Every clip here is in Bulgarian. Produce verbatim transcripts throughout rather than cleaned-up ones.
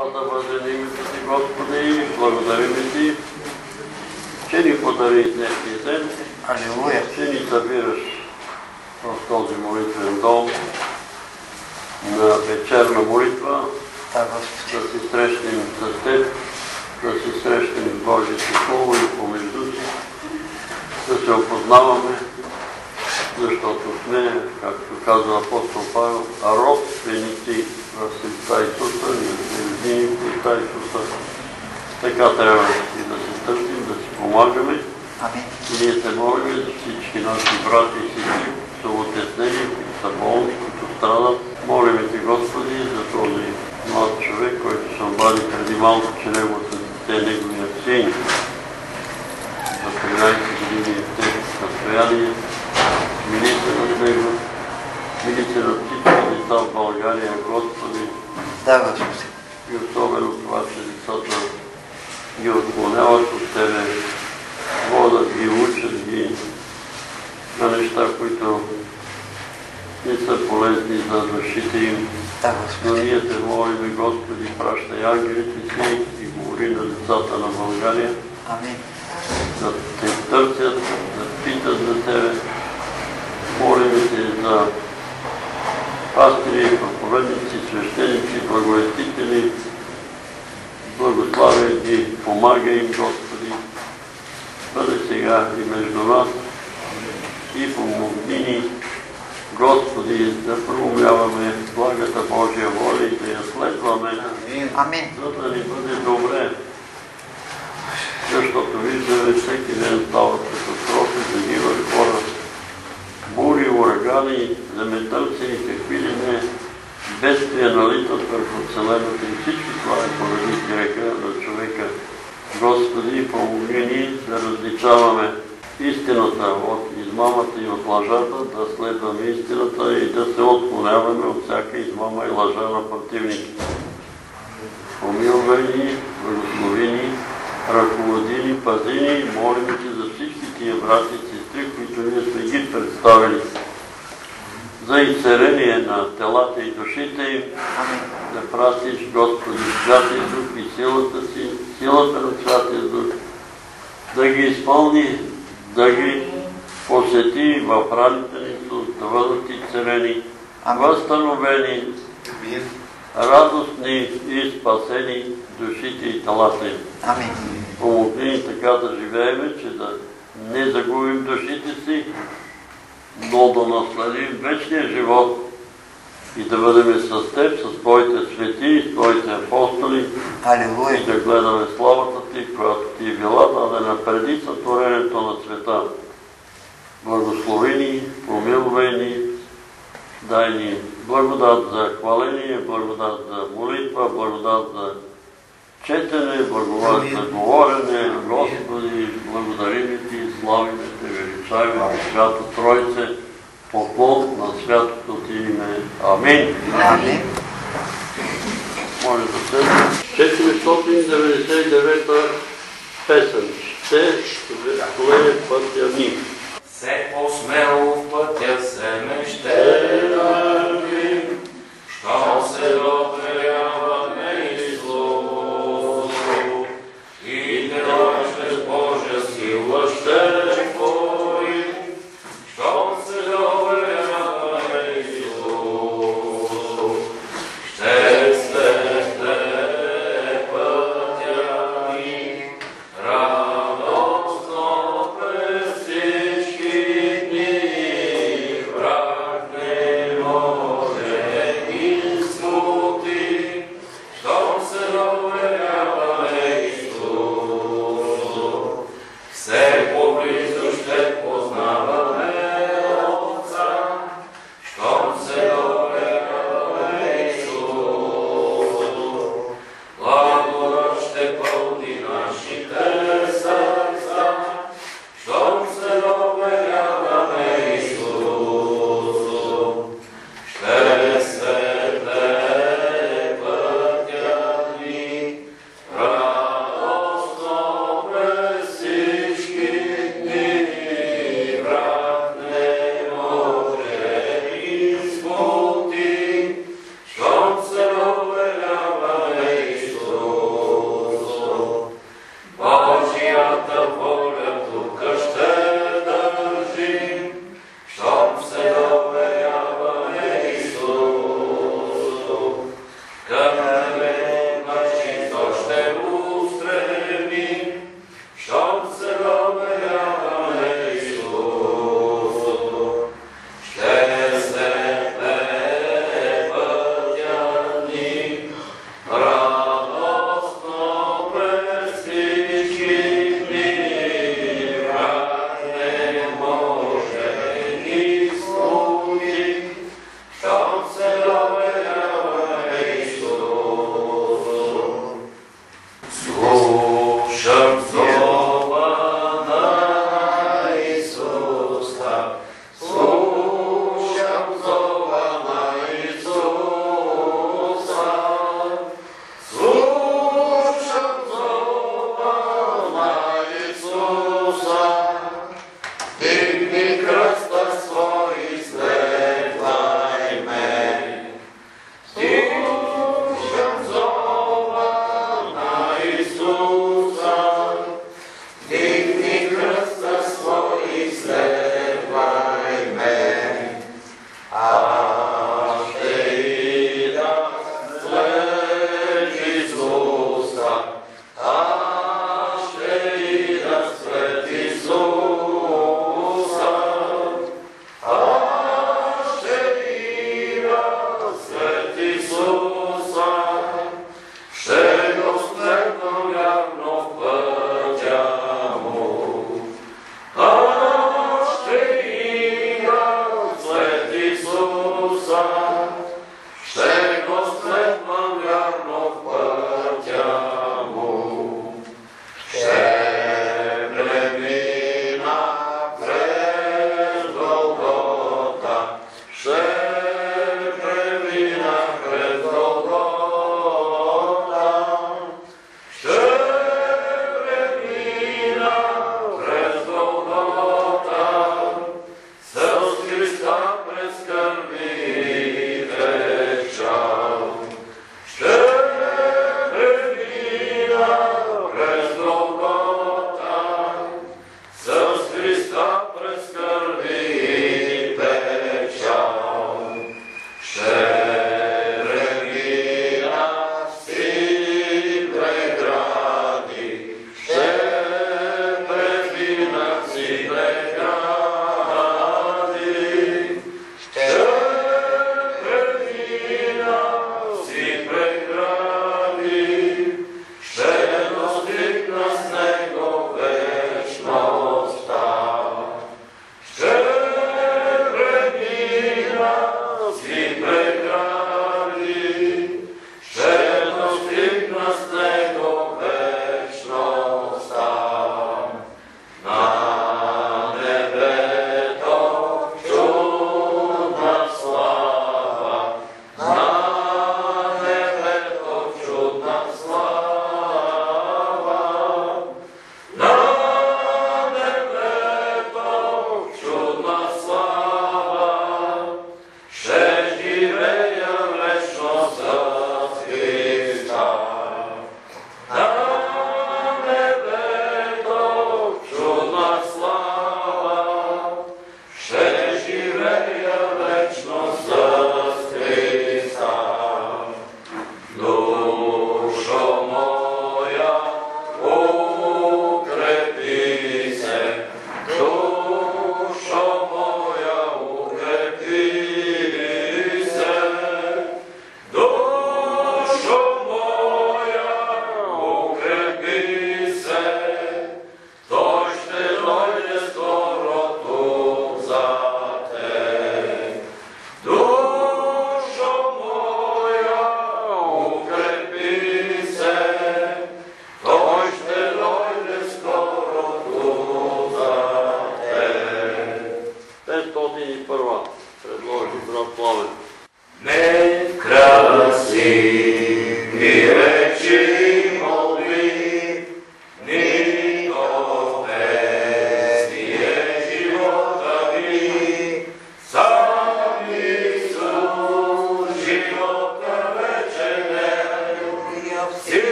Слава да бъде името Ти, Господи, благодарим Ти, че ни подари днешния ден, Алилуя. че ни събираш в този молитвен дом на вечерна молитва, Да, Господи. да се срещнем с Теб, да се срещнем с Божието Слово и помежду си, да се опознаваме, защото сме, както казва апостол Павел, родственици в Христа Исуса, ние в Христа Исуса. Така трябва и да се търсим, да си помагаме. Амин. И ние се молим за всички наши брати и сестри, които са отеснени, които са болни, които страдат. Молим Ти, Господи, за този млад човек, който се обади преди малко, че неговото дете, неговия син, за тринайсет години е в тези състояние. Милите над него, милите над всички деца в България, Господи. Да, Господи. И особено това, че децата ги отклоняват от Тебе, водят ги, учат ги на неща, които не са полезни за душите им. Да, Но Господи. ние Те молим, Господи, пращай ангелите си и говори на децата на България, Амин. да Те търсят, да питат за Тебе. Молим Те за пастири, проповедници, свещеници, благовестители. Благославяй ги, помагай им, Господи. Бъде сега и между нас и помогни ни, Господи, да проумяваме благата Божия воля и да я следваме, Амин. за да ни бъде добре. Защото виждаме, всеки ден стават катастрофи, загиват хора, бури, урагани, земетръци и какви ли не бедствия налитат върху Вселената и всички това е поради греха на човека. Господи, помогни ни да различаваме истината от измамата и от лъжата, да следваме истината и да се отклоняваме от всяка измама и лъжа на противника. Помилвай ни, благослови ни, ръководи ни, пази ни и молим Ти за всички тия брати и сестри, които ние сме ги представили. За изцеление на телата и душите им, да пратиш, Господи, Святия Дух и силата си, силата на Святия Дух, да ги изпълни, да ги посети в раните ни, да бъдат изцелени, възстановени, радостни и спасени душите и телата им. Амин. Помогни ни така да живееме, че да не загубим душите си, но да наследим вечния живот и да бъдем с Теб, с Твоите свети, с Твоите апостоли. Алилуя. И да гледаме славата Ти, която Ти е била дадена преди сътворението на света. Благослови ни, помилвай ни, дай ни благодат за хваление, благодат за молитва, благодат за четене, благодат за говорене. Господи, благодарим Ти, славим Те, величавим Свято Тройце, поклон на святото Ти име. Амин. Амин. Моля да седнем. четиристотин деветдесет и девета песен. Ще клее пътя ми. Се посмело в пътя се ме ще върви, щом се доверяваме и Словото, и герой чрез Божия сила ще твори, щом се доверяваме и Словото, ще следе пътя ми, радостно през всички дни, враг не може измути.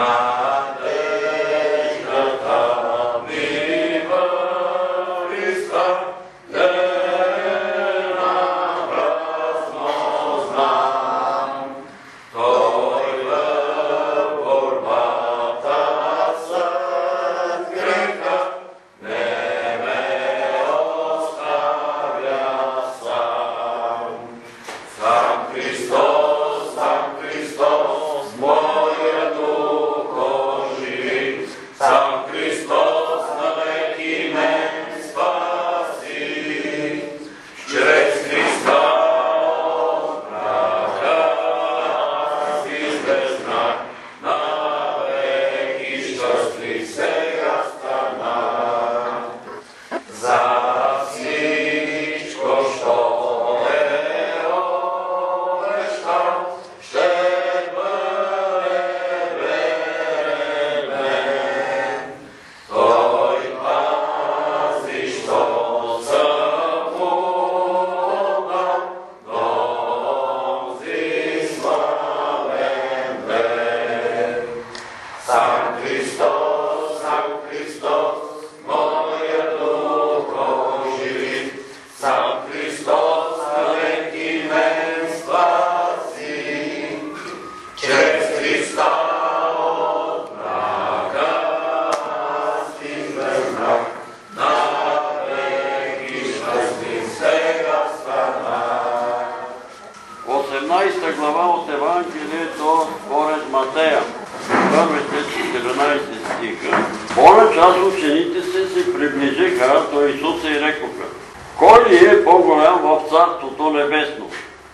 осемнадесета глава от Евангелието според Матея, първите четиринадесет стиха. Оня час учените се се приближиха до Исуса и рекоха: кой ли е по-голям в Царството небесно?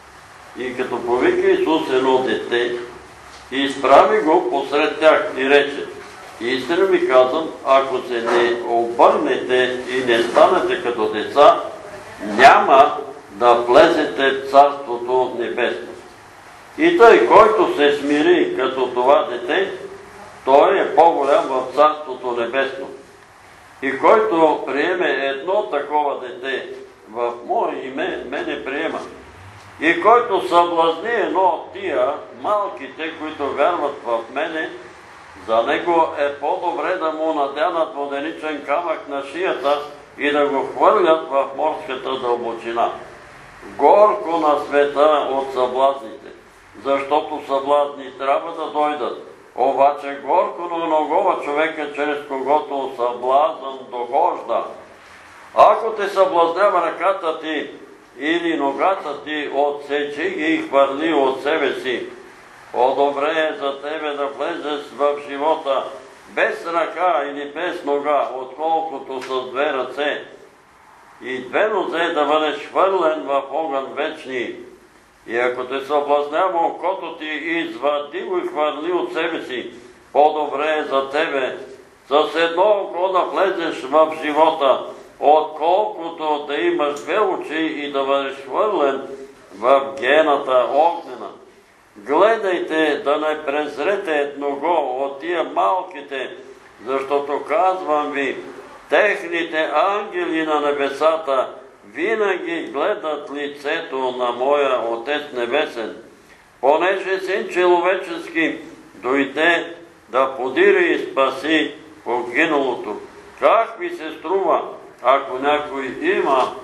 И като повика Исус едно дете, и изправи го посред тях и рече: истина ви казвам, ако се не обърнете и не станете като деца, няма да влезете в Царството небесно. И тъй, който се смири като това дете, той е по-голям в Царството небесно. И който приеме едно такова дете в мое име, мене приема. И който съблазни едно от тия малките, които вярват в мене, за него е по-добре да му надянат воденичен камък на шията и да го хвърлят в морската дълбочина. Горко на света от съблазните, защото съблазни трябва да дойдат, обаче горко на многова човека, чрез когото съблазън дохожда. Ако те съблазнява ръката ти или ногата ти, отсечи ги и хвърли от себе си. По-добре е за тебе да влезеш в живота без ръка или без нога, отколкото с две ръце и две нозе да бъдеш хвърлен в огън вечни. И ако те съблазнява окото ти, извади го и хвърли от себе си. По-добре е за тебе с едно око да влезеш в живота, отколкото да имаш две очи и да бъдеш хвърлен в гената огнена. Гледайте да не презрете едного от тия малките, защото казвам ви, техните ангели на небесата винаги гледат лицето на моя Отец Небесен, понеже Син човечески дойде да подири и спаси погиналото. Как ви се струва, ако някой има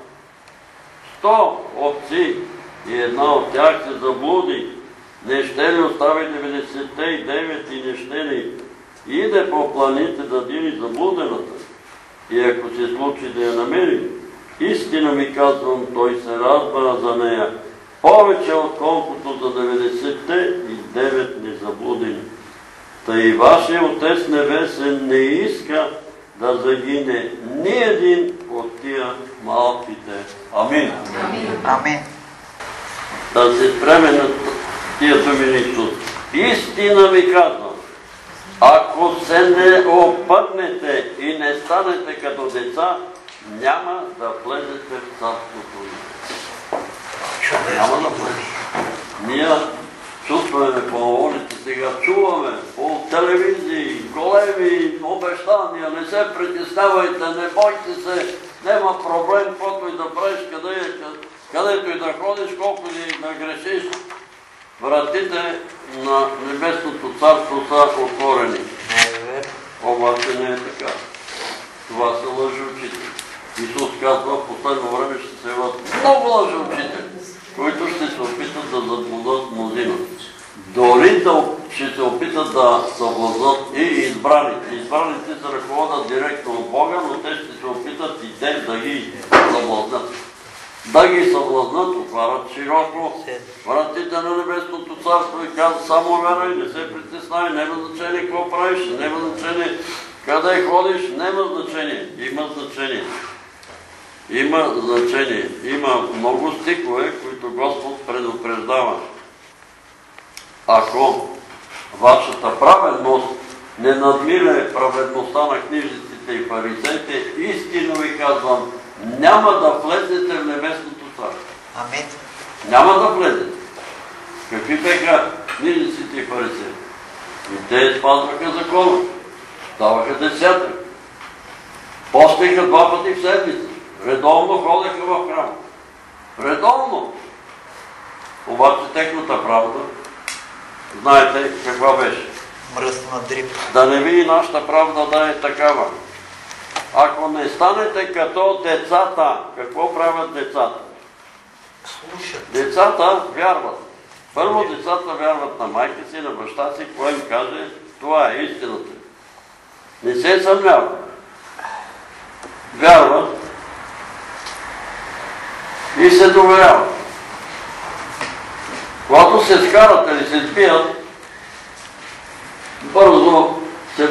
сто овци и една от тях се заблуди, не ще ли остави деветдесетте и девет и не ще ли иде по планите да дини заблудената? И ако се случи да я намери, истина ми казвам, той се разбра за нея повече отколкото за деветдесетте и девет незаблудени. Та и вашия Отец Небесен не иска да загине ни един от тия малките. Амин. Амин. Да се спреме на тия думи на Исус. Истина ви казвам, ако се не обърнете и не станете като деца, няма да влезете в Царството. Няма да влезете. Ние чувстваме по улиците сега, чуваме по телевизии, големи обещания, не се притеснявайте, не бойте се, няма проблем, каквото и да правиш, къде, където и да ходиш, колко и да грешиш. вратите на Небесното царство са отворени. Не е верно. Обаче не е така. Това са лъжеучители. Исус казва, в последно време ще се явят много лъжеучители, които ще се опитат да заблудят мнозина. Дори да ще се опитат да съблазнат и избраните. Избраните се ръководят директно от Бога, но те ще се опитат и те да ги съблазнат. Да ги съблазнат, отварят широко вратите на Небесното царство и казват, само вярвай, не се притеснай, няма значение какво правиш, няма значение къде ходиш, няма значение. Има значение. Има значение. Има много стихове, които Господ предупреждава. Ако вашата праведност не надмине праведността на книжниците и фарисеите, истинно ви казвам, няма да влезете в Небесното царство. Амин. Няма да влезете. Какви бяха книжниците и фарисеите? И те спазваха закона. Даваха десятък. Постиха два пъти в седмица. Редовно ходеха в храм. Редовно. Обаче техната правда, знаете каква беше? Мръсна дрип. Да не ви и нашата правда да е такава. Ако не станете като децата, какво правят децата? Слушат. Децата вярват. Първо децата вярват на майка си, на баща си, кое им каже, това е истината. Не се съмняват. Вярват и се доверяват. Когато се скарат или се сбият, бързо се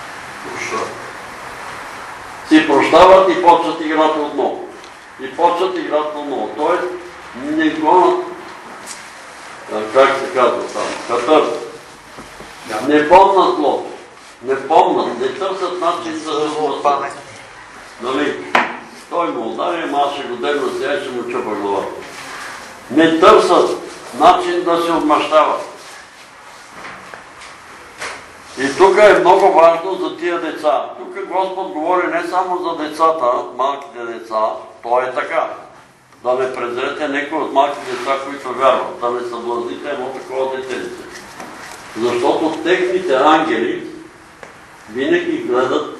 си прощават и почват играта отново. И почват играта отново. Тоест, не гонат, как се казва там, катър. Не помнат лот. Не помнат, не търсят начин да се спасат. Нали? Той му удари, ама аз ще го дебна сега и ще му чупа главата. Не търсят начин да се отмъщават. И тук е много важно за тия деца. Тук Господ говори не само за децата, малките деца, то е така. Да не презрете някой от малките деца, които вярват, да не съблазните едно такова детенце. Защото техните ангели винаги гледат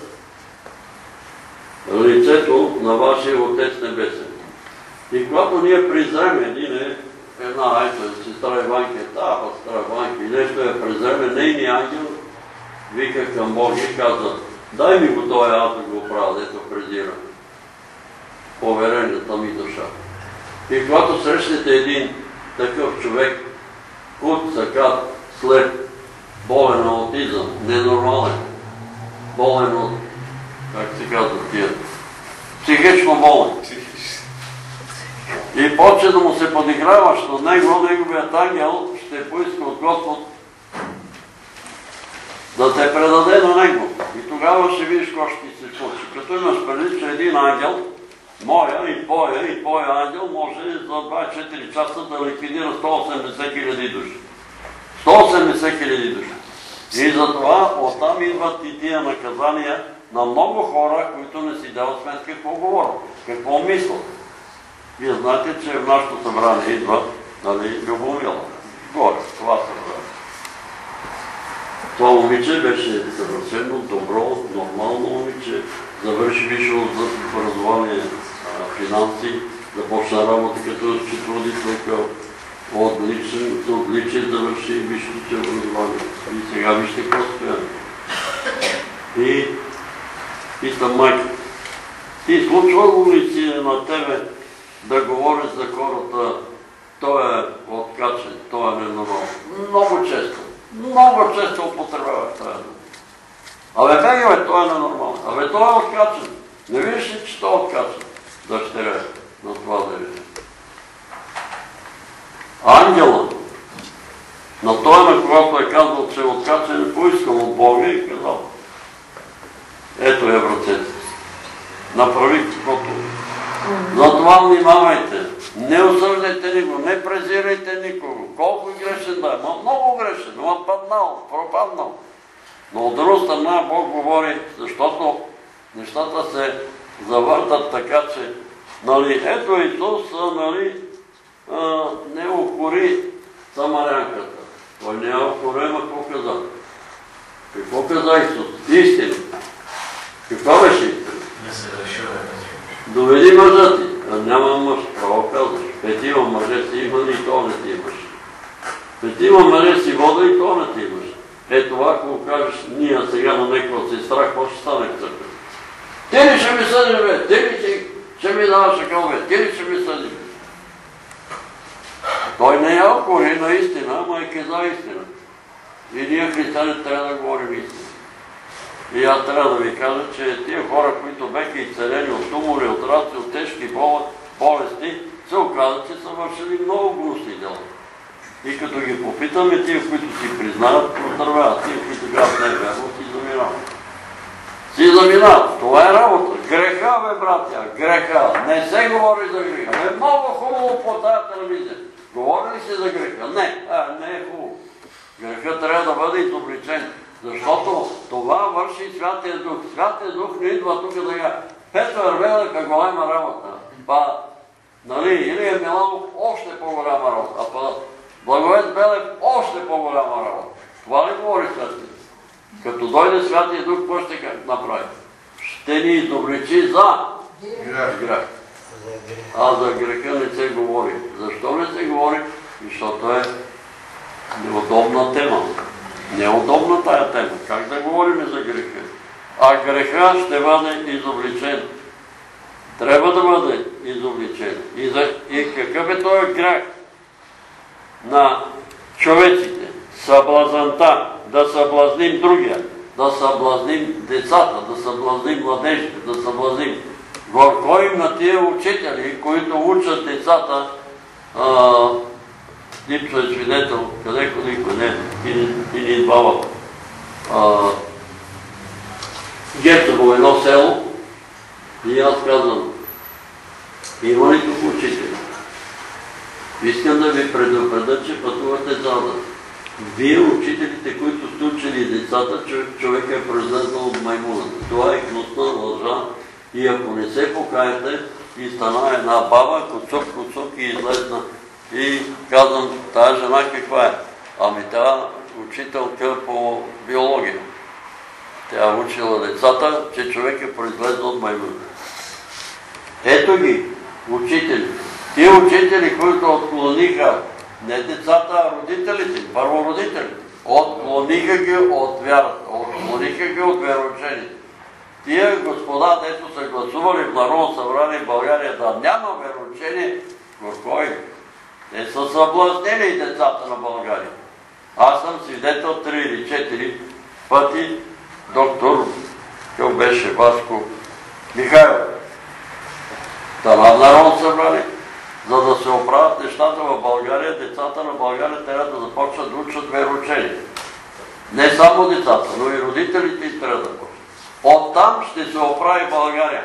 лицето на вашия Отец Небесен. И когато ние презреме един е, една, ето, сестра Иванка, та, сестра Иванка, и нещо е презреме, нейният ангел вика към Бог и казва, дай ми го този аз да го правя, дето презира. Поверенията ми душа. И когато срещнете един такъв човек, кут, сакат, след, болен от аутизъм, ненормален, болен от, как се казва тия, психично болен. И почне да му се подиграваш от него, неговият ангел ще поиска от Господ да те предаде на него. И тогава ще видиш какво ще ти се случи. Като имаш предвид, че един ангел, моя и твоя и твоя ангел, може за двадесет и четири часа да ликвидира сто и осемдесет хиляди души. сто и осемдесет хиляди души. И затова оттам идват и тия наказания на много хора, които не си дават сметка какво говорят, какво мислят. Вие знаете, че в нашето събрание идва, нали, Любомила. Горе, това събрание. Това момиче беше съвършено добро, нормално момиче, завърши висше образование, финанси, започна работа като счетоводителка, отличен завърши висшето образование. И сега вижте какво стоя. И питам майка, ти случвало ли си на тебе да говориш за хората, той е откачен, той е ненормален? Много често. Много често употребява тази дума. Абе, бега, бе, той е ненормален. Абе, той е откачен. Не виждаш ли, че той е откачен? Дъщеря на това дете. Ангелът на той, на когато е казал, че е откачен, поискал от Бога и казал, ето е в ръцете си. Направи каквото. Затова внимавайте. Не осъждайте никого, не презирайте никого. Колко грешен да е, ма много грешен, но паднал, пропаднал. Но от друга страна Бог говори, защото нещата се завъртат така, че нали, ето Исус, нали, а, не укори самарянката. Той не е окорен, а какво каза? Какво каза Исус? Истина. Каква беше истина? Не се решава. Доведи мъжа ти, а няма мъж, право казваш. Петима мъже си имали и то не ти имаш. Петима мъже си вода и то не ти имаш. Е това, ако кажеш, ние сега на някаква си страх, какво ще стане в църква? Ти ли ще ми съди, бе? Ти ли ще ми даваш акъл, бе? Ти ли ще ми съди, бе? Той не е окори наистина, ама е каза истина. И ние християни трябва да говорим истина. И аз трябва да ви кажа, че тия хора, които беха изцелени от тумори, от раци, от тежки болести, се оказа, че са вършили много гнусни дела. И като ги попитаме, тия, които си признаят, поздравяват. Тия, които казват, не е вярно, си заминават. Си заминават. Това е работа. Греха, бе, братя, греха. Не се говори за греха. Бе, много хубаво по тази телевизия. Говори ли се за греха? Не, а, не е хубаво. Греха трябва да бъде изобличен. Защото това върши Святия Дух. Святия Дух не идва тук да я Петър велика голема работа. Па, нали, или е Миланов още по-голяма работа. А па Благовест Белев още по-голяма работа. Това ли говори Святия? Като дойде Святия Дух, какво ще направи? Ще ни изобличи за грех. А за греха не се говори. Защо не се говори? Защото е неудобна тема. Неудобна тая тема. Как да говорим за греха? А греха ще бъде изобличен. Трябва да бъде изобличен. И, за... и какъв е този грех на човеците? Съблазанта, да съблазним другия, да съблазним децата, да съблазним младежите, да съблазним. Горко им на тия учители, които учат децата, Дипчо е свидетел, къде ходи, къде, и ни идвава. Герцово едно село, и аз казвам, има ли тук учители? Искам да ви предупредя, че пътувате зада. Вие, учителите, които сте учили децата, човек е произлезнал от маймуната. Това е гнусна лъжа и ако не се покаете, и стана една баба, коцук, коцук и излезна. И казвам, тая жена каква е? Ами тя учителка по биология. Тя учила децата, че човек е произлезнал от маймуната. Ето ги, учители. Тия учители, които отклониха не децата, а родителите, първо родителите, отклониха ги от вярата, отклониха ги от вероучението. Тия господа, дето са гласували в Народно събрание в България да няма вероучение, горко им. Те са съблазнили децата на България. Аз съм свидетел три или четири пъти доктор, който беше Васко Михайлов. Тана в Народно събрание. За да се оправят нещата в България, децата на България трябва да започнат да учат вероучение. Не само децата, но и родителите и трябва да почнат. Оттам ще се оправи България.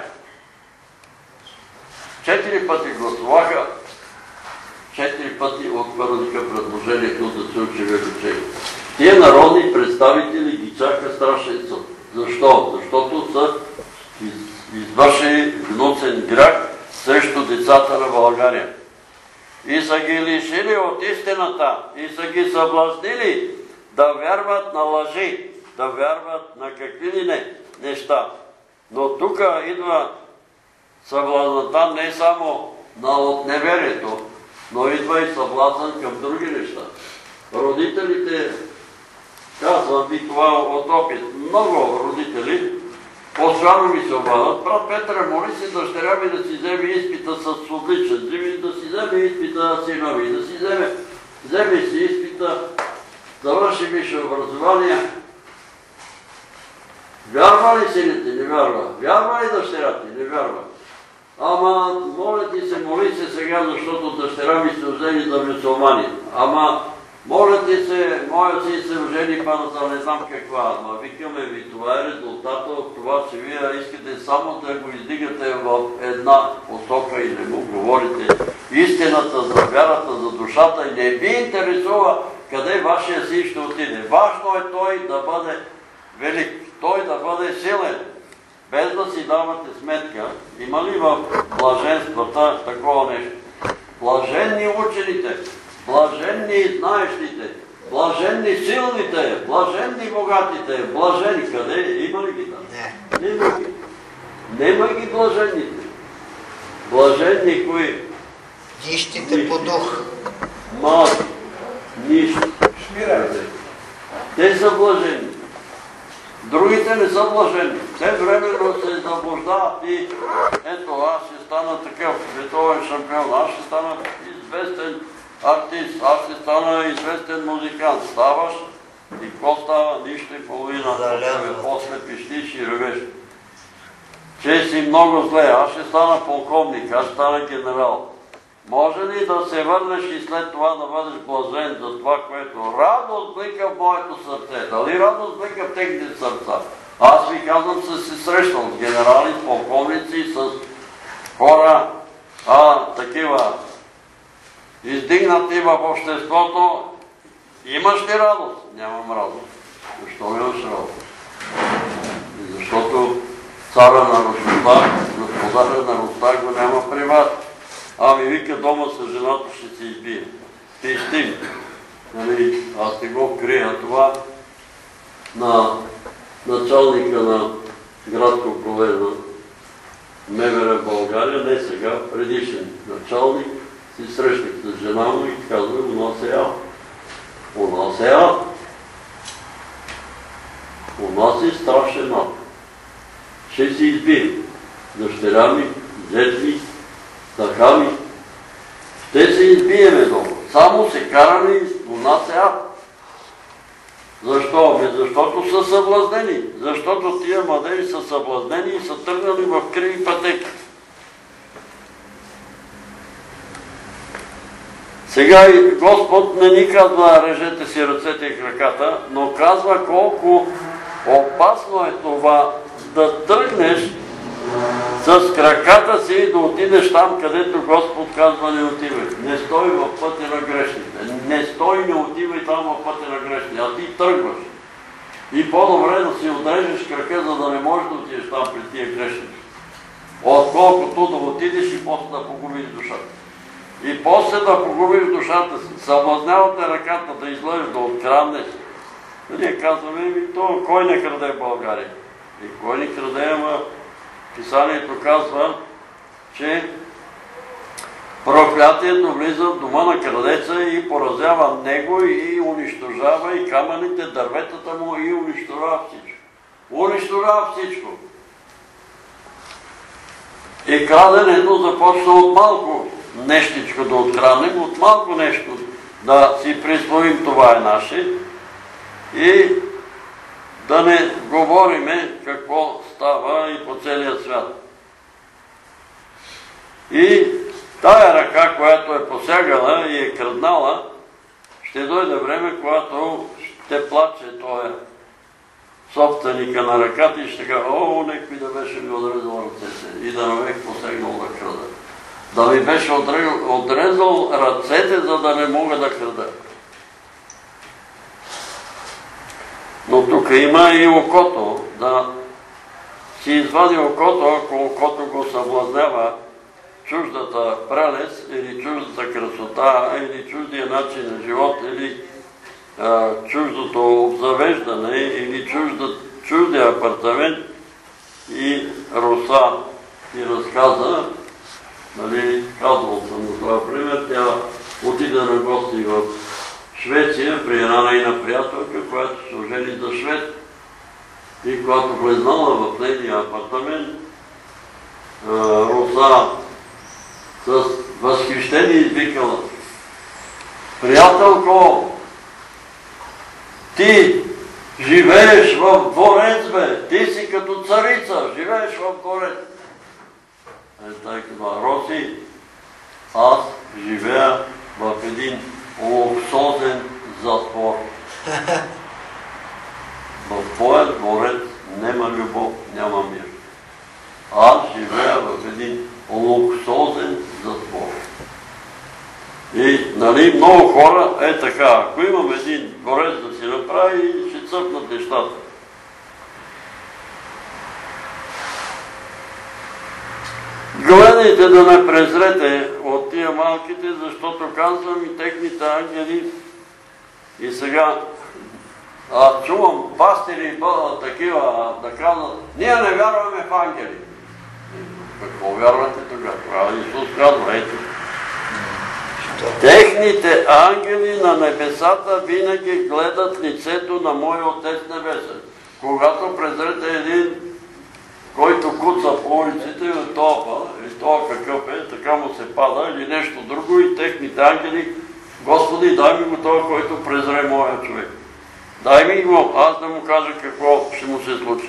Четири пъти гласуваха, четири пъти отхвърлиха предложението да се учи вероучение. Тия народни представители ги чака страшен съд. Защо? Защото са извършили гнусен грях срещу децата на България. И са ги лишили от истината, и са ги съблазнили да вярват на лъжи, да вярват на какви ли не неща. Но тук идва съблазната не само на от неверието, но идва и съблазън към други неща. Родителите, казвам ви това от опит, много родители постоянно ми се обадат. Брат Петър, моли си дъщеря ми да си вземе изпита с отличен, да си вземе изпита сина ми, да си вземе, вземе си изпита, завърши висше образование. Вярва ли сините? Не вярва. Вярва ли дъщеря ти? Не вярва. Ама, моля ти се, моли се сега, защото дъщеря ми се ожени за мюсюлмани. Ама, моля ти се, моя си се ожени пана за не знам каква. Ама викаме ви, това е резултата от това, че вие искате само да го издигате в една посока и не му говорите истината за вярата, за душата и не ви интересува къде вашия си ще отиде. Важно е той да бъде велик, той да бъде силен, без да си давате сметка. Има ли в блаженствата такова нещо? Блаженни учените, Блаженни знаещите, блаженни силните, блаженни богатите, блажени. Къде? Има ли ги там? Не. Нема ги. Нема ги блаженните. Блаженни кои? Нищите по дух. Малки. Нищо. Те са блажени. Другите не са блажени. Те временно се заблуждават и ето аз ще стана такъв световен шампион, аз ще стана известен артист, аз ще стана известен музикант. Ставаш и какво става? Нищо и половина. После пищиш и ревеш. Че си много зле, аз ще стана полковник, аз ще стана генерал. Може ли да се върнеш и след това да бъдеш блажен за това, което радост блика в моето сърце? Дали радост блика в техните сърца? Аз ви казвам, съм се срещал с генерали, с полковници, с хора, а, такива издигнати в обществото. Имаш ли радост? Нямам радост. Защо имаш радост? Защото цара на Руста, господаря на Руста го няма при вас. Ами вика, дома с жената ще се избие. Пищим. Нали, аз не го крия това на началника на градско управление МВР в България, не сега, предишен началник, си срещнах с жена му и казва, у нас е ад. У нас е ад. У нас е страшен ад. Ще се избие. Дъщеря ми, зет ми, така ми. Ще се избиеме дома. Само се караме и у нас е ад. Защо? Защото са съблазнени. Защото тия младежи са съблазнени и са тръгнали в криви пътеки. Сега и Господ не ни казва режете си ръцете и краката, но казва колко опасно е това да тръгнеш с краката си и да отидеш там, където Господ казва не отивай. Не стой в пътя на грешните. Не стой, не отивай там в пътя на грешните. А ти тръгваш. И по-добре да си отрежеш крака, за да не можеш да отидеш там при тия грешници. Отколкото да отидеш и после да погубиш душата. И после да погубиш душата си. Съблазнявате ръката да излъжеш, да откраднеш. Ние казваме, ми то кой не краде в България? И кой не краде, ама Писанието казва, че проклятието влиза в дома на крадеца и поразява него и унищожава и камъните, дърветата му и унищожава всичко. Унищожава всичко. И краденето започна от малко нещичко да откраднем, от малко нещо да си присвоим това е наше и да не говориме какво става и по целия свят. И тая ръка, която е посягала и е краднала, ще дойде време, когато ще плаче той собственика на ръката и ще кажа, о, некой да беше ми отрезал ръцете и да навек посегнал да крада. Да ми беше отрезал ръцете, за да не мога да крада. Но тук има и окото, да си извади окото, ако окото го съблазнява чуждата прелест или чуждата красота, или чуждия начин на живот, или а, чуждото обзавеждане, или чужда, чуждия апартамент. И Руса ти разказа, нали, казвал съм за това пример, тя отиде на гости в Швеция при една нейна приятелка, която се ожени за швед. И когато влезнала в нейния апартамент, Руса с възхищение извикала: приятелко, ти живееш в дворец, бе, ти си като царица, живееш в дворец. Е, тъй като Роси, аз живея в един луксозен затвор. В твоя дворец няма любов, няма мир. Аз живея в един луксозен затвор. И, нали, много хора е така. Ако имам един дворец да си направи, ще цъпнат нещата. Гледайте да не презрете от тия малките, защото казвам и техните ангели. И сега аз чувам пастири бъдат такива да казват, ние не вярваме в ангели. Какво вярвате тогава? Исус казва, ето. Техните ангели на небесата винаги гледат лицето на моя Отец Небесен. Когато презрете един, който куца по улиците, и това, и това какъв е, така му се пада, или нещо друго, и техните ангели, Господи, дай ми го това, който презре моя човек. Дай ми го, аз да му кажа какво ще му се случи.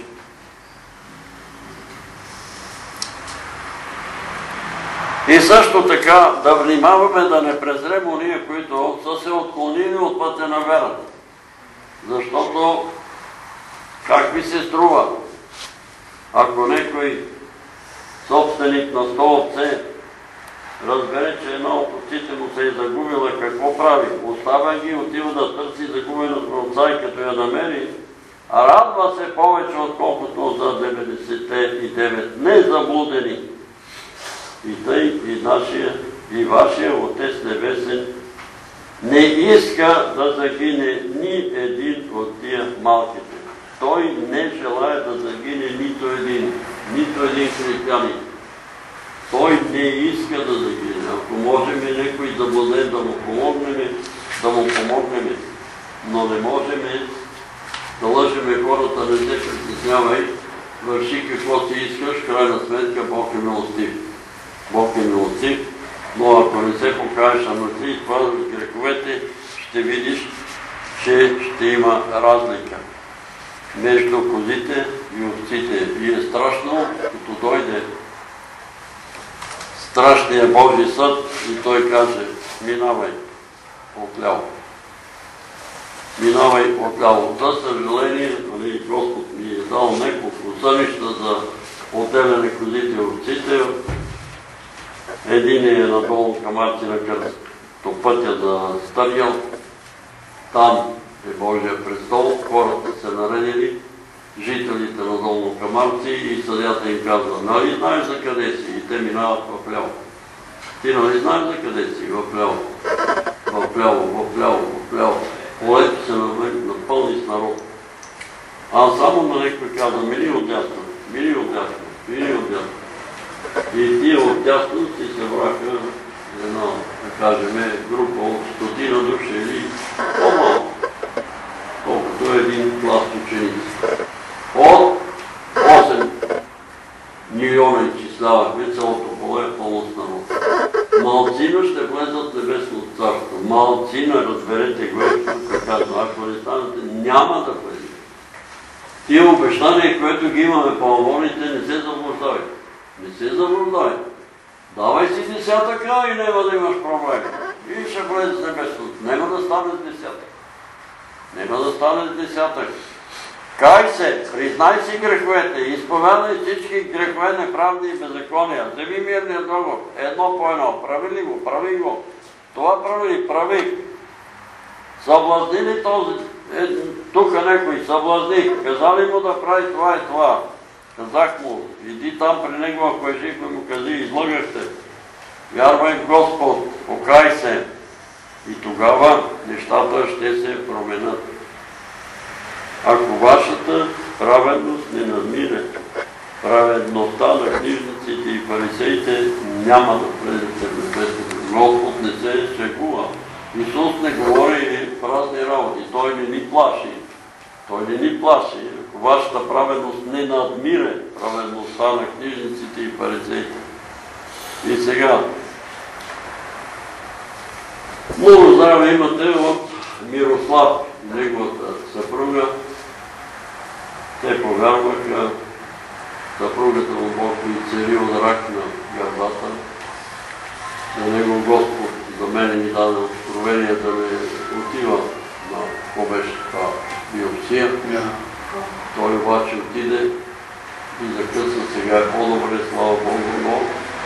И също така да внимаваме да не презрем ония, които са се отклонили от пътя на верата. Защото, как ви се струва, ако някой собственик на сто овце разбере, че една от овците му се е загубила, какво прави? Оставя ги, отива да търси загубената овца и като я намери, а радва се повече, отколкото за деветдесет и девет незаблудени. И тъй, и нашия, и вашия Отец Небесен не иска да загине ни един от тия малките. Той не желая да загине нито един, нито един християнин. Той не иска да загине. Ако можем някой да бъде, да му помогнем, да му помогнем. Но не можем да лъжеме хората, не се притеснявай, върши какво си искаш, крайна сметка Бог е милостив. Бог е милостив, но ако не се покажеш, ама ти и това с греховете, ще видиш, че ще има разлика между козите и овците. И е страшно, като дойде страшния Божий съд и той каже, минавай отляво. Минавай отляво. За съжаление, Господ ми е дал няколко сънища за отделяне козите и овците. Един е надолу към Арцина като пътя за Стариел. Там е Божия престол. Хората се наредили, жителите надолу към Арци и съдята им казва, нали знаеш за къде си? И те минават в ляво. Ти нали знаеш за къде си? В ляво. В ляво, в ляво, в ляво. Полето се напълни с народ. Аз само на някой казва, мини отдясно, мини отдясно, мини отдясно. И тия отдясно си събраха една, да кажем, група от стотина души или по-малко, колкото един клас ученици. От осем милиона изчислявахме, цялото поле е пълно с народ. Малцина ще влезат в небесното царство. Малцина, разберете го, тук казва, ако не станете, няма да влезете. Тия обещания, които ги имаме по амоните, не се заблуждавайте. Не се заблуждай. Давай си десятъка и няма да имаш проблем. И ще влезе с небесното. Няма да стане с десятък. Няма да стане с десятък. Кай се, признай си греховете, изповядай всички грехове, неправди и беззакония. Вземи мирния договор, едно по едно. Прави ли го, прави го. Това прави ли, прави. Съблазни ли този, е, тук някой, съблазни, казали му да прави това и това. Казах му, иди там при него, ако е жив, му кази, излъгахте. Вярвай в Господ, покай се. И тогава нещата ще се променят. Ако вашата праведност не надмине праведността на книжниците и фарисеите, няма да влезете в небесното. Господ не се шегува. Исус не говори празни работи. Той не ни плаши. Той не ни плаши. Ако вашата праведност не надмире праведността на книжниците и фарисеите. И сега, много здраве имате от Мирослав, неговата съпруга. Те повярваха, съпругата му Бог и целил рак на гърбата. На него Господ за мен ми даде откровение да ме отива на побещата биопсия. Той обаче отиде и закъсна, сега е по-добре, слава Богу, но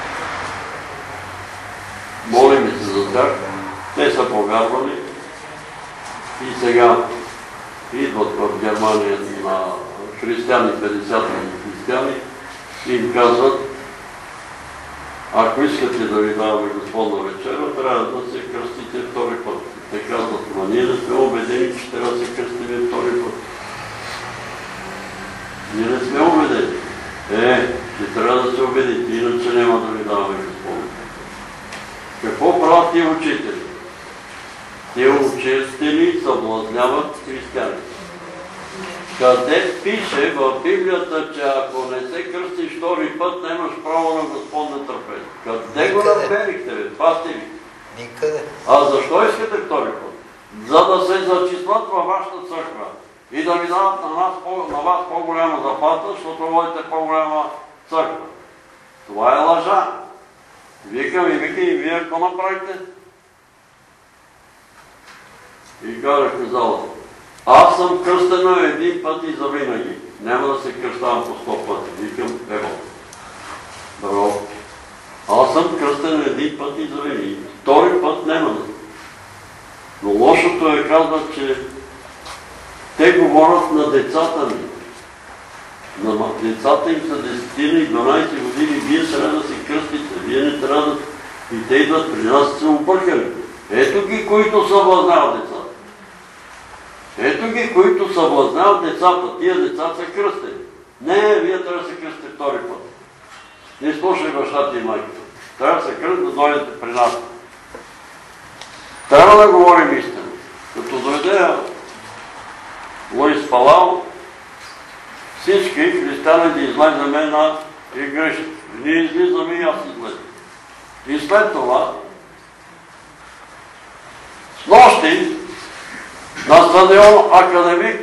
молим се за тях. Те са повярвали и сега идват в Германия на християни, петдесет християни и им казват, Ако искате да ви даваме Господна вечера, трябва да се кръстите втори път. Те казват, но ние не сме убедени, че трябва да се кръстим втори път. Ние не сме убедени. Е, че трябва да се убедите, иначе няма да ви даваме Господна. Какво правят тия учители? Те учители съблазняват християните. Къде пише в Библията, че ако не се кръстиш втори път, нямаш право на Господна трапеза? Къде го намерихте, бе? Пастири? Никъде. А защо искате втори път? За да се зачислят във вашата църква и да ви дадат на, нас, на вас по-голяма заплата, защото водите по-голяма църква. Това е лъжа. Викам и викам и вие какво направите? И казах в залата. Аз съм кръстена един път и завинаги. Няма да се кръщавам по сто пъти. Викам, ево. Браво. Аз съм кръстена един път и завинаги. Втори път няма да. Но лошото е, казват, че те говорят на децата ми. На децата им са десетина и дванайсет години. Вие трябва да се кръстите. Вие не трябва да... И те идват при нас са объркали. Ето ги, които съблазняват децата. Ето ги, които съблазняват децата. Тия деца са кръстени. Не, вие трябва да се кръстите втори път. Не слушай бащата и майката. Трябва да се кръстите да дойдете при нас. Трябва да говорим истина. Като дойде Луис Палау, всички християни да излеземе на игрище. Ние излизаме и аз излезем. И след това, с нощи, на стадион Академик,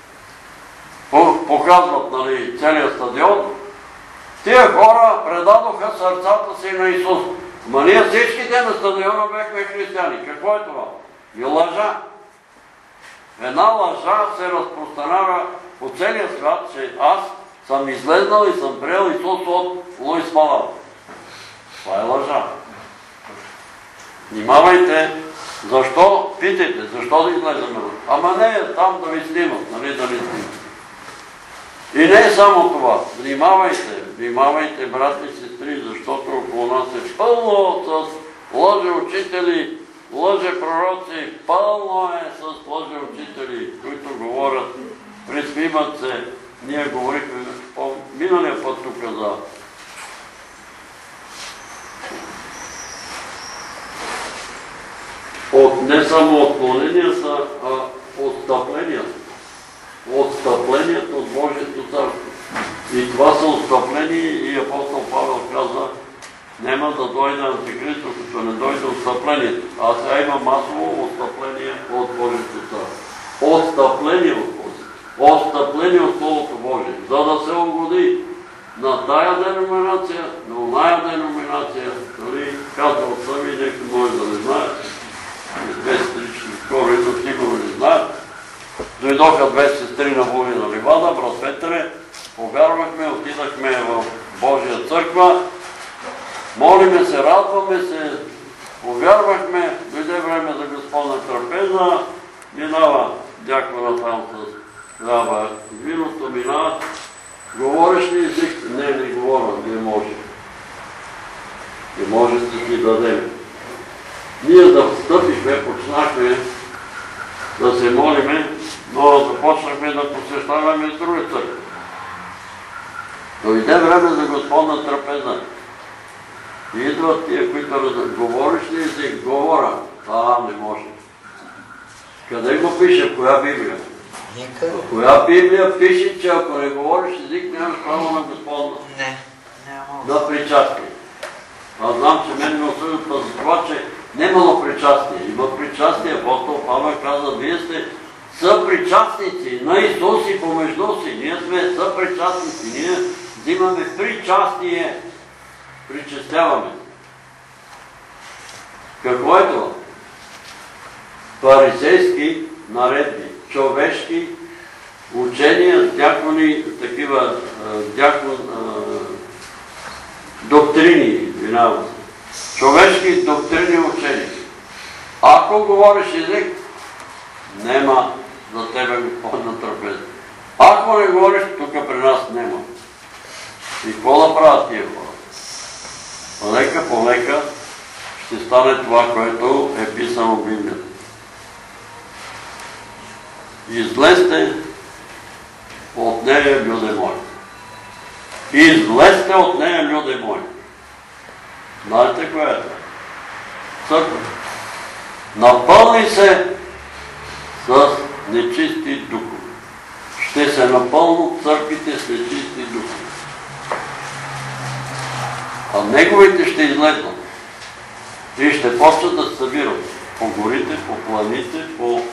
показват, нали, целият стадион, тия хора предадоха сърцата си на Исус. Ма ние всичките на стадиона бяхме християни. Какво е това? И лъжа. Една лъжа се разпространява по целия свят, че аз съм излезнал и съм приел Исус от Луис Палау. Това е лъжа. Внимавайте, защо, питайте, защо да излеземе? Ама не е там да ви снимат, нали да ви снимат. И не е само това. Внимавайте, внимавайте, брати и сестри, защото около нас е пълно с лъжи учители, лъжи пророци, пълно е с лъжи учители, които говорят, присмиват се. Ние говорихме по миналия път тук за от не само отклоненията, а отстъпленията. Отстъпленията от Божието царство. И това са отстъпления и апостол Павел каза, няма да дойде антикрист, като не дойде отстъплението. А сега има масово отстъпление от Божието царство. Отстъпление от Божието. Отстъпление от Словото Божие. За да се угоди на тая деноминация, на оная деноминация, дали казва от сами, някой може да не знае, две сестрични хора идват, сигурно не знаят. Дойдоха две сестри на Вулина Ливада, брат Петре, повярвахме, отидахме в Божия църква, молиме се, радваме се, повярвахме, дойде време за Господна трапеза, минава дякона там с хляба и виното, минава, говориш ли език? Не, не говоря, не може. Не може да си дадем. Ние да встъпихме, почнахме да се молиме, но започнахме да посещаваме други църкви. Дойде време за Господна трапеза. И идват тия, които разговарят. Говориш ли език? Говоря. А, не може. Къде го пише? В коя Библия? Никъде. В коя Библия пише, че ако не говориш език, нямаш право на Господна? Не, няма. На причастие. Аз знам, че мен ме осъдят за това, че немало причастие. Има причастие. Апостол Павел каза, вие сте съпричастници на Исус и помежду си. Ние сме съпричастници. Ние взимаме причастие. Причастяваме. Какво е това? Фарисейски наредби, човешки учения, дякони, такива дякон, доктрини, винавам се. Човешки доктрини учения. Ако говориш език, нема за тебе Господна трапеза. Ако не говориш, тук при нас нема. И какво да правят тия хора? А нека стане това, което е писано в Библията. Излезте от нея, люде мои. Излезте от нея, люде мои. Знаете кое е това? Църква. Напълни се с нечисти духове. Ще се напълнат църквите с нечисти духове. А неговите ще излезнат. И ще почнат да се събират по горите, по планите, по...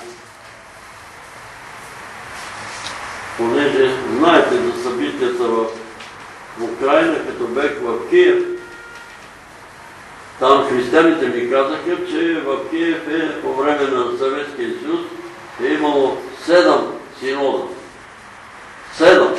Понеже знаете за събитията в Украина, като бех в Киев, там християните ми казаха, че в Киев е по време на Съветския съюз е имало седем синода. Седем.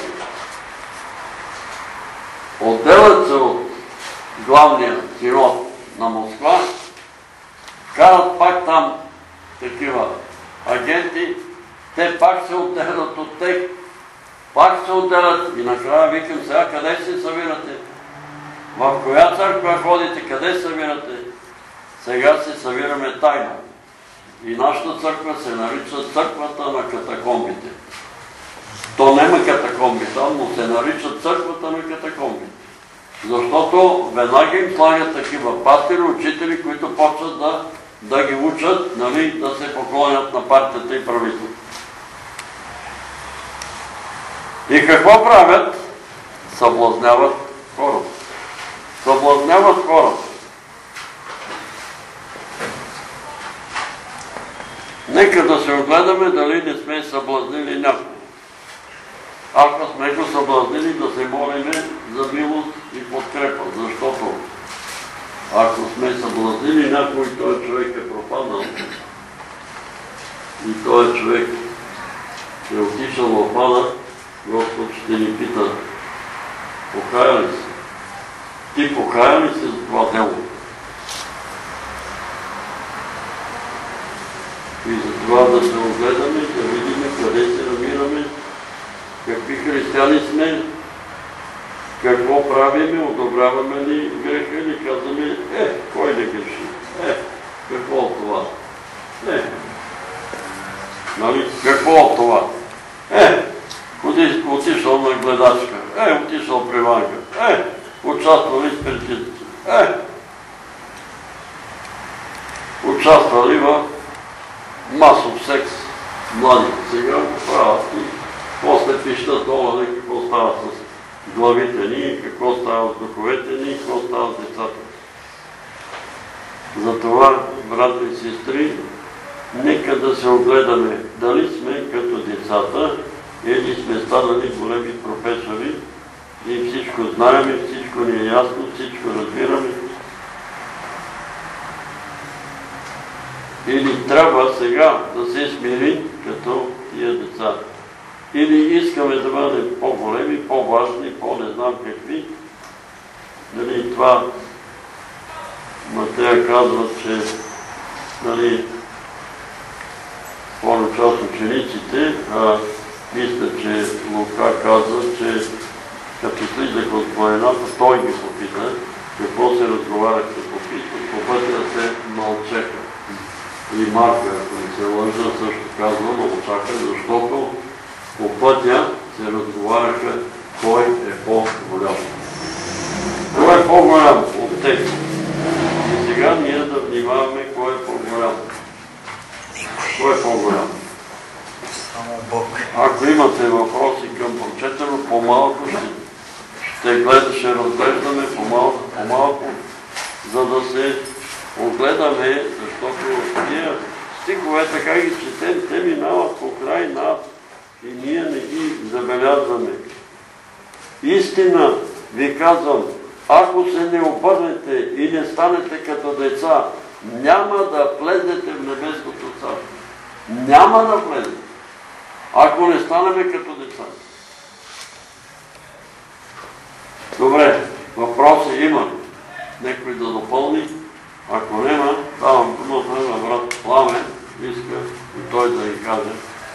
Отделят се от главния синод на Москва, карат пак там такива агенти, те пак се отделят от тях, пак се отделят и накрая викам сега, къде се събирате? В коя църква ходите? Къде се събирате? Сега се събираме тайно. И нашата църква се нарича църквата на катакомбите. То нема катакомби там, но се нарича църквата на катакомбите. Защото веднага им слагат такива пастири, учители, които почват да, да ги учат, нали, да се поклонят на партията и правителството. И какво правят? Съблазняват хората. Съблазняват хората. Нека да се огледаме дали не сме съблазнили някой. Ако сме го съблазнили, да се молиме за милост и подкрепа, защото ако сме съблазнили някой, той човек е пропаднал и той човек е отишъл в ада, Господ ще ни пита, покая ли се? Ти покая ли се за това дело? И за това да се огледаме, да видим къде се намираме, какви християни сме, какво правиме, одобряваме ли греха или казваме, е, кой не греши? Е, какво от това? Е, нали, какво от това? Е, отишъл на гледачка, е, отишъл при ванка, е, участвали в спиритизъм, е, участвали в масов секс, млади. Сега го правят и после пищат долу, какво става с главите ни, какво става с духовете ни, какво става с децата. Затова, брати и сестри, нека да се огледаме дали сме като децата или сме станали големи професори и всичко знаем, всичко ни е ясно, всичко разбираме. Или трябва сега да се смирим като тия деца. Или искаме да бъдем по-големи, по-важни, по-не знам какви. Нали, това Матея казва, че нали, по-начало учениците, а мисля, че Лука казва, че като слизах от планината, той ги попита, какво се разговаряха по писма, по пътя се мълчеха. И Марка, ако не се лъжа, също казва, мълчаха, защото по пътя се разговаряха кой е по-голям. Кой е по-голям от тях? И сега ние да внимаваме кой е по-голям. Кой е по-голям? Само Бог. Ако имате въпроси към прочетено, по-малко ще, ще гледа, ще разглеждаме по-малко, по-малко, за да се огледаме, защото тия стихове така ги четем, те минават по край нас и ние не ги забелязваме. Истина ви казвам, ако се не обърнете и не станете като деца, няма да влезете в небесното царство. Няма да влезете, ако не станеме като деца. Добре, въпроси има ли? Некой да допълни? Ако нема, давам думата на брат Пламен, иска и той да ни каже.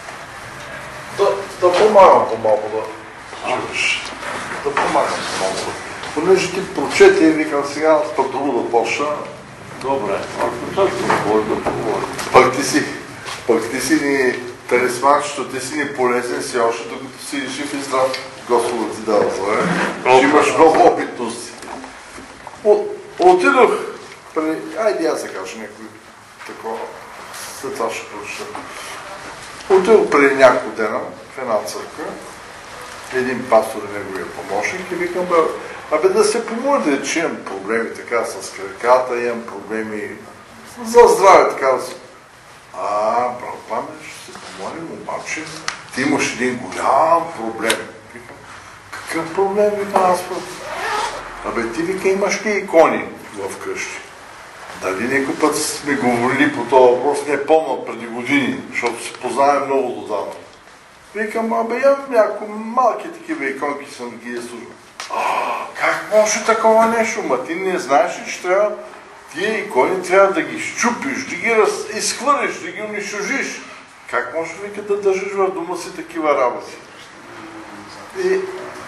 Да помагам по-малко да чуеш. Да помагам по-малко. Понеже ти прочете и викам сега, аз пък друго да почна. Добре, ако също може да поговори. Пък ти си, пък ти си ни талисман, защото ти си ни полезен си още докато си жив и здрав. Господа ти дава зле. Ще имаш много опитности. Отидох преди... Айде аз да кажа някой такова. След това ще прочета. Отидох преди няколко дена в една църква. Един пастор и неговия помощник и викам, бе, абе да се помоля, че имам проблеми така с краката, имам проблеми за здраве, така да се... А, брат Пане, ще се помолим, обаче ти имаш един голям проблем. Викам, какъв проблем, викам аз? Абе, ти, вика, имаш ли икони в къщи? Дали някой път сме говорили по този въпрос, не помня преди години, защото се познаваме много додавна. Викам, абе, имам някои малки такива иконки, съм ги е служил. А, как може такова нещо? Ма ти не знаеш ли, че трябва тия икони трябва да ги щупиш, да ги раз... изхвърлиш, да ги унищожиш. Как може, вика, да държиш в дома си такива работи? И...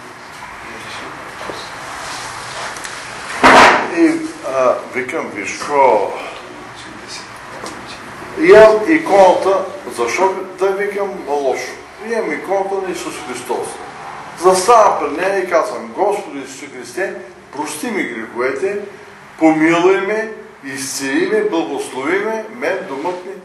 И а, викам, виж, какво... Имам иконата, защо да викам лошо? Имам иконата на Исус Христос. Застава пред нея и казвам, Господи Исус Христе, прости ми греховете, помилуй ме, изцели ме, благослови ме, мен, домът ми.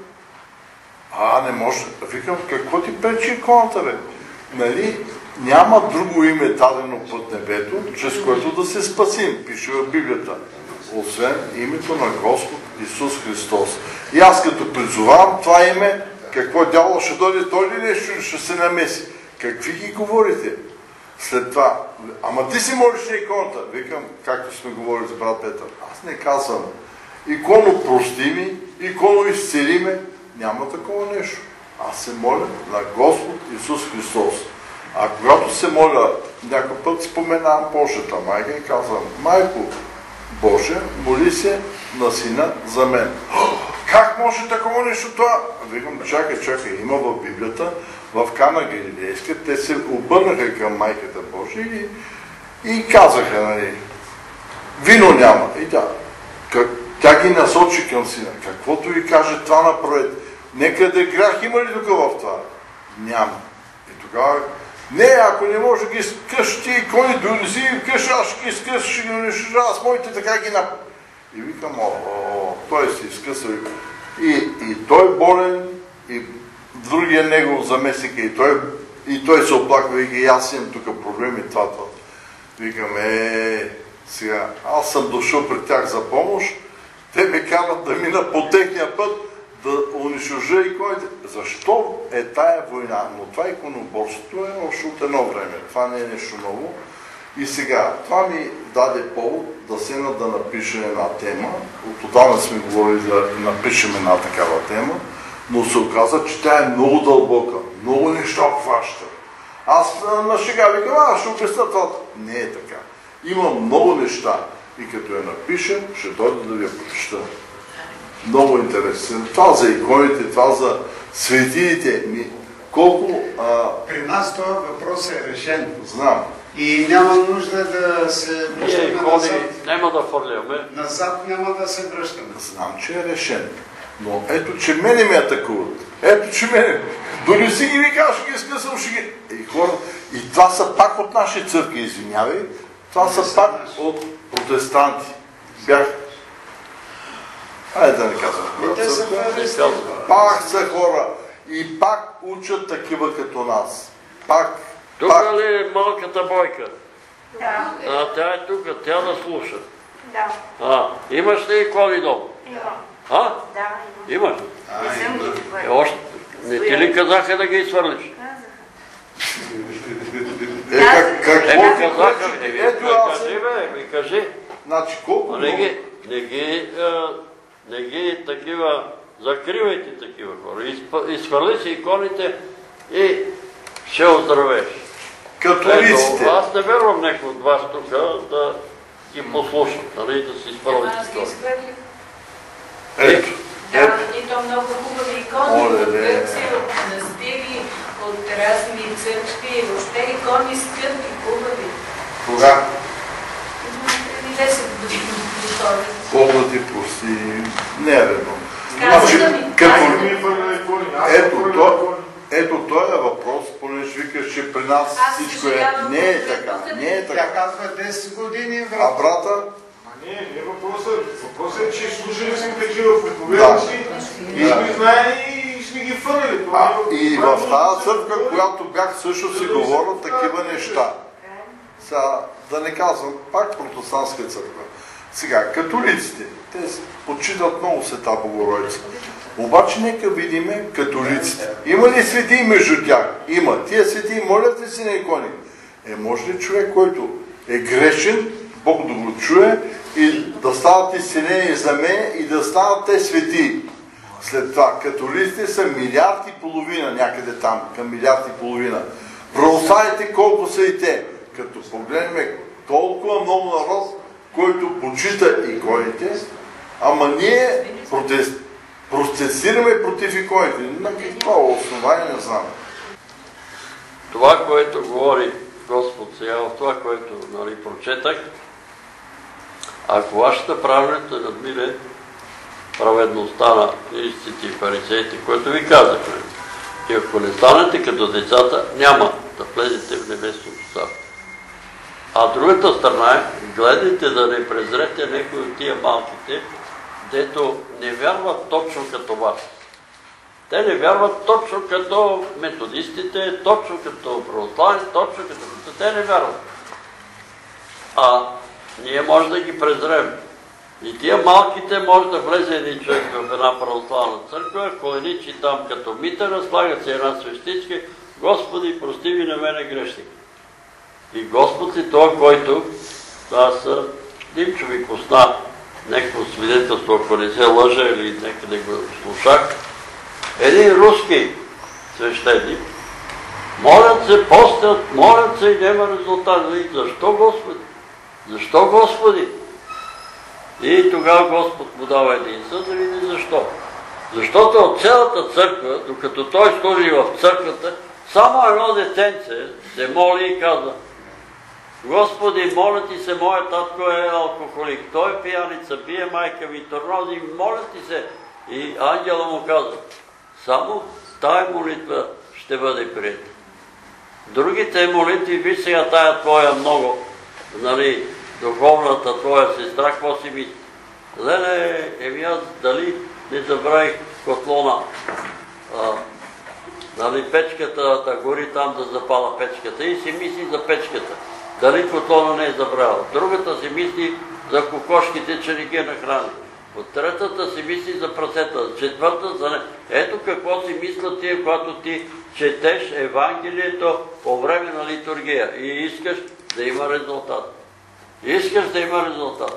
А, не може. Викам, какво ти пречи иконата, бе? Нали, няма друго име дадено под небето, чрез което да се спасим, пише в Библията. Освен името на Господ Исус Христос. И аз като призовавам това име, какво дявол ще дойде, той ли нещо ще се намеси? Какви ги говорите? След това, ама ти си молиш на иконата. Викам, както сме говорили с брат Петър. Аз не казвам, иконо прости ми, иконо изцели ме. Няма такова нещо. Аз се моля на Господ Исус Христос. А когато се моля, някой път споменавам Божията майка и казвам, майко Боже, моли се на сина за мен. Как може такова нещо това? Викам, чакай, чакай, има в Библията, в Кана Галилейска, те се обърнаха към майката Божия и, и казаха, нали, вино няма. И да, как, тя ги насочи към сина. Каквото ви каже, това направете. Нека да грях има ли тук в това? Няма. И тогава, не, ако не може да ги скъш ти икони, донеси и къш, аз ще ги скъс, ще ги унищожа, аз моите така ги нап... И викам, о, о, той се изкъсва. И, и той болен, и другия негов заместник, и той, и той се оплаква, вика, и аз имам тук проблеми, това, това. Викам, е, сега, аз съм дошъл при тях за помощ, те ме карат да мина по техния път, да унищожа иконите. Защо е тая война? Но това иконоборството е още от едно време. Това не е нещо ново. И сега, това ми даде повод да седна да напиша една тема. От отдавна сме говорили да напишем една такава тема, но се оказа, че тя е много дълбока. Много неща обхваща. Аз на шега викам, а, ще обясня това. Не е така. Има много неща. И като я напиша, ще дойда да ви я прочета. Много интересен. Това за иконите, това за светиите. Колко... А... При нас този въпрос е решен. Знам. И няма нужда да се връщаме назад. Няма да фърляме. Назад няма да се връщаме. Знам, че е решен. Но ето, че мене ме атакуват. Ето, че мене... Донеси ги, вика, ще ги скъсам, ще ги... И хора... И това са пак от наши църкви, извинявай. Това са пак от протестанти. Бях... Айде да не казвам. Те са християни. Пак са хора. И пак учат такива като нас. Пак. Тук пак. ли е малката бойка? Да. А, тя е тук, тя да слуша. Да. А, имаш ли икони дом? Имам. А? Да, Имаш? имам. Не съм ги Е, твърдила. още... Не ти ли казаха да ги изхвърлиш? Е, как, как, Еми колко казаха, пречи? еми, Ето бе, аз кажи е. бе, ми кажи. Значи колко Не много... ги, не ги, а, не ги такива, закривайте такива хора. Изп- Изхвърли си иконите и ще оздравеш. Католиците. Ето, аз не вервам някой от вас тук да ги послушат, нали, да си изправят Аз ги икони. изхвърлих. Ето. Ето. Да, и то много хубави икони Оле, от ле. Гърция, от манастири, от разни църкви, въобще икони скъпи, хубави. Кога? Преди десет години готови. Бог да ти прости, не е редно. Казвам Значи, ми, като... казвам ми. Ето, то, ето този е въпрос, понеже викаш, че при нас Аз всичко е... съжалявам, Не е конкретно така, за не е Тя така. казва десет години, А брат. брата, А не, не е въпросът. Въпросът е, че слушали сме такива проповедници и сме знаели и сме ги фърнали. а, и в тази църква, която бях, също си говорят такива неща. Сега, да не казвам, пак протестантска църква. Сега, католиците, те почитат много Света Богородица. Обаче нека видиме католиците. Има ли свети между тях? Има. Тия свети молят ли си на икони? Е, може ли човек, който е грешен, Бог да го чуе и да стават изцелени за мен и да станат те свети? След това, католиците са милиард и половина някъде там, към милиард и половина. Православните колко са и те? Като погледнем толкова много народ, който почита иконите, ама ние протест, протестираме против иконите. На какво основание не знам. Това, което говори Господ сега, в това, което нали, прочетах, ако вашата праведност надмине праведността на книжниците и фарисеите, което ви казахме, и ако не станете като децата, няма да влезете в небесното царство. А другата страна е, гледайте да не презрете някои от тия малките, дето не вярват точно като вас. Те не вярват точно като методистите, точно като православни, точно като... Те не вярват. А ние може да ги презрем. И тия малките може да влезе един човек в една православна църква, коленичи там като митъра, слага се една свещичка, Господи, прости ми на мене грешник. И Господ е той, който, това са Димчови косна, някакво свидетелство, ако не се лъжа или някъде го слушах, един руски свещеник, молят се, постят, молят се и няма резултат. И защо, Господи? Защо, Господи? И тогава Господ му дава един съд да види защо. Защото от цялата църква, докато той служи в църквата, само едно детенце се моли и казва: Господи, моля ти се, моят татко е алкохолик, той е пияница, бие майка ми, тормози, моля ти се. И ангела му казва: само тая молитва ще бъде приета. Другите молитви, виж сега тая твоя много, нали, духовната твоя сестра, какво си мисли? Леле, еми аз дали не забравих котлона, а, нали, печката да гори там да запала печката и си мисли за печката. Дали котлона не е забравил. Другата си мисли за кокошките, че не ги нахрани. От третата си мисли за прасета. Четвърта за не. Ето какво си мислят тия, когато ти четеш Евангелието по време на литургия и искаш да има резултат. Искаш да има резултат.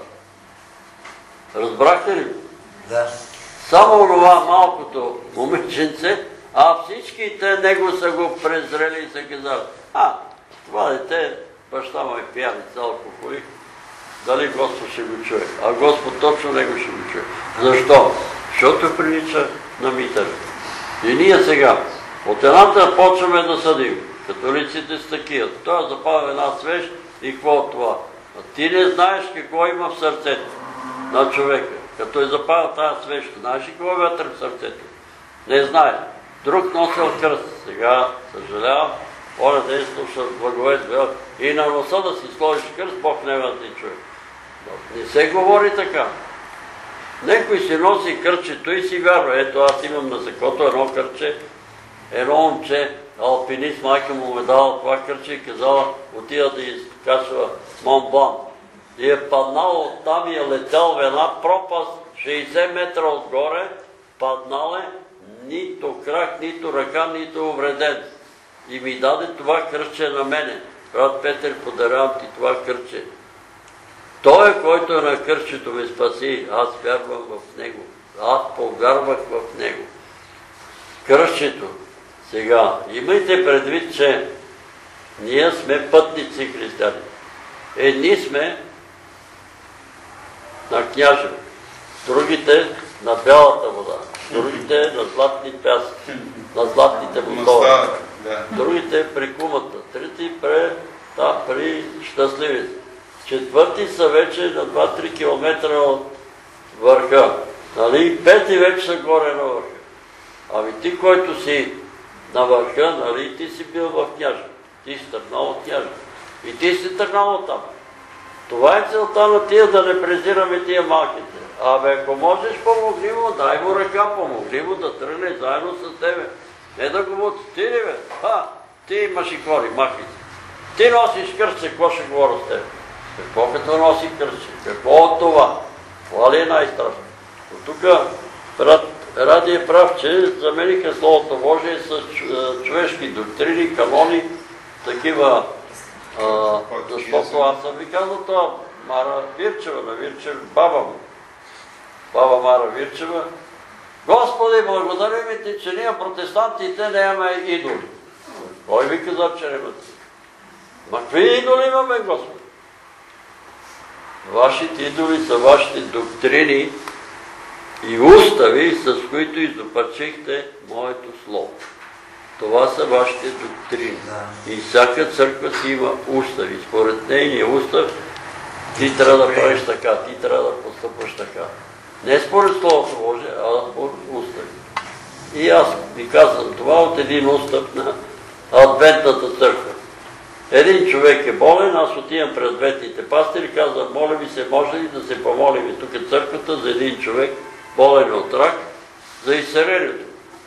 Разбрахте ли? Да. Само това малкото момиченце, а всичките него са го презрели и са казали: а, това дете, баща му е пияница, алкохолик, дали Господ ще го чуе? А Господ точно него ще го чуе. Защо? Защото прилича на митър. И ние сега, от едната почваме да съдим. Католиците са такива. Той запава една свещ и какво от това? А ти не знаеш какво има в сърцето на човека. Като е запава тази свещ, знаеш ли какво е вътре в сърцето? Не знае. Друг носил кръст. Сега, съжалявам, оля да е слушал благовест и на носа да си сложиш кръст, Бог няма да ти чуе. Не се говори така. Некой си носи кърчето и си вярва. Ето аз имам на сакото едно кърче, едно момче, алпинист, майка му ме дала това кърче и казала: отида да изкачва Мон Блан. И е паднал оттам и е летел в една пропаст шейсет метра отгоре, паднал е, нито крак, нито ръка, нито увреден. И ми даде това кърче на мене. Брат Петър, подарявам ти това кърче. Той, който е на кърчето, ме спаси. Аз вярвам в него. Аз повярвах в него. Кръчето. Сега, имайте предвид, че ние сме пътници християни. Едни сме на Княжево, другите на бялата вода, другите на златни пясъци, на златните мотори, другите при кумата, трети при, да, при щастливите. Четвърти са вече на два-три километра от върха. Нали, пети вече са горе на върха. Ами ти, който си на върха, нали, ти си бил в княжа. Ти си тръгнал от княжа. И ти си тръгнал от там. Това е целта на тия, да не презираме тия малките. Абе, ако можеш, помогни му, дай му ръка, помогни му да тръгне заедно с тебе. Не да го мутстили, бе. Ха, ти имаш и кори, махни се. Ти носиш кръстче, какво ще говоря с тебе? Какво като носи кръстче? Какво от това? Това ли е най-страшно? Но тук Ради е прав, че замениха Словото Божие с човешки доктрини, канони, такива, защото аз съм ви казал това, Мара Вирчева, на Вирчева, баба му, баба Мара Вирчева. Господи, благодарим ти, че ние протестантите не имаме идоли. Кой ви каза, че не имате? Ма какви идоли имаме, Господи? Вашите идоли са вашите доктрини и устави, с които изопачихте моето слово. Това са вашите доктрини. И всяка църква си има устави. Според нейния устав ти трябва да правиш така, ти трябва да постъпваш така. Не според Словото Божие, а според устави. И аз ви казвам това от един устав на Адвентната църква. Един човек е болен, аз отивам пред адвентните пастири и казвам, моля ви се, може ли да се помолим тук е църквата за един човек, болен от рак, за изцелението.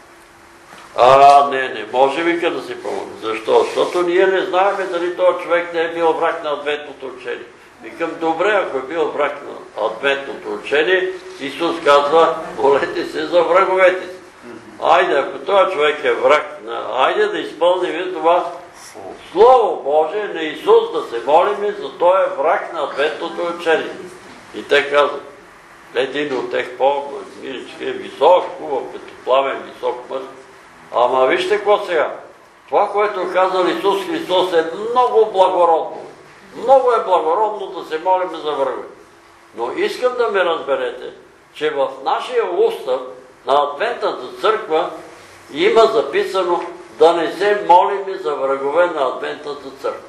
А, не, не може вика да се помогне. Защо? Защото ние не знаем дали този човек не е бил враг на адвентното учение. Викам, добре, ако е бил враг на адвентното учение, Исус казва, молете се за враговете си. Айде, ако този човек е враг, айде да изпълним това Слово Божие на Исус, да се молим, за той е враг на адвентното учение. И те казват, един от тех по-мирички е висок, хубав, като пламен, висок мъж. Ама вижте какво сега. Това, което е казал Исус Христос е много благородно. Много е благородно да се молим за врагове. Но искам да ме разберете, че в нашия устав на Адвентната църква има записано да не се молим за врагове на Адвентната църква.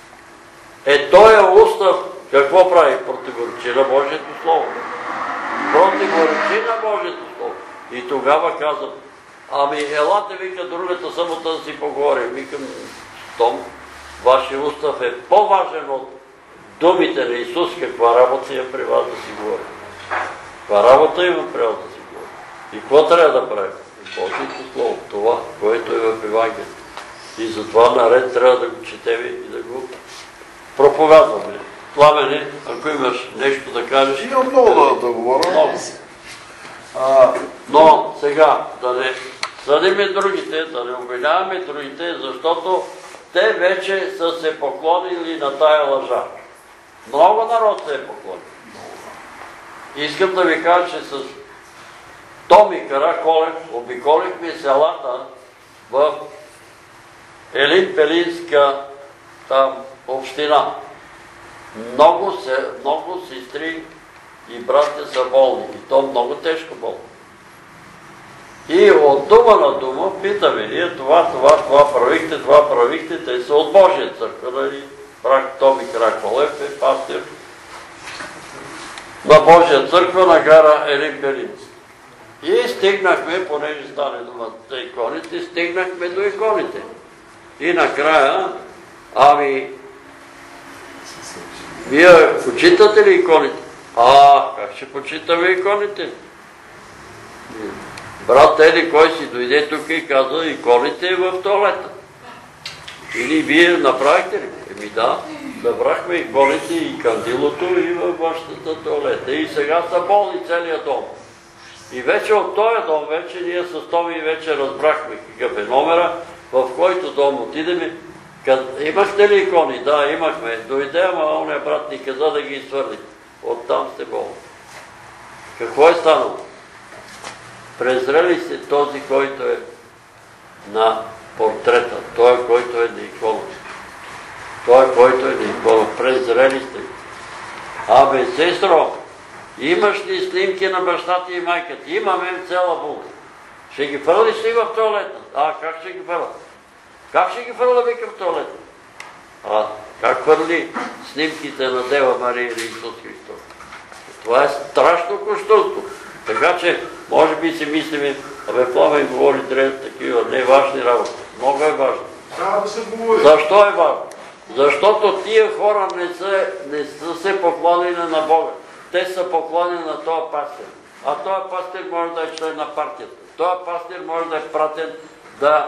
Е, този устав какво прави? Противоречи на Божието Слово. Противоречи на Божието Слово. И тогава казвам, ами елате, вика, другата събота да си поговорим. Викам, том, вашия устав е по-важен от думите на Исус, каква работа има при вас да си говорим. Каква работа има при вас да си говорим. И какво трябва да правим? Божието Слово, това, което е в Евангелието. И затова наред трябва да го четем и да го проповядваме. Пламене, ако имаш нещо да кажеш... Имам много да, да говоря. Много. А, но сега да не съдиме другите, да не обвиняваме другите, защото те вече са се поклонили на тая лъжа. Много народ се е поклонил. Искам да ви кажа, че с Томи Караколев обиколихме селата в Елин-Пелинска там община. Много, се, много сестри и братя са болни. И то много тежко болни. И от дума на дума питаме, ние това, това, това правихте, това правихте, те са от Божия църква, нали? Брат Томи Караколев е пастир на Божия църква на гара Елин-Пелинска. И стигнахме, понеже стане дума за иконите, стигнахме до иконите. И накрая, ами, вие почитате ли иконите? А, как ще почитаме иконите? Брат Еди, кой си дойде тук и каза, иконите е в туалета. Или вие направихте ли? Еми да, събрахме иконите и кандилото и във вашата туалета. И сега са болни целият дом. И вече от този дом, вече ние с Томи вече разбрахме какъв е номера, в който дом отидеме. Имахте ли икони? Да, имахме. Дойде, ама ония брат ни каза да ги изхвърли. Оттам сте болни. Какво е станало? Презрели сте този, който е на портрета, той, който е на иконата. Той, който е на иконата. Презрели сте. Абе, сестро, имаш ли снимки на бащата и майката? Имаме цяла булка. Ще ги фърлиш ли в туалета? А, как ще ги фърля? Как ще ги фърля, вика, в туалета? А, как фърли снимките на Дева Мария или Исус Христос? Това е страшно кощунство. Така че, може би си мислиме, абе Пламен говори трябва такива неважни работи. Много е важно. Трябва да се говори. Защо е важно? Защото тия хора не са, не са се поклонили на Бога. Те са поклонени на този пастир. А този пастир може да е член на партията. Този пастир може да е пратен да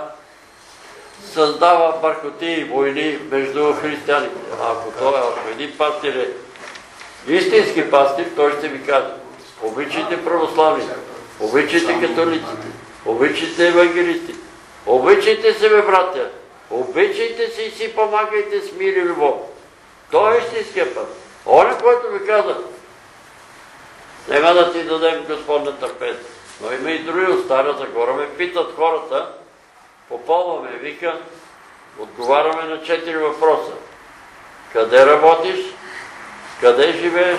създава бъркоти и войни между християните. А ако, той, ако един пастир е истински пастир, той ще ви каже: обичайте православните, обичайте католиците, обичайте евангелисти, обичайте се, бе, братя, обичайте се и си помагайте с мир и любов. Той е истинския път. Оня, който ви каза: няма да ти дадем Господна търпение. Но има и други от Стара Загора. Ме питат хората, попълваме, вика, отговаряме на четири въпроса. Къде работиш? Къде живееш?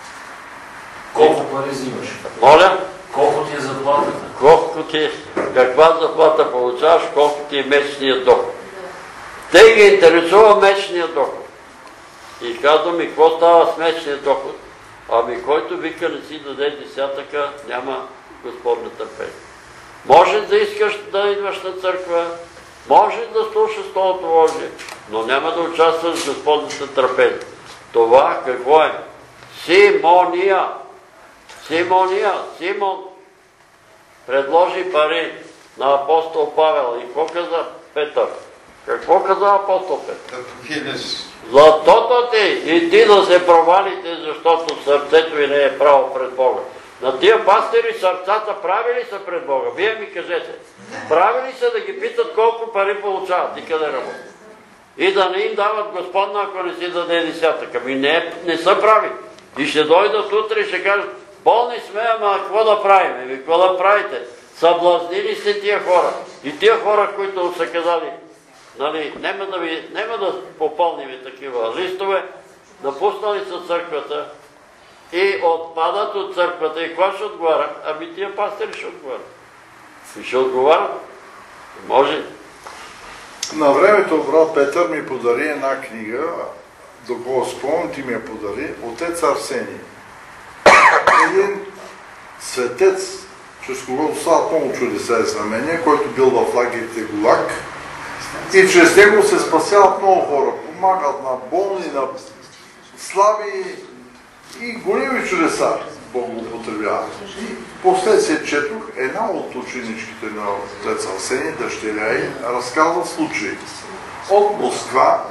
Колко пари взимаш? Моля? Колко ти е заплатата? Колко ти, каква заплата получаваш, колко ти е месечният доход. Те ги интересува месечният доход. И казвам ми, какво става с месечният доход? Ами който вика не си даде десятъка, няма Господна търпение. Може да искаш да идваш на църква, може да слушаш Словото Божие, но няма да участваш в Господната търпение. Това какво е? Симония. Симония. Симон предложи пари на апостол Павел. И какво каза Петър? Какво каза апостол Петър? Да погинеш. Златото ти и ти да се провалите, защото сърцето ви не е право пред Бога. На тия пастири сърцата прави ли са пред Бога? Вие ми кажете. Прави ли са да ги питат колко пари получават и къде работят? И да не им дават Господна, ако не си даде десятък. Ами не, не са прави. И ще дойдат утре и ще кажат: болни сме, ама какво да правим? Еми, какво да правите? Съблазнили сте тия хора. И тия хора, които са казали: нали, няма да, ви, няма да попълним такива листове, напуснали са църквата и отпадат от църквата. И какво ще отговарят? Ами тия пастири ще отговарят. И ще отговарят. Може. На времето брат Петър ми подари една книга, доколко спомням, ти ми я подари, Отец Арсений. Един светец, чрез когото стават много чудеса и знамения, който бил в лагерите ГУЛАГ. И чрез него се спасяват много хора. Помагат на болни, на слаби и големи чудеса Бог го употребява. И последствие четох една от ученичките на Отец Арсений, дъщеря й, разказва случай. От Москва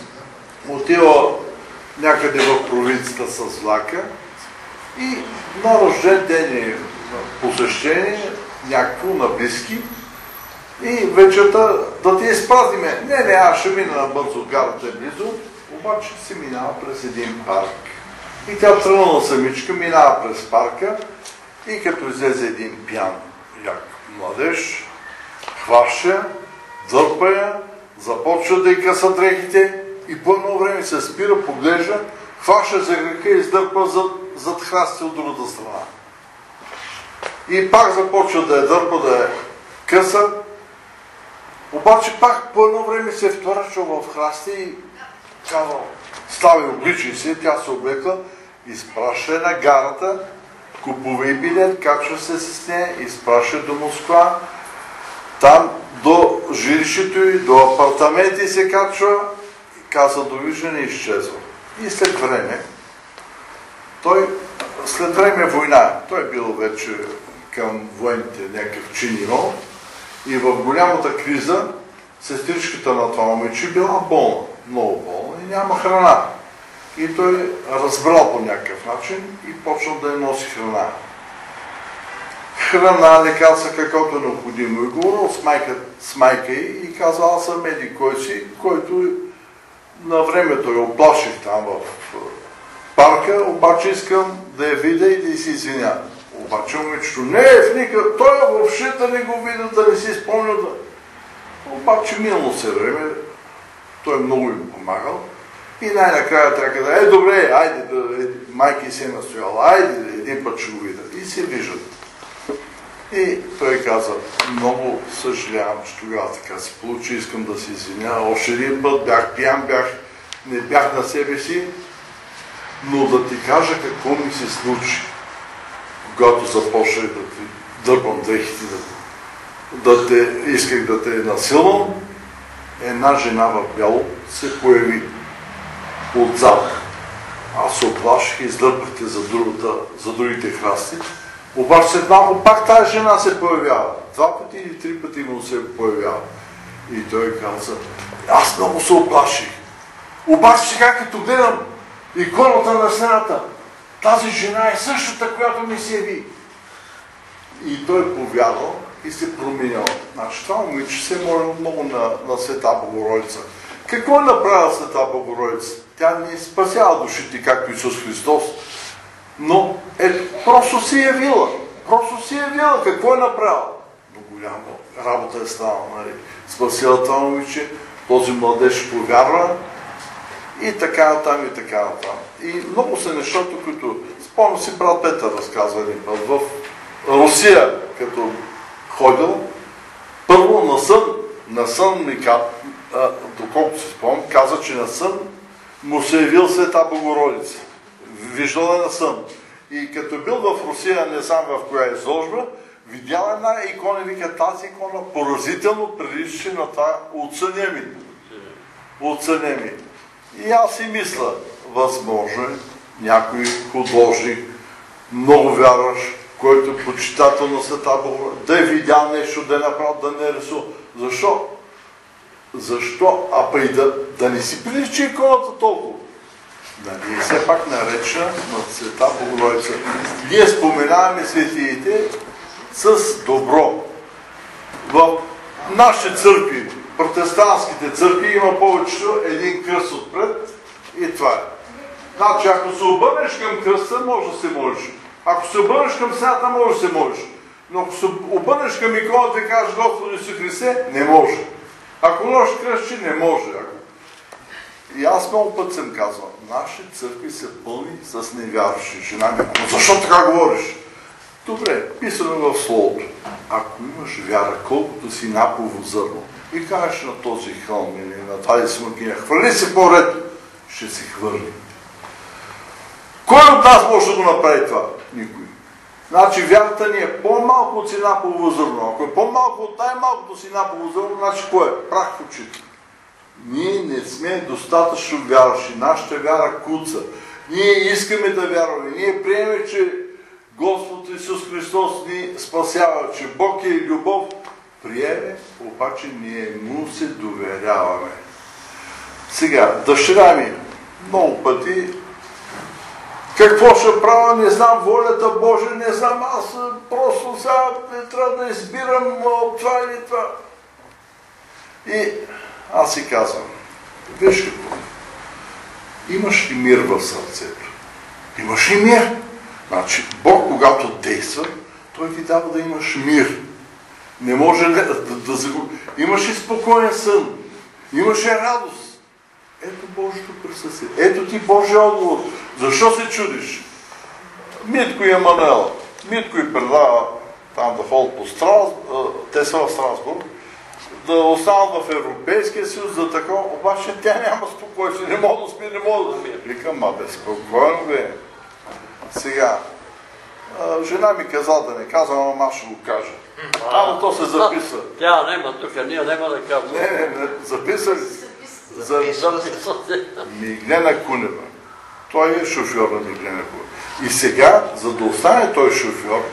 отива някъде в провинцията с влака и на рожден ден е посещение някакво на близки. И вечерта да ти изпразниме. Не, не, аз ще мина набързо, гарата е близо, обаче се минава през един парк. И тя тръгнала самичка, минава през парка и като излезе един пиян як младеж, хваща, дърпа я, започва да й къса дрехите и по едно време се спира, поглежда, хваща за греха и издърпа зад, зад храсти от другата страна. И пак започва да я дърпа, да я къса. Обаче пак по едно време се е вторачил в храсти и казал: стави, обличай се, тя се облекла, изпраща на гарата, купува и билет, качва се с нея, изпраща до Москва, там до жилището и до апартаменти се качва, каза довиждане и изчезва. И след време, той, след време война, той е бил вече към военните някакъв чин имал, и в голямата криза сестричката на това момиче била болна, много болна и няма храна. И той разбрал по някакъв начин и почнал да я носи храна. Храна, лекарства, каквото е необходимо. И говорил с майка, с майка й и казал: аз съм еди кой си, който на времето я оплаших там в парка, обаче искам да я видя и да й се извиня. Обаче момичето: не е в никакъв, той въобще да не го видя, да не си спомня. Да... Обаче минало се време, той много им помагал и най-накрая трябва да е: добре, айде, да, майка и се е настояла, айде, един път ще го видя. И се виждат. И той каза: много съжалявам, че тогава така се получи, искам да се извиня. Още един път бях пиян, бях, не бях на себе си. Но да ти кажа какво ми се случи, когато започнах да ти дърпам дрехите, да, да те, исках да те насилвам, една жена в бяло се появи отзад. Аз се оплаших и издърпахте за, другата, за другите храсти. Обаче след малко пак тази жена се появява. Два пъти или три пъти му се появява. И той каза, аз много се оплаших. Обаче сега като гледам иконата на стената, тази жена е същата, която ми се яви. И той повярвал и се променял. Значи това момиче се моля много на, на Света Богородица. Какво е направила Света Богородица? Тя не спасява душите, както Исус Христос, но е, просто се явила. Просто се явила. Какво е направила? Но голяма работа е станала. Нали? Спасила това момиче, този младеж повярва и така натам, и така натам. И много са нещата, които спомням си брат Петър разказва един път. В Русия, като ходил, първо на сън, на сън ми каза, доколкото си спомням, каза, че на сън му се явил Света Богородица. Виждал е на сън. И като бил в Русия, не знам в коя изложба, видял една икона и вика, тази икона поразително приличаше на това оценеми. Оценеми. И аз си мисля, възможно е някой художник, много вярваш, който е почитател на Света Богородица, да е видял нещо, да е направил, да не е рисувал. Защо? Защо? А па и да, да не си приличи иконата толкова. Нали, все пак наречена на Света Богородица. Ние споменаваме светиите с добро. В нашите църкви, протестантските църкви, има повечето един кръст отпред и това е. Значи, ако се обърнеш към кръста, може да се молиш. Ако се обърнеш към стената, може да се молиш. Но ако се обърнеш към иконата и кажеш Господи Исус Христе, не може. Ако носиш кръстче, не може. И аз много път съм казвал, нашите църкви са пълни с невярващи. Жена ми, но защо така говориш? Добре, писано в Словото. Ако имаш вяра, колкото си напово зърно, и кажеш на този хълм или на тази смъкиня, хвърли се по-ред, ще се хвърли. Кой от нас може да го направи това? Никой. Значи вярата ни е по-малко от си напово зърно. Ако е по-малко от най-малкото си напово зърно, значи кой е? Прах в очите. Ние не сме достатъчно вярващи. Нашата вяра куца. Ние искаме да вярваме. Ние приемем, че Господ Исус Христос ни спасява, че Бог е любов. Приеме, обаче ние му се доверяваме. Сега, дъщеря ми много пъти какво ще правя, не знам волята Божия, не знам, аз просто сега не трябва да избирам това или това. И аз си казвам, виж какво, имаш ли мир в сърцето? Имаш ли мир? Значи, Бог, когато действа, Той ти дава да имаш мир. Не може да, да, да загуби. Имаш ли спокоен сън? Имаш ли радост? Ето Божието присъствие. Ето ти Божия отговор. Защо се чудиш? Митко и Емануела. Митко и предава там да ходят по Страсбург, те са в Страсбург, да останат в Европейския съюз за такова, обаче тя няма спокойствие, не мога да спи, не мога да спи. Викам, а бе, спокойно бе. Сега, жена ми каза да не казвам, ама аз ще го кажа. Ама то се записва. Тя няма тук, ние няма да казвам. Не, не, не, записали. Миглена Кунева. Той е шофьор на Миглена Кунева. И сега, за да остане той шофьор,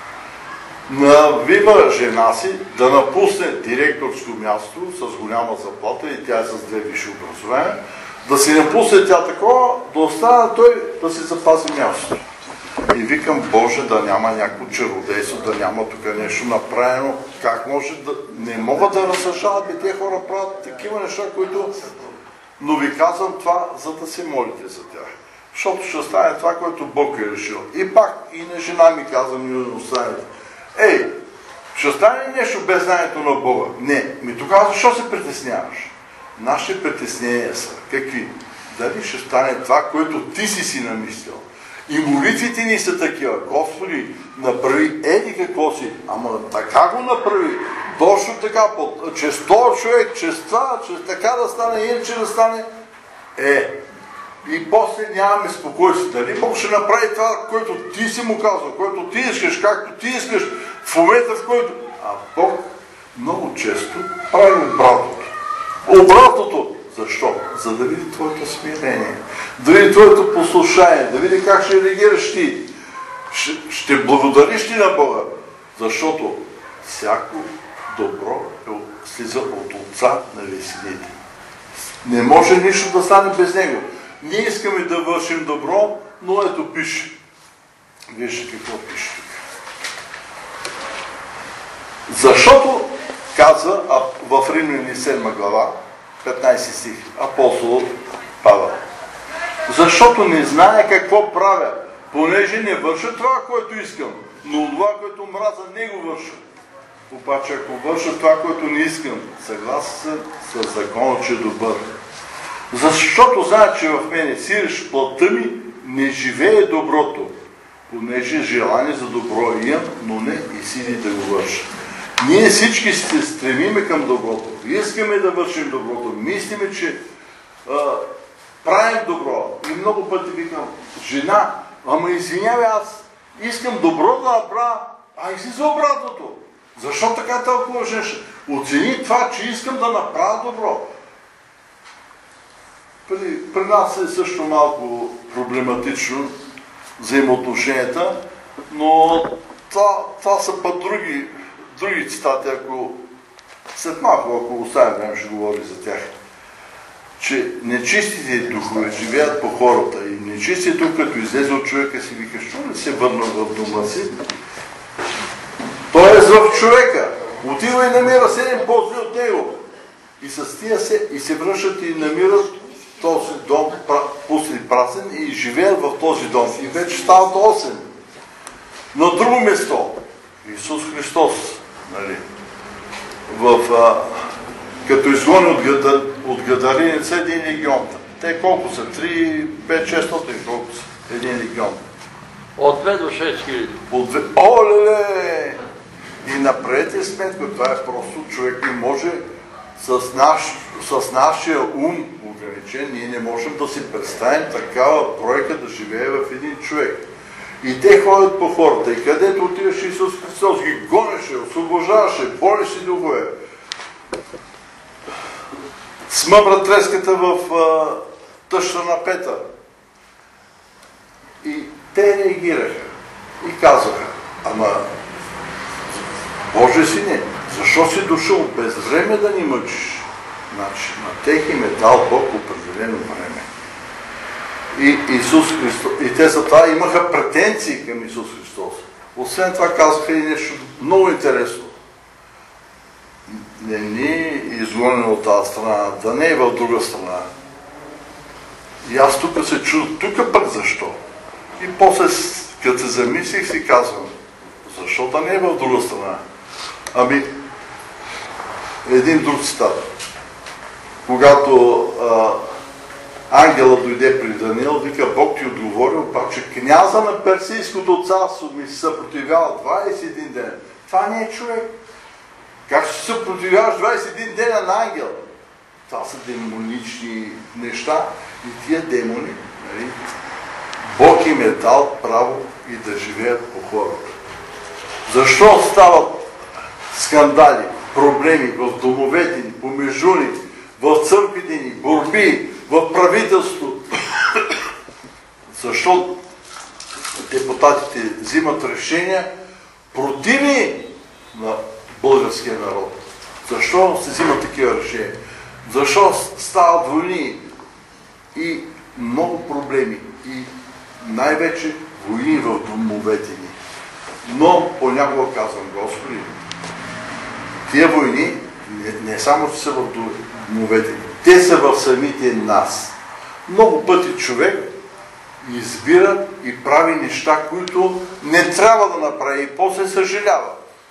навива жена си да напусне директорско място с голяма заплата и тя е с две висши образования, да си напусне тя такова, да остане той да си запази място. И викам, Боже, да няма някакво чародейство, да няма тук нещо направено. Как може да... Не могат да разсъждават, и тези хора правят такива неща, които... Но ви казвам това, за да се молите за тях. Защото ще стане това, което Бог е решил. И пак, и на жена ми казвам, и да останете. Ей, ще стане нещо без знанието на Бога? Не. Ми тогава защо се притесняваш? Нашите притеснения са какви? Дали ще стане това, което ти си си намислил? И молитвите ни са такива. Господи, направи еди какво си, ама така го направи. Точно така, че сто човек, че това, че така да стане, иначе да стане. Е, и после нямаме спокойствие. Дали Бог ще направи това, което ти си му казал, което ти искаш, както ти искаш, в момента в който... А Бог много често прави обратното. Обратното! Защо? За да види твоето смирение, да види твоето послушание, да види как ще реагираш ти. Ще, ще благодариш ли на Бога? Защото всяко добро слиза от Отца на висините. Не може нищо да стане без Него. Ние искаме да вършим добро, но ето пише. Вижте какво пише тук. Защото, казва в Римляни седма глава, петнайсети стих, апостолът Павел. Защото не знае какво правя, понеже не върша това, което искам, но това, което мраза, не го върша. Обаче, ако върша това, което не искам, съгласен с закона, че е добър. Защото знае, че в мене сириш плътта ми, не живее доброто, понеже желание за добро имам, но не и сили да го върша. Ние всички се стремиме към доброто. Искаме да вършим доброто. Мислиме, че а, правим добро. И много пъти викам, жена, ама извинявай, аз искам добро да направя, а и си за обратното. Защо така толкова женша? Оцени това, че искам да направя добро. При, при нас е също малко проблематично взаимоотношенията, но това, това са път други, други цитати, ако след малко, ако оставя време, ще говори за тях. Че нечистите духове живеят по хората и нечистият дух, като излезе от човека, си вика, що не се върна в дома си? Той е в човека. Отива и намира седем по-зли от него. И с тия се, и се връщат и намират този дом пусти празен и живеят в този дом. И вече стават осем. На друго место, Исус Христос, нали, в, а, като изгони от, Гада, от Гадаринеца един легион. Те колко са? три, пет, шестстотин, колко са? Един легион. От две до шест хиляди. От две... Оле! И направете сметка, това е просто човек не може с, наш, с нашия ум ограничен, ние не можем да си представим такава бройка да живее в един човек. И те ходят по хората. И където отиваше Исус Христос, ги гонеше, освобождаваше, болеше духове. Смъбра треската в а, тъща на Петър. И те реагираха. И казаха, ама Боже сине, защо си дошъл без време да ни мъчиш? Значи, на тех им е дал Бог определено време. И Исус Христос, и те за това имаха претенции към Исус Христос. Освен това казаха и нещо много интересно. Не ни изгонен от тази страна, да не е в друга страна. И аз тук се чудя, тук пък защо? И после, като се замислих, си казвам, защо да не е в друга страна? Ами, един друг цитат. Когато а, ангелът дойде при Даниил, вика, Бог ти отговори, обаче княза на Персийското царство ми се съпротивява двайсет и един ден. Това не е човек. Как ще се съпротивяваш двайсет и един дена на ангел? Това са демонични неща и тия демони, нали? Бог им е дал право и да живеят по хората. Защо стават скандали, проблеми в домовете ни, помежду ни, в църквите ни, борби, в правителството? Защо депутатите взимат решения противни на българския народ? Защо се взимат такива решения? Защо стават войни и много проблеми и най-вече войни в домовете ни? Но понякога казвам, Господи, тия войни не, не само че са в домовете ни, те са в самите нас. Много пъти човек избира и прави неща, които не трябва да направи и после съжалява.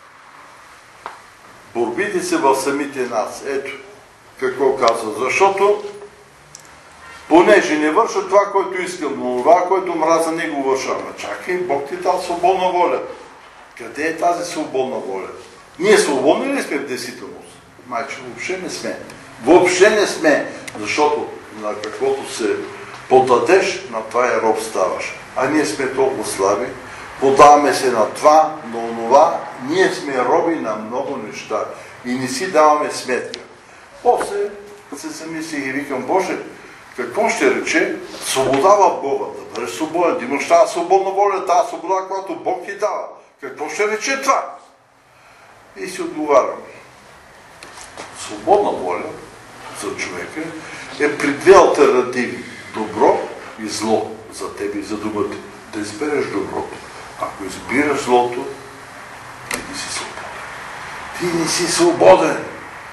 Борбите се в самите нас. Ето какво казва. Защото понеже не върша това, което искам, но това, което мраза, не го върша. Ама чакай, Бог ти дал свободна воля. Къде е тази свободна воля? Ние свободни ли сме в действителност? Майче, въобще не сме. Въобще не сме. Защото на каквото се подадеш, на това и роб ставаш. А ние сме толкова слаби, подаваме се на това, на онова, ние сме роби на много неща и не си даваме сметка. После се замислих и викам, Боже, какво ще рече свобода в Бога? Да бъдеш свободен, да имаш тази свободна воля, тази свобода, която Бог ти дава. Какво ще рече това? И си отговарям. Свободна воля за човека е при две алтернативи. Добро и зло за тебе и за думата. Да избереш доброто. Ако избираш злото, ти не си свободен. Ти не си свободен.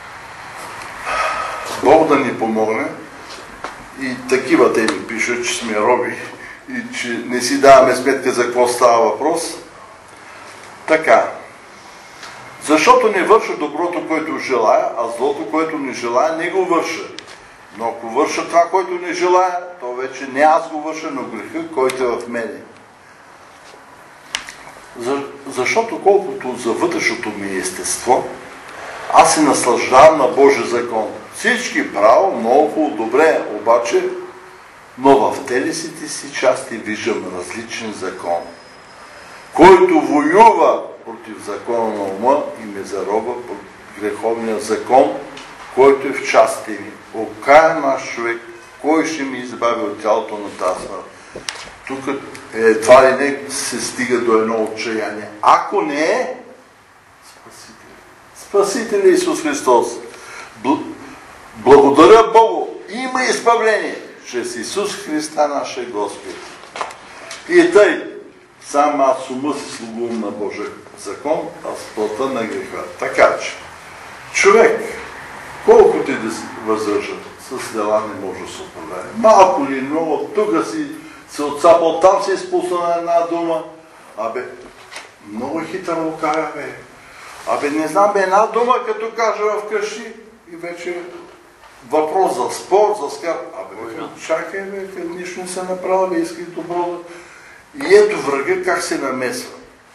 Бог да ни помогне. И такива те ми пишат, че сме роби и че не си даваме сметка за какво става въпрос. Така. Защото не върша доброто, което желая, а злото, което не желая, не го върша. Но ако върша това, което не желая, то вече не аз го върша, но греха, който е в мене. За, защото колкото за вътрешното ми естество, аз се наслаждавам на Божия закон. Всички право, много добре, обаче, но в телесите си части виждам различен закон, който воюва против закона на ума и ме заробва под греховния закон, който е в частите ми. Окаян наш човек, кой ще ми избави от тялото на тази смърт? Тук едва ли не се стига до едно отчаяние. Ако не е Спасител. Спасител Исус Христос. Благодаря Богу. Има изпавление чрез Исус Христа, нашия Господ. И тъй, сам аз с ума си слугувам на Божия закон, а с плътта на греха. Така че, човек, колкото и да се въздържа, с дела не може да се управлява. Малко ли много, тук си се отцапал, там се изпусна на една дума. Абе, много хитър лукавя, бе. Абе, не знам, бе, една дума, като кажа вкъщи и вече въпрос за спор, за скар. Абе, бе, чакай, бе, нищо не се направи, бе, искай добро. И ето врага как се намесва.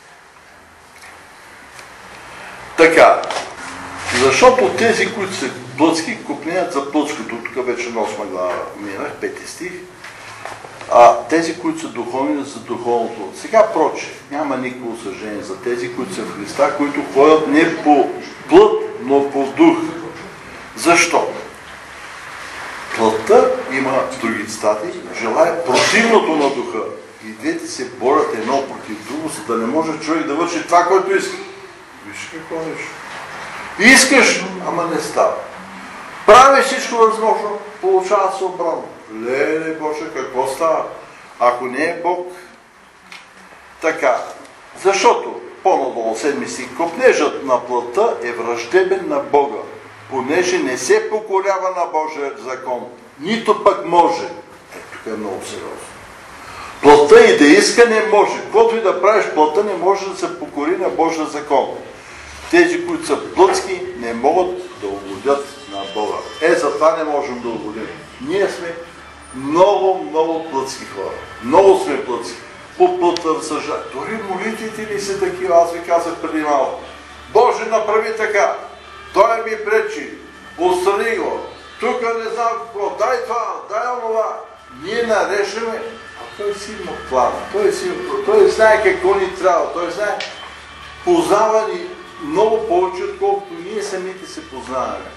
Така, защото тези, които са плъцки, купнеят за плъцкото, тук вече на осма глава минах, пети стих, а тези, които са духовни, за духовното. Сега проче, няма никакво съжаление за тези, които са в Христа, които ходят не по плът, но по дух. Защо? Плътта има други цитати, желая противното на духа. И двете се борят едно против друго, за да не може човек да върши това, което иска. Виж какво нещо. Искаш, ама не става. Прави всичко възможно, получава се обратно. Леле, Боже, какво става? Ако не е Бог, така. Защото, по-надолу седми стих, копнежът на плътта е враждебен на Бога, понеже не се покорява на Божия закон, нито пък може. Е, тук е много сериозно. Плътта и да иска не може. Каквото и да правиш, плътта не може да се покори на Божия закон. Тези, които са плътски, не могат да угодят на Бога. Е, затова не можем да угодим. Ние сме много, много плътски хора. Много сме плътски. По плътта разсъждаме. Дори молитвите ни са такива, аз ви казах преди малко. Боже, направи така. Той ми пречи. Отстрани го. Тук не знам какво. Дай това, дай онова. Ние нареждаме, а той си има план. Той, си, той знае какво ни трябва. Той знае, познава ни много повече, отколкото ние самите се познаваме.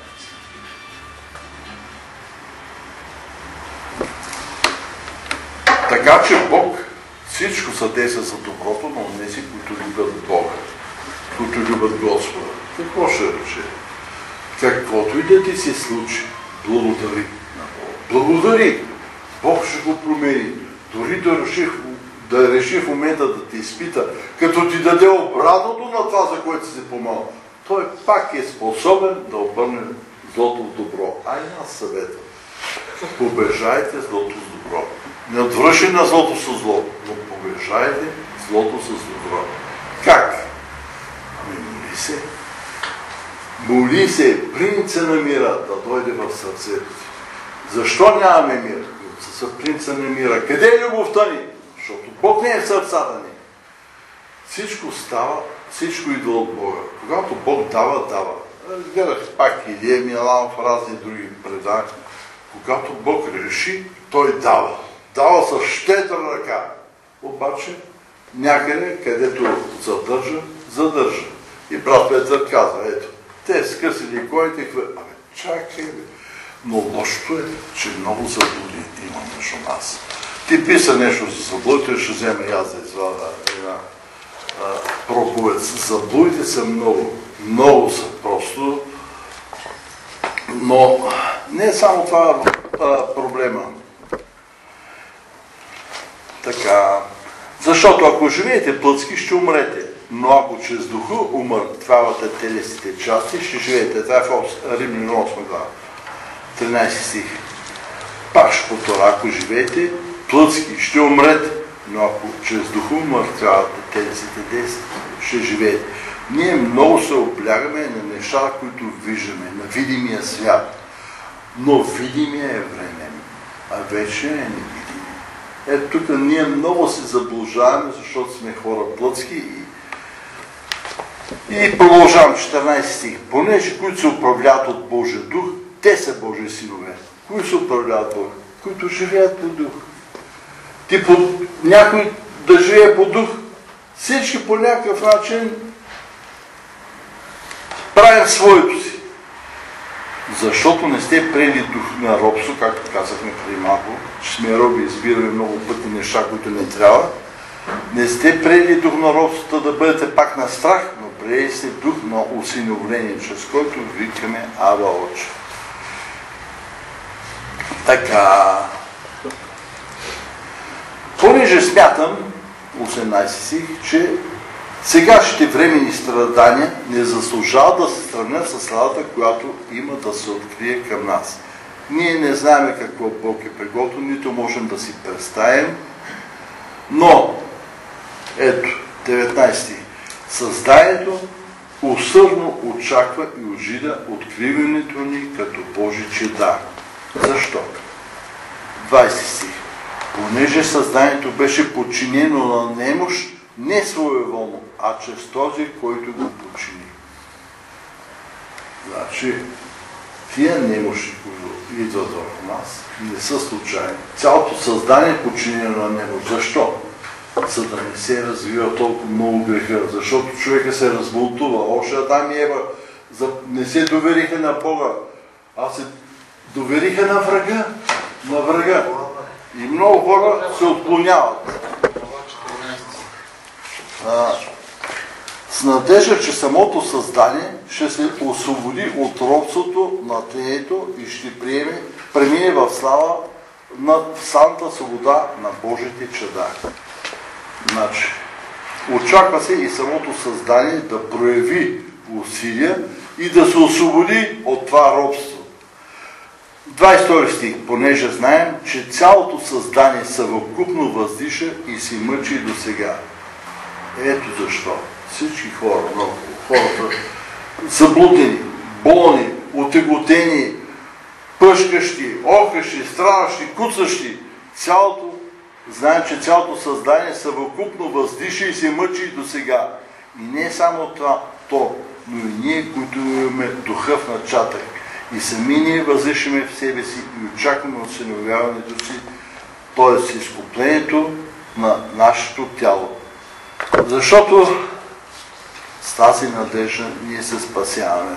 Така че Бог всичко съдейства за доброто на онези, които любят Бога, които любят Господа. Какво ще рече? Каквото и да ти се случи, благодари на Бога. Благодари! Бог ще го промени. Дори да реши, да реши в момента да те изпита, като ти даде обратното на това, за което си се помал. Той пак е способен да обърне злото в добро. А и нас съвета. Побежайте злото с добро. Не отвръщай на злото с зло, но побежайте злото с добро. Как? Ами моли се. Моли се, принца на мира да дойде в сърцето ти. Защо нямаме мир? С принца на мира. Къде е любовта ни? Защото Бог не е в сърцата ни. Всичко става, всичко идва от Бога. Когато Бог дава, дава. Гледах пак Илия Милан в разни други предания. Когато Бог реши, Той дава. дава с щедра ръка. Обаче някъде, където задържа, задържа. И брат Петър казва, ето, те скъсили коите, абе, чакай, бе. Но лошото е, че много заблуди има между нас. Ти писа нещо за заблудите, ще взема и аз да извада една а, проповед. Заблудите са много, много са просто, но не е само това а, проблема. Така, защото ако живеете плътски, ще умрете, но ако чрез духа умъртвявате телесните части, ще живеете. Това е в Римляни осма глава, тринайсети стих. Пак ще повторя, ако живеете плътски, ще умрете, но ако чрез духа умъртвявате телесните действия, ще живеете. Ние много се облягаме на неща, които виждаме, на видимия свят. Но видимия е времен, а вече е невидимия. Ето тук ние много се заблужаваме, защото сме хора плътски и, и продължавам четиринайсети стих. Понеже които се управляват от Божия дух, те са Божии синове. Кои се управляват Бог? Които живеят по дух. Ти по... някой да живее по дух, всички по някакъв начин правим своето си. Защото не сте приели дух на робство, както казахме преди малко, че сме роби и избираме много пъти неща, които не трябва. Не сте приели дух на робството да бъдете пак на страх, но приели сте дух на усиновление, чрез който викаме Аба Отче. Така. Понеже смятам, осемнайсети стих, че сегашните временни страдания не заслужават да се сравнят с сладата, която има да се открие към нас. Ние не знаем какво Бог е приготвил, нито можем да си представим, но ето, деветнайсети стих. Създанието усърдно очаква и ожида откриването ни като Божи чеда. Защо? двайсети стих. Понеже създанието беше подчинено на немощ, не своеволно, а чрез този, който го подчини. Значи, тия немощи, които идват в нас, не са случайни. Цялото създание е подчинено на немощ. Защо? За да не се развива толкова много греха. Защото човека се разбултува. Още Адам и Ева не се довериха на Бога, а се довериха на врага. На врага. И много хора се отклоняват. А, с надежда, че самото създание ще се освободи от робството на тлението и ще приеме, премине в слава на санта свобода на Божите чада. Значи, очаква се и самото създание да прояви усилия и да се освободи от това робство. двайсети втори стих. Понеже знаем, че цялото създание съвкупно въздиша и си мъчи до сега. Ето защо всички хора, много хората, заблудени, болни, отеготени, пъшкащи, охащи, страдащи, куцащи, цялото, знаем, че цялото създание съвкупно въздиша и се мъчи до сега. И не само това, то, но и ние, които имаме духа в начатък. И сами ние въздишаме в себе си и очакваме осиновяването си, т.е. изкуплението на нашето тяло. Защото с тази надежда ние се спасяваме.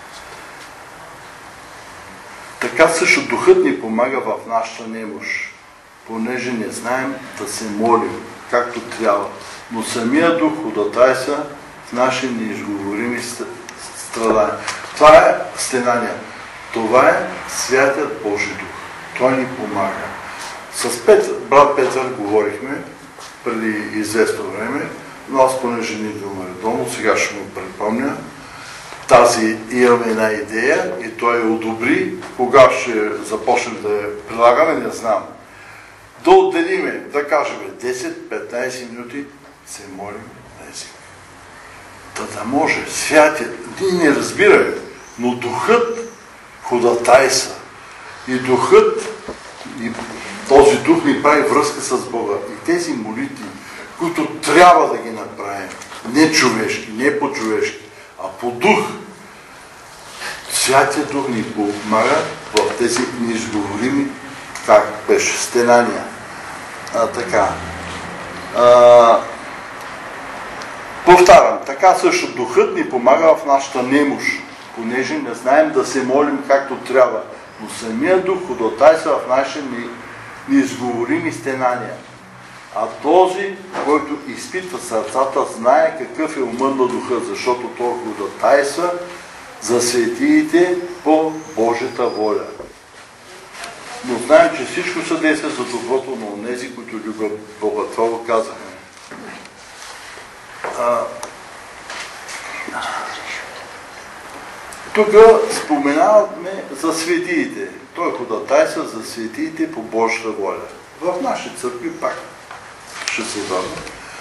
Така също духът ни помага в нашата немощ, понеже не знаем да се молим както трябва, но самия дух ходатайства в наши неизговорими страдания. Това е стенания. Това е Святият Божи дух. Той ни помага. С Петър, брат Петър говорихме преди известно време, но аз понеже не идвам редовно, сега ще му припомня. Тази имаме една идея и той я одобри. Кога ще започнем да я прилагаме, не знам. Да отделиме, да кажем десет-петнайсет минути, се молим на език. Да да може Святият, ние не разбираме, но духът ходатайства. И духът, и този дух ни прави връзка с Бога. И тези молитви, които трябва да ги направим, не човешки, не по-човешки, а по дух, Святия Дух ни помага в тези неизговорими, как беше, стенания. А, така. А, повтарям, така също духът ни помага в нашата немощ, понеже не знаем да се молим както трябва, но самия дух ходатайства в нашите неизговорими стенания. А този, който изпитва сърцата, знае какъв е умът на духа, защото той ходатайства за светиите по Божията воля. Но знаем, че всичко съдейства за доброто на онези, които любят Бога. Това го казахме. А, тук споменаваме за светиите. Той ходатайства за светиите по Божията воля. В нашите църкви пак ще се върна.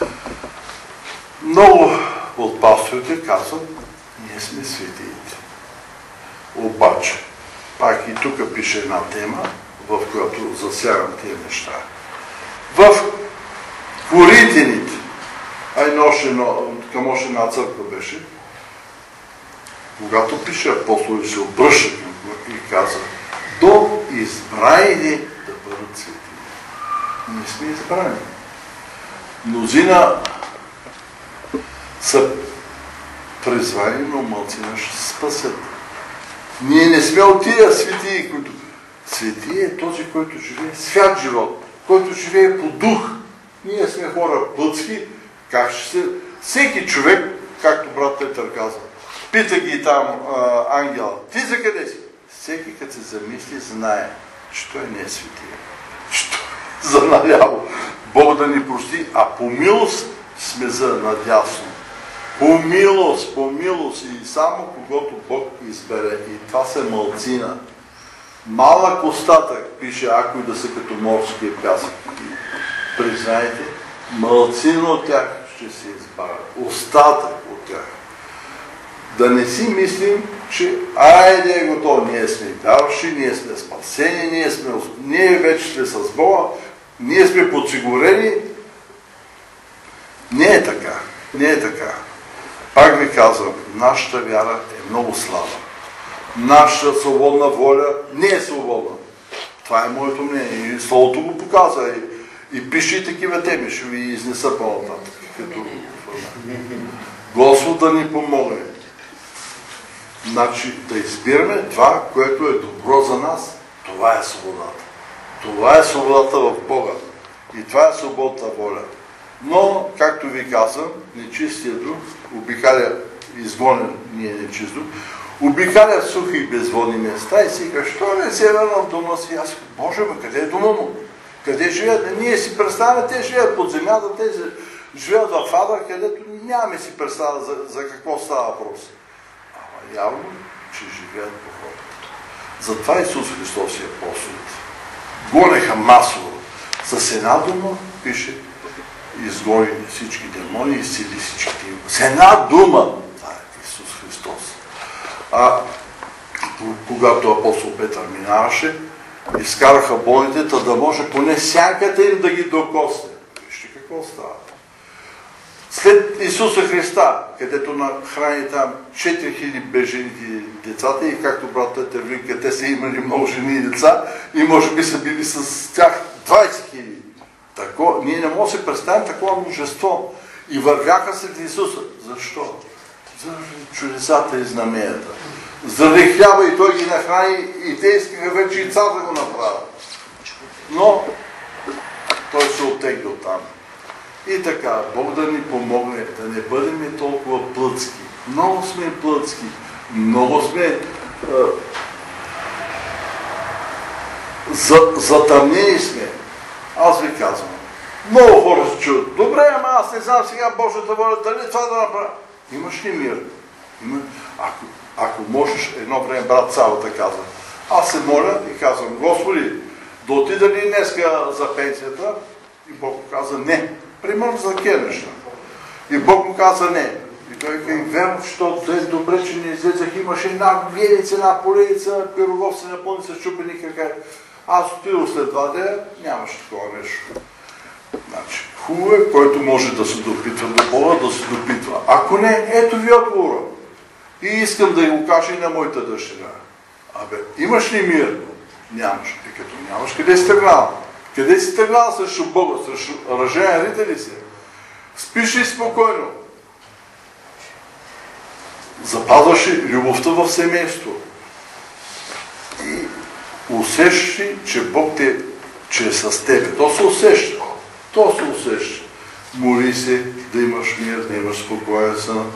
Много от пасторите казват, ние сме светиите. Обаче, пак и тук пише една тема, в която засягам тия неща. В Коринтияните, ай ноше, към още една църква беше, когато пише апостол и се обръща към и каза, до избраните да бъдат свети. Ние сме избрани. Мнозина са призвани, но малцина ще се спасят. Ние не сме от тия светии, които... Свети е този, който живее свят живот, който живее по дух. Ние сме хора плътски, как ще се... Всеки човек, както брат Петър казва, пита ги там а, ангела, ти за къде си? Всеки, като се замисли, знае, че той не е светия. Че той е за наляво. Бог да ни прости, а по милост сме за надясно. По милост, по милост и само когато Бог избере. И това се малцина. Малък остатък, пише, ако и да са като морския пясък. Признайте, малцина от тях ще се избавят. Остатък от тях. Да не си мислим, че айде е готово, ние сме вярващи, ние сме спасени, ние, сме, ние вече сме с Бога, ние сме подсигурени. Не е така. Не е така. Пак ви казвам, нашата вяра е много слаба. Нашата свободна воля не е свободна. Това е моето мнение. И Словото го показва. И, и пише и такива теми. Ще ви изнеса по-нататък. Като... Господ да ни помогне. Значи да избираме това, което е добро за нас. Това е свободата. Това е свободата в Бога. И това е свободната воля. Но, както ви казвам, нечистия дух обикаля, изгонен ние нечист дух, обикаля в сухи и безводни места и си казва, що не се върна в дома си? Аз, Боже, ме, къде е дома му? Къде живеят? Ние си представяме, те живеят под земята, те живеят в ада, където нямаме си представа за, за какво става въпрос. Ама явно, че живеят по хората. Затова Исус Христос и апостолите гонеха масово. С една дума, пише, изгони всички демони и изцели всички им. С една дума, това е Исус Христос. А когато апостол Петър минаваше, изкараха болните, да може поне сянката им да ги докосне. Вижте какво става. След Исуса Христа, където нахрани там четири хиляди безжените децата и както брат Петър вика, те са имали много жени и деца и може би са били с тях двайсет хиляди. Тако, ние не можем да се представим такова множество. И вървяха след Исуса. Защо? Заради чудесата и знаменията. Заради хляба и той ги нахрани и те искаха вече и цар да го направят. Но той се оттегли оттам. И така, Бог да ни помогне да не бъдем толкова плътски. Много сме плътски. Много сме е, за, затъмнени сме. Аз ви казвам. Много хора се чуят. Добре, ама аз не знам сега Божията воля, дали това да направя. Имаш ли мир? Има... Ако, ако можеш, едно време брат Савата казва. Аз се моля и казвам, Господи, да отида ли днеска за пенсията? И Бог му каза не. Примерно за такива неща. И Бог му каза не. И той каза, верно, защото е добре, че не излезах. Имаше една виелица, една поленица, пирогов се напълни с чупени крака. Аз отидох след два дена, нямаше такова нещо. Значи, хубаво е, който може да се допитва до Бога, да се допитва. Ако не, ето ви отговора. И искам да го кажа и на моята дъщеря. Абе, имаш ли мир? Нямаш. И като нямаш, къде си тръгнал? Къде си тръгнал срещу Бога? Срещу ръжен рита ли си? Спиш ли спокойно? Запазваш ли любовта в семейство? И усещаш ли, че Бог те, че е с тебе? То се усеща. То се усеща. Моли се да имаш мир, да имаш спокоен сън.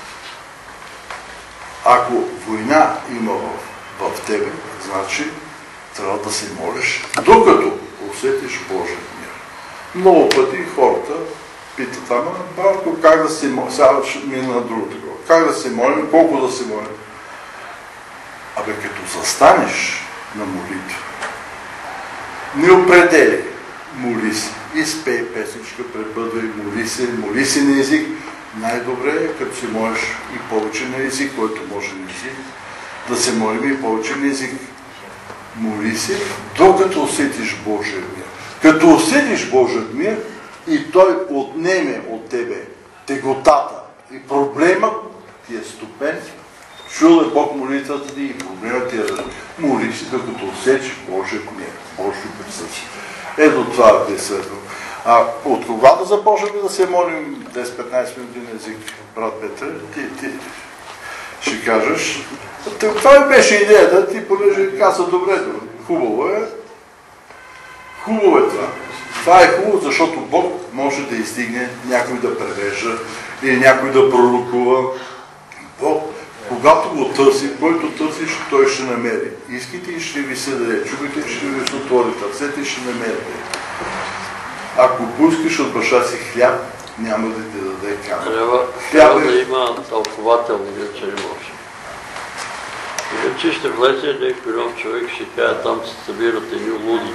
Ако война има в, в тебе, значи трябва да се молиш, докато усетиш Божия мир. Много пъти хората питат, ама, братко, как да се молим? Сега ще мина на друго такова. Как да се молим? Колко да се молим? Абе, като застанеш на молитва, не определи. Моли се. Изпей песничка, препъдвай, моли се, моли се на език. Най-добре е, като се молиш и повече на език, който може на език, да се молим и повече на език. Моли се, докато усетиш Божия мир. Като усетиш Божия мир и Той отнеме от тебе теготата и проблемът ти е стопен, чул е Бог молитвата ти и проблемът ти е различен. Моли се, докато усетиш Божия мир, Божия присъствие. Ето това е светло. А от кога да започнем да се молим десет-петнайсет минути на език, брат Петър? Ти, ти ще кажеш. Това ми беше идеята, ти понеже каза добре, хубаво е. Хубаво е това. Това е хубаво, защото Бог може да издигне, някой да превежда или някой да пророкува. Бог, когато го търси, който търсиш, той ще намери. Искайте и ще ви се даде, чукайте и ще ви се отвори, търсете и ще намерите. Ако поискаш от баща си хляб, няма да ти даде камък. Трябва, трябва да има тълковател, иначе не може. Иначе ще влезе някой нов човек, ще каже, там се събират едни луди.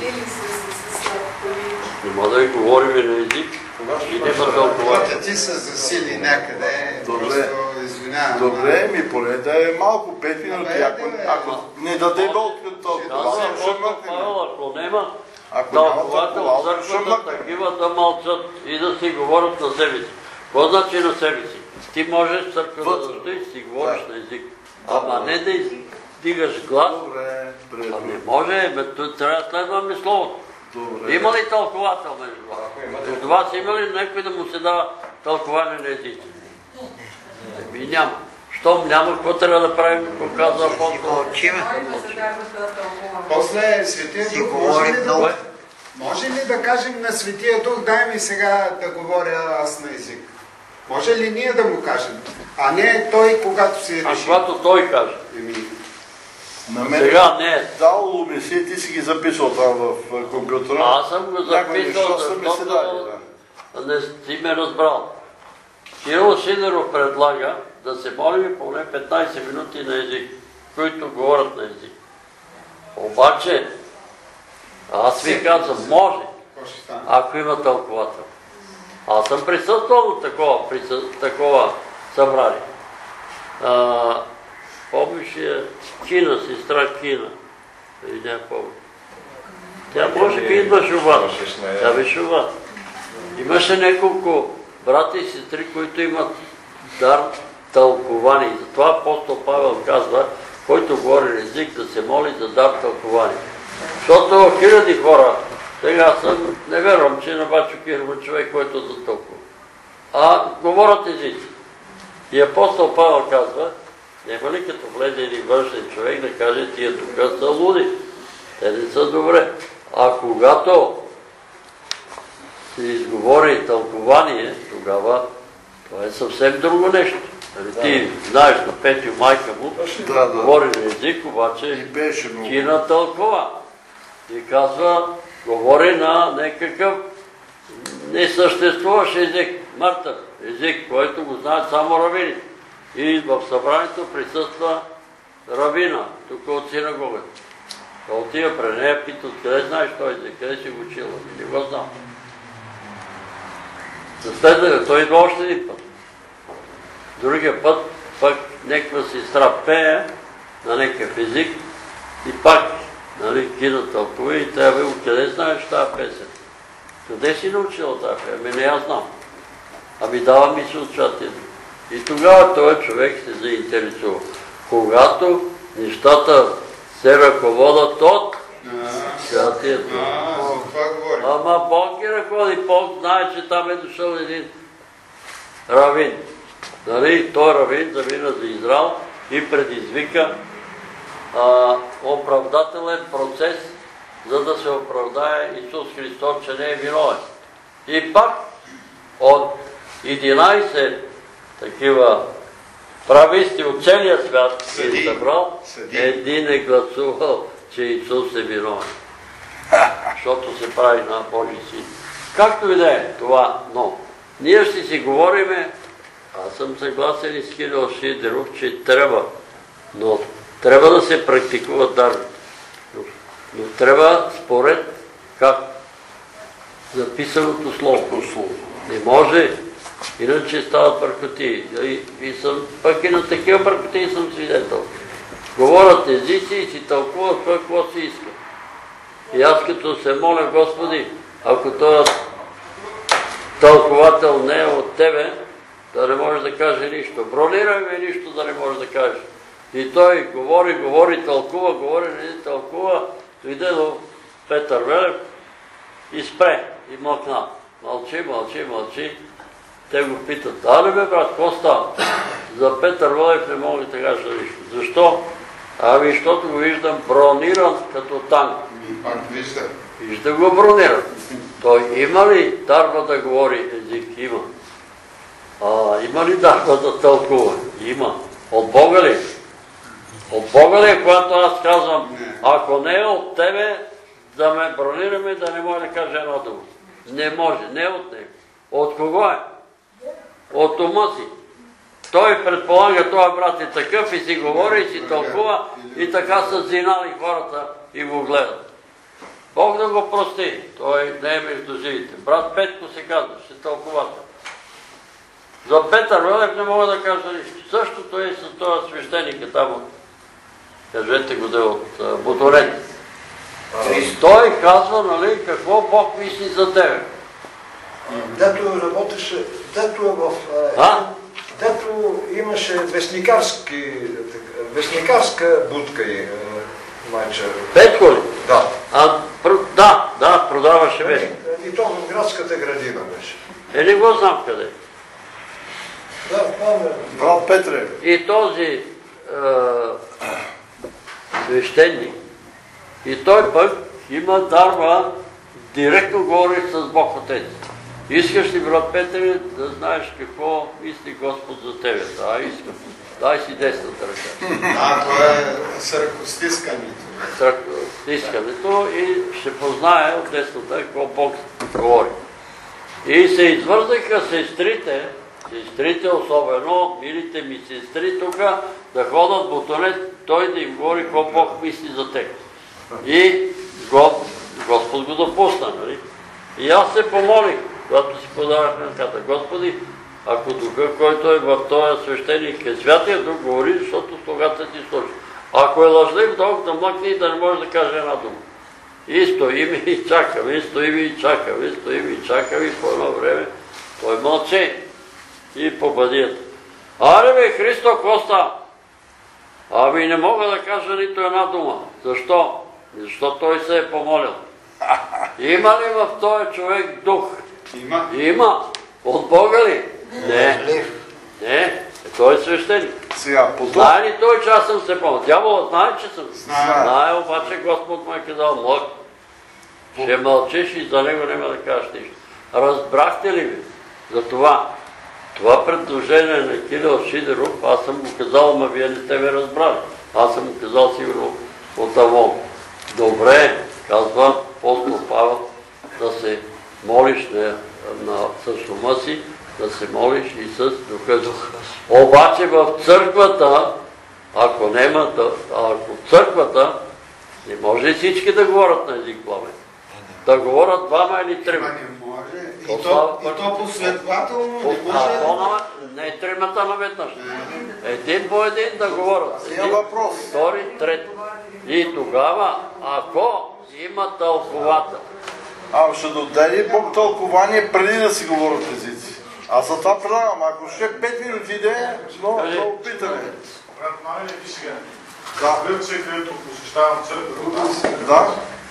Нема да говорим на език и няма тълковател. Ти са засили някъде, Добре. просто извинявам. Добре, ми поне да е малко, пет минути, ако, ако не даде болт като толкова, ще мъкнем. Ако нема Ако няма тълковател толкова, в ще църквата, мъкнем. такива да мълчат и да си говорят на себе си. Какво значи на себе си? Ти можеш в църква да стоиш и си говориш на език. Ама не да издигаш глас. Добре, А приятно. не може, бе, трябва да следваме словото. Добре. Има ли тълковател между вас? Между вас има ли някой да му се дава тълкование на езици? Еми няма. Щом няма, какво трябва да правим, какво казва апостол? После Светия Дух може ли да, може ли да кажем на Светия Дух, дай ми сега да говоря аз на език? Може ли ние да му кажем? А не той, когато се А реши. когато той каже. На мен Сега не е. дал обясни, ти си ги записал там в в компютъра. Аз съм го Някои записал, неща са ми се дали, защото не си ме разбрал. Кирил Сидеров предлага да се молим поне петнайсет минути на език, които говорят на език. Обаче, аз ви казвам, може, ако има тълковател. Аз съм присъствал на такова, присъ... такова събрание. А, помниш я Кина, сестра Кина. Или не помня. Тя може би идваше у вас. Тя беше у вас. Имаше няколко брати и сестри, които имат дар тълкование. И затова апостол Павел казва, който говори на език, да се моли за дар тълкование. Защото хиляди хора, сега съм, не вярвам, че на Бачо Кирова човек, който за толкова. А говорят езици. И апостол Павел казва, няма ли като влезе един външен човек да каже, тия тук са луди. Те не са добре. А когато се изговори тълкование, тогава това е съвсем друго нещо. Ти знаеш на Петю майка му, говори на език, обаче Кина тълкова. И казва, говори на някакъв несъществуващ език, мъртъв език, който го знаят само равини. И в събранието присъства равина, тук от синагогата. Той отива при нея, пита, откъде знаеш този език, къде си го учила? Не го знам. За следване, той идва още един път. Другия път пък някаква сестра пее на някакъв език и пак, нали, Кина тълкува и тя бе, откъде знаеш тази песен? Къде си научила тази песен? Ами не я знам. Ами дава ми се отчатието. И тогава този човек се заинтересува. Когато нещата се ръководят от Святието. А, за това говорим. Ама Бог ги ръководи. Бог знае, че там е дошъл един равин. Нали? Той равин замина за Израел и предизвика а, оправдателен процес, за да се оправдае Исус Христос, че не е виновен. И пак от единайсет такива прависти от целия свят Съди. е събрал, Съди. един е гласувал, че Исус е виновен. Защото се прави на Божи син. Както и да е това, но ние ще си говориме, аз съм съгласен и с Кирил Шидеров, че трябва, но трябва да се практикуват дарбите. Но, но трябва според как записаното слово. Не може, иначе стават бъркоти. И, и съм, пък и на такива бъркоти съм свидетел. Говорят езици и си тълкуват това, какво си иска. И аз като се моля, Господи, ако този тълковател не е от Тебе, да не може да каже нищо. Бронирай ме нищо да не може да каже. И той говори, говори, тълкува, говори, не тълкува. Дойде до Петър Велев и спре, и млъкна. Мълчи, мълчи, мълчи. Те го питат, а ли бе, брат, какво става? За Петър Велев не мога да кажа нищо. Защо? Ами, защото го виждам брониран като танк. Пак вижда. Вижда го брониран. Той има ли дарба да говори език? Има. А, има ли дарба да тълкува? Има. От Бога ли? От Бога ли, когато аз казвам, ако не е от Тебе, да ме бронираме, да не може да каже една дума. Не може, не от Него. От кого е? От ума си. Той предполага, този брат е такъв и си говори, и си тълкува, и така са зинали хората и го гледат. Бог да го прости, той не е между живите. Брат Петко се казва, ще тълковата. За Петър Велев не мога да кажа нищо. Същото е и с този свещеника там от, кажете го да е от Боторет. И той казва, нали, какво Бог мисли за тебе. Дето работеше, дето е в... А? Дето имаше вестникарски, вестникарска будка и майче. Петко ли? Да. А, да, да, продаваше вестник. И то в градската градина беше. Е, не го знам къде. Да, помня. Брат Петре. И този е, свещеник, и той пък има дарба, директно говори с Бог Отец. Искаш ли, брат Петре, да знаеш какво мисли Господ за тебе? Да, искам. Дай си десната ръка. А, това е с ръкостискането. С ръкостискането и ще познае от десната какво Бог говори. И се извързаха сестрите, сестрите особено, милите ми сестри тук, да ходят Ботонет, той да им говори какво Бог мисли за теб. И Господ го допусна, нали? И аз се помолих, когато си подавах ръката. Господи, ако духа, който е в този свещеник е святия дух, говори, защото слугата ти служи. Ако е лъжлив дух, да млъкне и да не може да каже една дума. И стоим и чакаме, и стоим и чакаме, и стоим и чакаме, и по едно време той мълчи. И по бъдията. Аре бе, Христо, какво става? Ами не мога да кажа нито една дума. Защо? Защото той се е помолил. Има ли в този човек дух? Има. Има. От Бога ли? Не. Не. Той е свещеник. Сега, по това... Знае ли той, че аз съм се помолил? Дяволът знае, че съм. Знае. Знае, обаче Господ му е казал, млък. Ще мълчиш и за него няма да кажеш нищо. Разбрахте ли ви? За това. Това предложение на Кирил Шидеров, аз съм го казал, ама вие не сте ме разбрали. Аз съм го казал сигурно от Авон. Добре, казва апостол Павел, да се молиш на, на, с ума си, да се молиш и с духа дух. Обаче в църквата, ако няма, да, ако в църквата, не може всички да говорят на език пламен. Да говорят двама или трима. Не може. И то, и то последователно не може. Не тримата наведнъж. Един по един да говорят. Сега въпрос. Втори, трети. И тогава, ако има тълковател. А ще даде Бог тълкование преди да си говорят езици. Аз за това предлагам, ако ще пет минути иде, но да опитаме. Брат, мали ли ти сега? Да. Гледам се, където посещавам църквата. Да.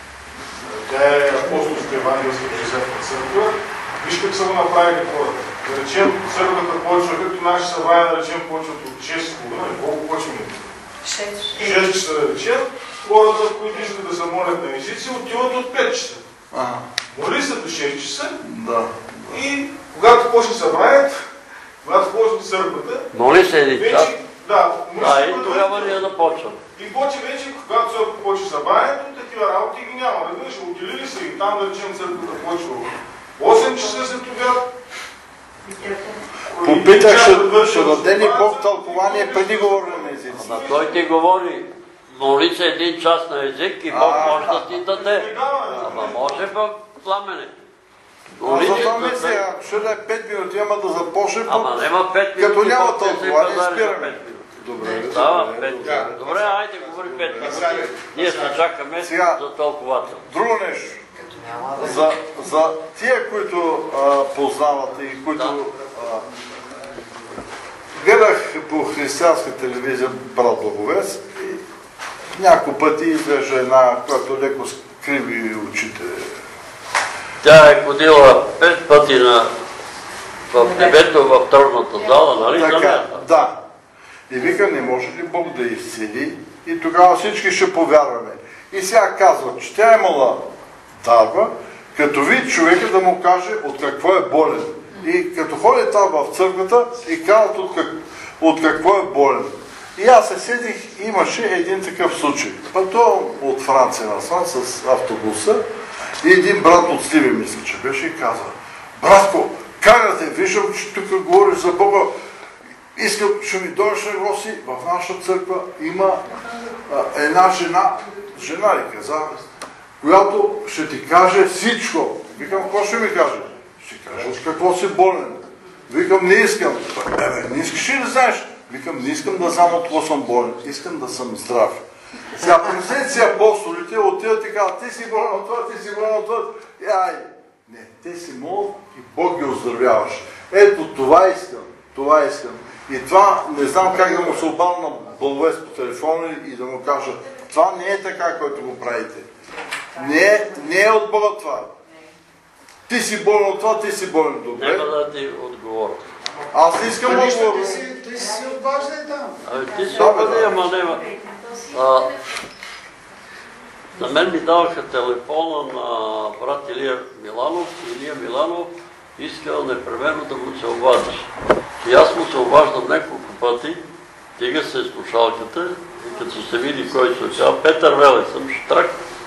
Тя е апостолска евангелска Жозефна църква. Виж как са го направили хората. Да речем, църквата почва, както наши събрания, да речем, почват от шест половина. Колко почваме? шест часа да речем. Хората, които искат да се молят на езици, отиват от пет часа. Ага. Моли се до шест часа. Да. И когато почне събранието, когато почне църквата, Моли се един час. вече, да, Да, и тогава ние да почвам. и почне вече, когато църква почне събранието, такива работи ги няма. Разбираш, отделили се и там, да речем, църквата почва осем часа след обяд. Попитах, ще, ще даде ли Бог тълкование преди говорене на езици? Ама той ти говори, моли се един час на език и Бог може да ти даде. Ама може в пламене. А зато мисля, ще да е пет минути, ама да започне, Ама няма пет минути. като няма Бог не се тълкование, пазари за спираме. пет минути. Добре, Става добре, пет добре. минути. Добре, айде, говори пет минути. Ние ще чакаме Сега, за тълковател. Друго нещо. За, за тия, които а, познавате и които а, гледах по християнска телевизия Брат Благовест и няколко пъти изглежда една, която леко скриви очите. Тя е ходила пет пъти на в небето, в тронната зала, нали? За Така, нея. да. И вика, не може ли Бог да изцели? И тогава всички ще повярваме. И сега казва, че тя е имала дарба, като види човека да му каже от какво е болен. И като ходи там в църквата и казват от, как, от какво е болен. И аз се седих, имаше един такъв случай. Пътувам от Франция насам с автобуса и един брат от Сливен, мисля, че беше и каза: братко, как да те виждам, че тук говориш за Бога, искам, ще ми дойдеш на гости, в нашата църква има а, една жена, жена ли каза, която ще ти каже всичко. Викам, какво ще ми каже? Ще каже от какво си болен. Викам, не искам. Ебе, не искаш ли да знаеш? Викам, не искам да знам от какво съм болен. Искам да съм здрав. Сега помислете си апостолите, отиват и казват, ти си болен от това, ти си болен от това. И ай, не, те си молят и Бог ги оздравяваш. Ето, това искам, това искам. И това не знам как да му се обадя на Благовест по телефона и да му кажа, това не е така, който го правите. Не е, не е от Бога това. Ти си болен от това, ти си болен. Добре. Нема да ти отговоря. Аз не искам отговор. Ти си, ти си обаждай там. Абе, ти си обади, ама нема. А, на мен ми даваха телефона на брат Илия Миланов. Илия Миланов искал непременно да му се обадиш. И аз му се обаждам няколко пъти, тига се слушалката и като се види кой се очава, Петър Веле, съм штрак.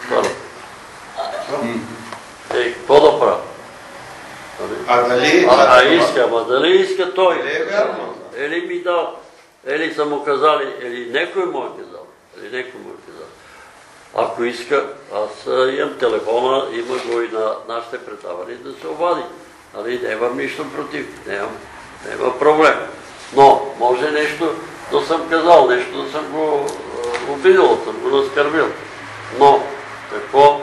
Е, какво да правя? А дали... А, а иска, ама дали иска той? Не е вярно. Или ми дал, или са му казали, или някой му е казал, или някой му е казал. Ако иска, аз имам телефона, има го и на нашите предавания да се обади. Нали, нямам нищо против, нямам, няма проблем. Но, може нещо да съм казал, нещо да съм го обидил, съм го наскърбил. Но, какво?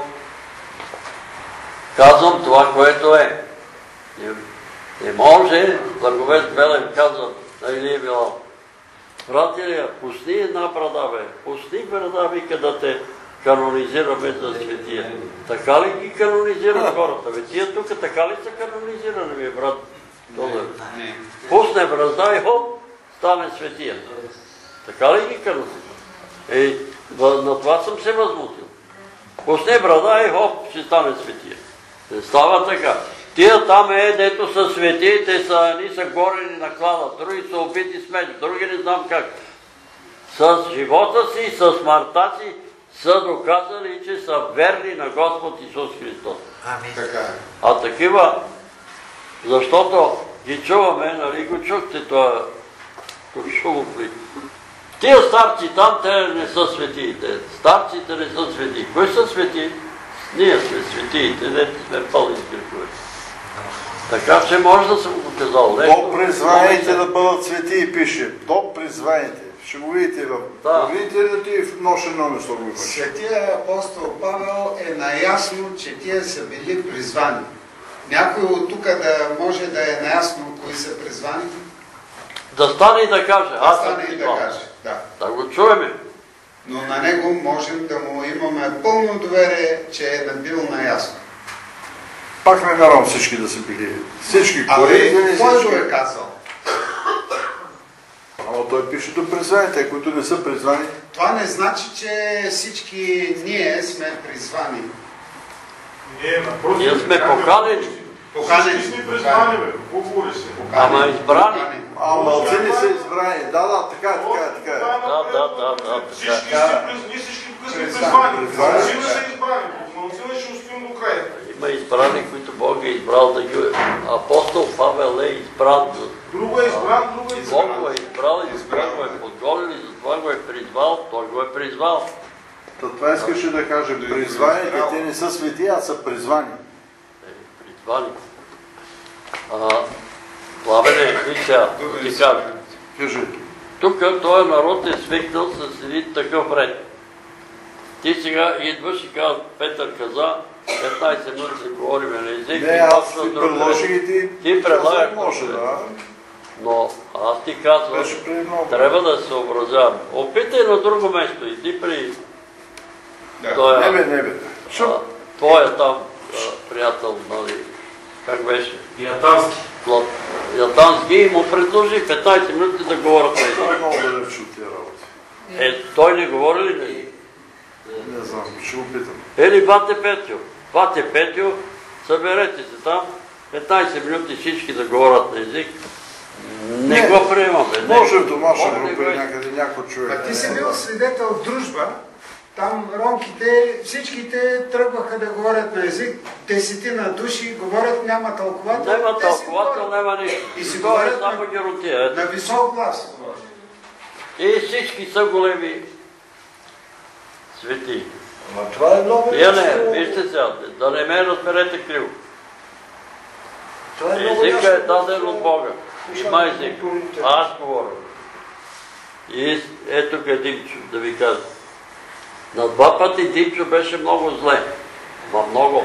Казвам това, което е. Не, не може, Благовест Белен казва на Илия Миланов, брат Илия, пусни една брада, бе, пусни брада, вика да те канонизираме за светия. Така ли ги канонизират хората? Бе, тия тук така ли са канонизирани, бе, брат Тодор? Пусне брада и хоп, стане светия. Така ли ги канонизират? Е, на това съм се възмутил. Пусне брада и хоп, ще стане светия. Не става така. Тия там е, дето са свети, те са, ни са горени на клада, други са убити с меч, други не знам как. С живота си, с смъртта си са доказали, че са верни на Господ Исус Христос. Така е. А такива, защото ги чуваме, нали го чухте това шумофли. Тия старци там, те не са светиите. Старците не са свети. Кои са свети? Ние сме светиите, дето сме пълни с грехове. Така че може да съм го казал. То призваните да бъдат свети и пише. То призваните. Ще го видите в... Да. Видите ли да ти в нощено место го имаш? Светия апостол Павел е наясно, че тия са били призвани. Някой от тук да може да е наясно кои са призвани? Да стане и да каже. Да Аз съм стане и да призван. каже. Да. Да го чуеме. Но на него можем да му имаме пълно доверие, че е набил наясно. Пак не карам всички да са били. Всички Абе, коректни, кой го всички. е казал? Ама той пише до призвани, те, които не са призвани. Това не значи, че всички ние сме призвани. Ние, напротив, Ние сме поканени. Поканени. Всички сме призвани, бе. Какво говориш се? Ама избрани. А малци не са избрани. Да, да, така е, така е, така е. Да, да, да, да. Всички сте приз- ние всички тук сме призвани. Малцина са избрани. Малцина ще успим до края. Има избрани, които Бог е избрал да ги... Апостол Павел е избран. Друго е избран, друго е избран. Бог го е избрал и затова го е подгонил и затова го е призвал. Той го е призвал. Та това искаше да каже. Призваните, те не са свети, а са призвани. Е, призвани. А, Пламене, и сега, да ти кажа. Кажи. Тук този народ е свикнал с един такъв ред. Ти сега идваш и казваш, Петър каза, петнайсет минути говориме на език. Не, аз ти предложих и ти... Ти предлагаш може, да. Но аз ти казвам, Беше преди много. трябва да се съобразявам. Опитай на друго место. Иди при Да. Не бе, не бе. а, твоя там а, приятел, нали, как беше? Ятански. Плат- Ятански и му предложи петнайсет минути да говорят на език. Това е много далеч от тия работи. Е, той не говори ли на език? Не знам, ще го питам. Или Бате Петю. Бате Петю, съберете се там, петнайсет минути всички да говорят на език. Не, Не, го приемаме. Не. Може в домашна Може група да и го- някъде някой човек. А ти си бил свидетел в дружба, там ромките, всичките тръгваха да говорят на език, десетина души говорят, няма тълковател. Няма те си тълковател, говорят. няма нищо. И си Говори говорят само на- геротия. На висок глас. И всички са големи свети. Ама това е много Вие не, ясно. вижте сега, да не ме разберете криво. Това е много Езика ясно. е даден от Бога. Има език. Аз говоря. И ето къде Димчо, да ви кажа. На два пъти Димчо беше много зле. Ма много.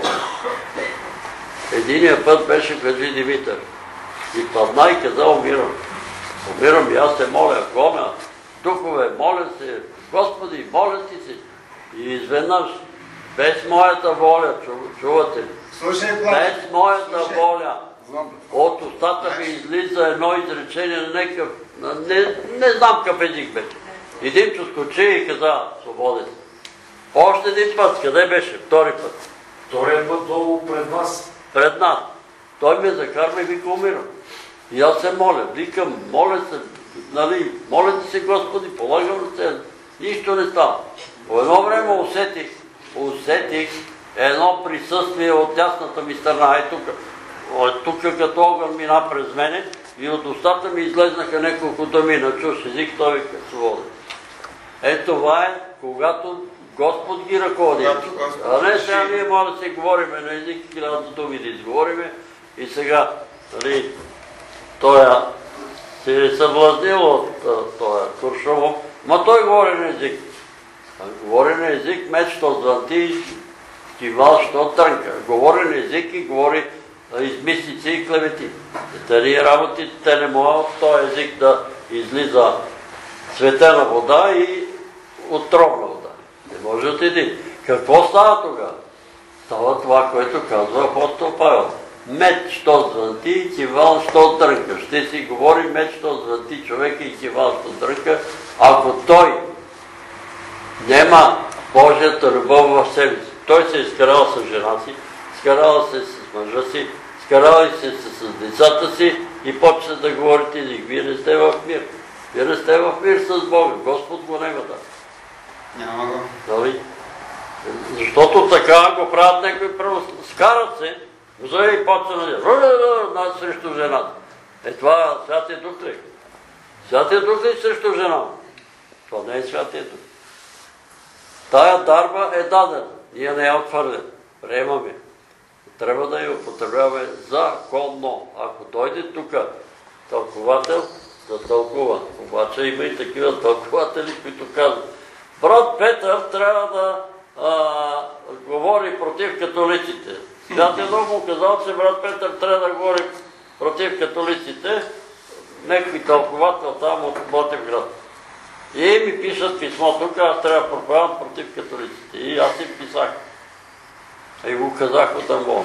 Единия път беше Гаджи Димитър. И падна и каза, умирам. Умирам и аз се моля, гоня. Духове, моля се, Господи, моля ти се. И изведнъж, без моята воля, чу- чувате ли? Слушай, Без Влади, моята слушай. воля. Знам. От устата ми излиза едно изречение на някакъв, на не, не знам какъв език беше. И Димчо скочи и каза, свободен. Още един път, къде беше? Втори път. Вторият път долу пред вас. Пред нас. Той ме закарва и вика, умирам. И аз се моля, викам, моля се, нали, моля ти се, Господи, полагам се, нищо не става. По едно време усетих, усетих едно присъствие от дясната ми страна, е тук. Тук като огън мина през мене и от устата ми излезнаха няколко думи на чуж език, той вика, свободен. Е, това е, когато Господ ги ръководи. Когато Господ А не реши. сега ние може да си говориме на език, хиляда думи да изговориме и сега, нали, той се е съблазнил от този Куршумов, ма той говори на език. А говори на език, меч, що звънти, кивал, що трънка. Говори на език и говори а, измислици и клевети. Тези работи, те не могат от този език да излиза светена вода и отровна вода. Не може от един. Какво става тогава? Става това, което казва апостол Павел. Меч, що звънти и кивал, що трънка. Ще си говори меч, що звънти човека и кивал, що трънка, ако той няма Божията любов в себе си. Той се е изкарал с жена си, изкарал се с мъжа си, изкарал се с, с децата си и почне да говорите език. Вие не сте в мир. Вие не сте в мир с Бога. Господ го няма да. Няма го. Нали? Защото така го правят някои право. Скарат се, взе и почне да срещу жената. Е това Святия Дух ли? Святия Дух ли срещу жена? Това не е Святия Дух. Тая дарба е дадена. Ние не я отвърляме. Приемаме. Трябва да я употребяваме законно. Ако дойде тук тълковател, да тълкува. Обаче има и такива тълкователи, които казват, брат Петър трябва да а, говори против католиците. Святия Дух му казал, че брат Петър трябва да говори против католиците. Некви тълковател там от Ботевград. И ми пишат писмо, тук аз трябва да проповядвам против католиците. И аз им писах. И го казах от Амбол.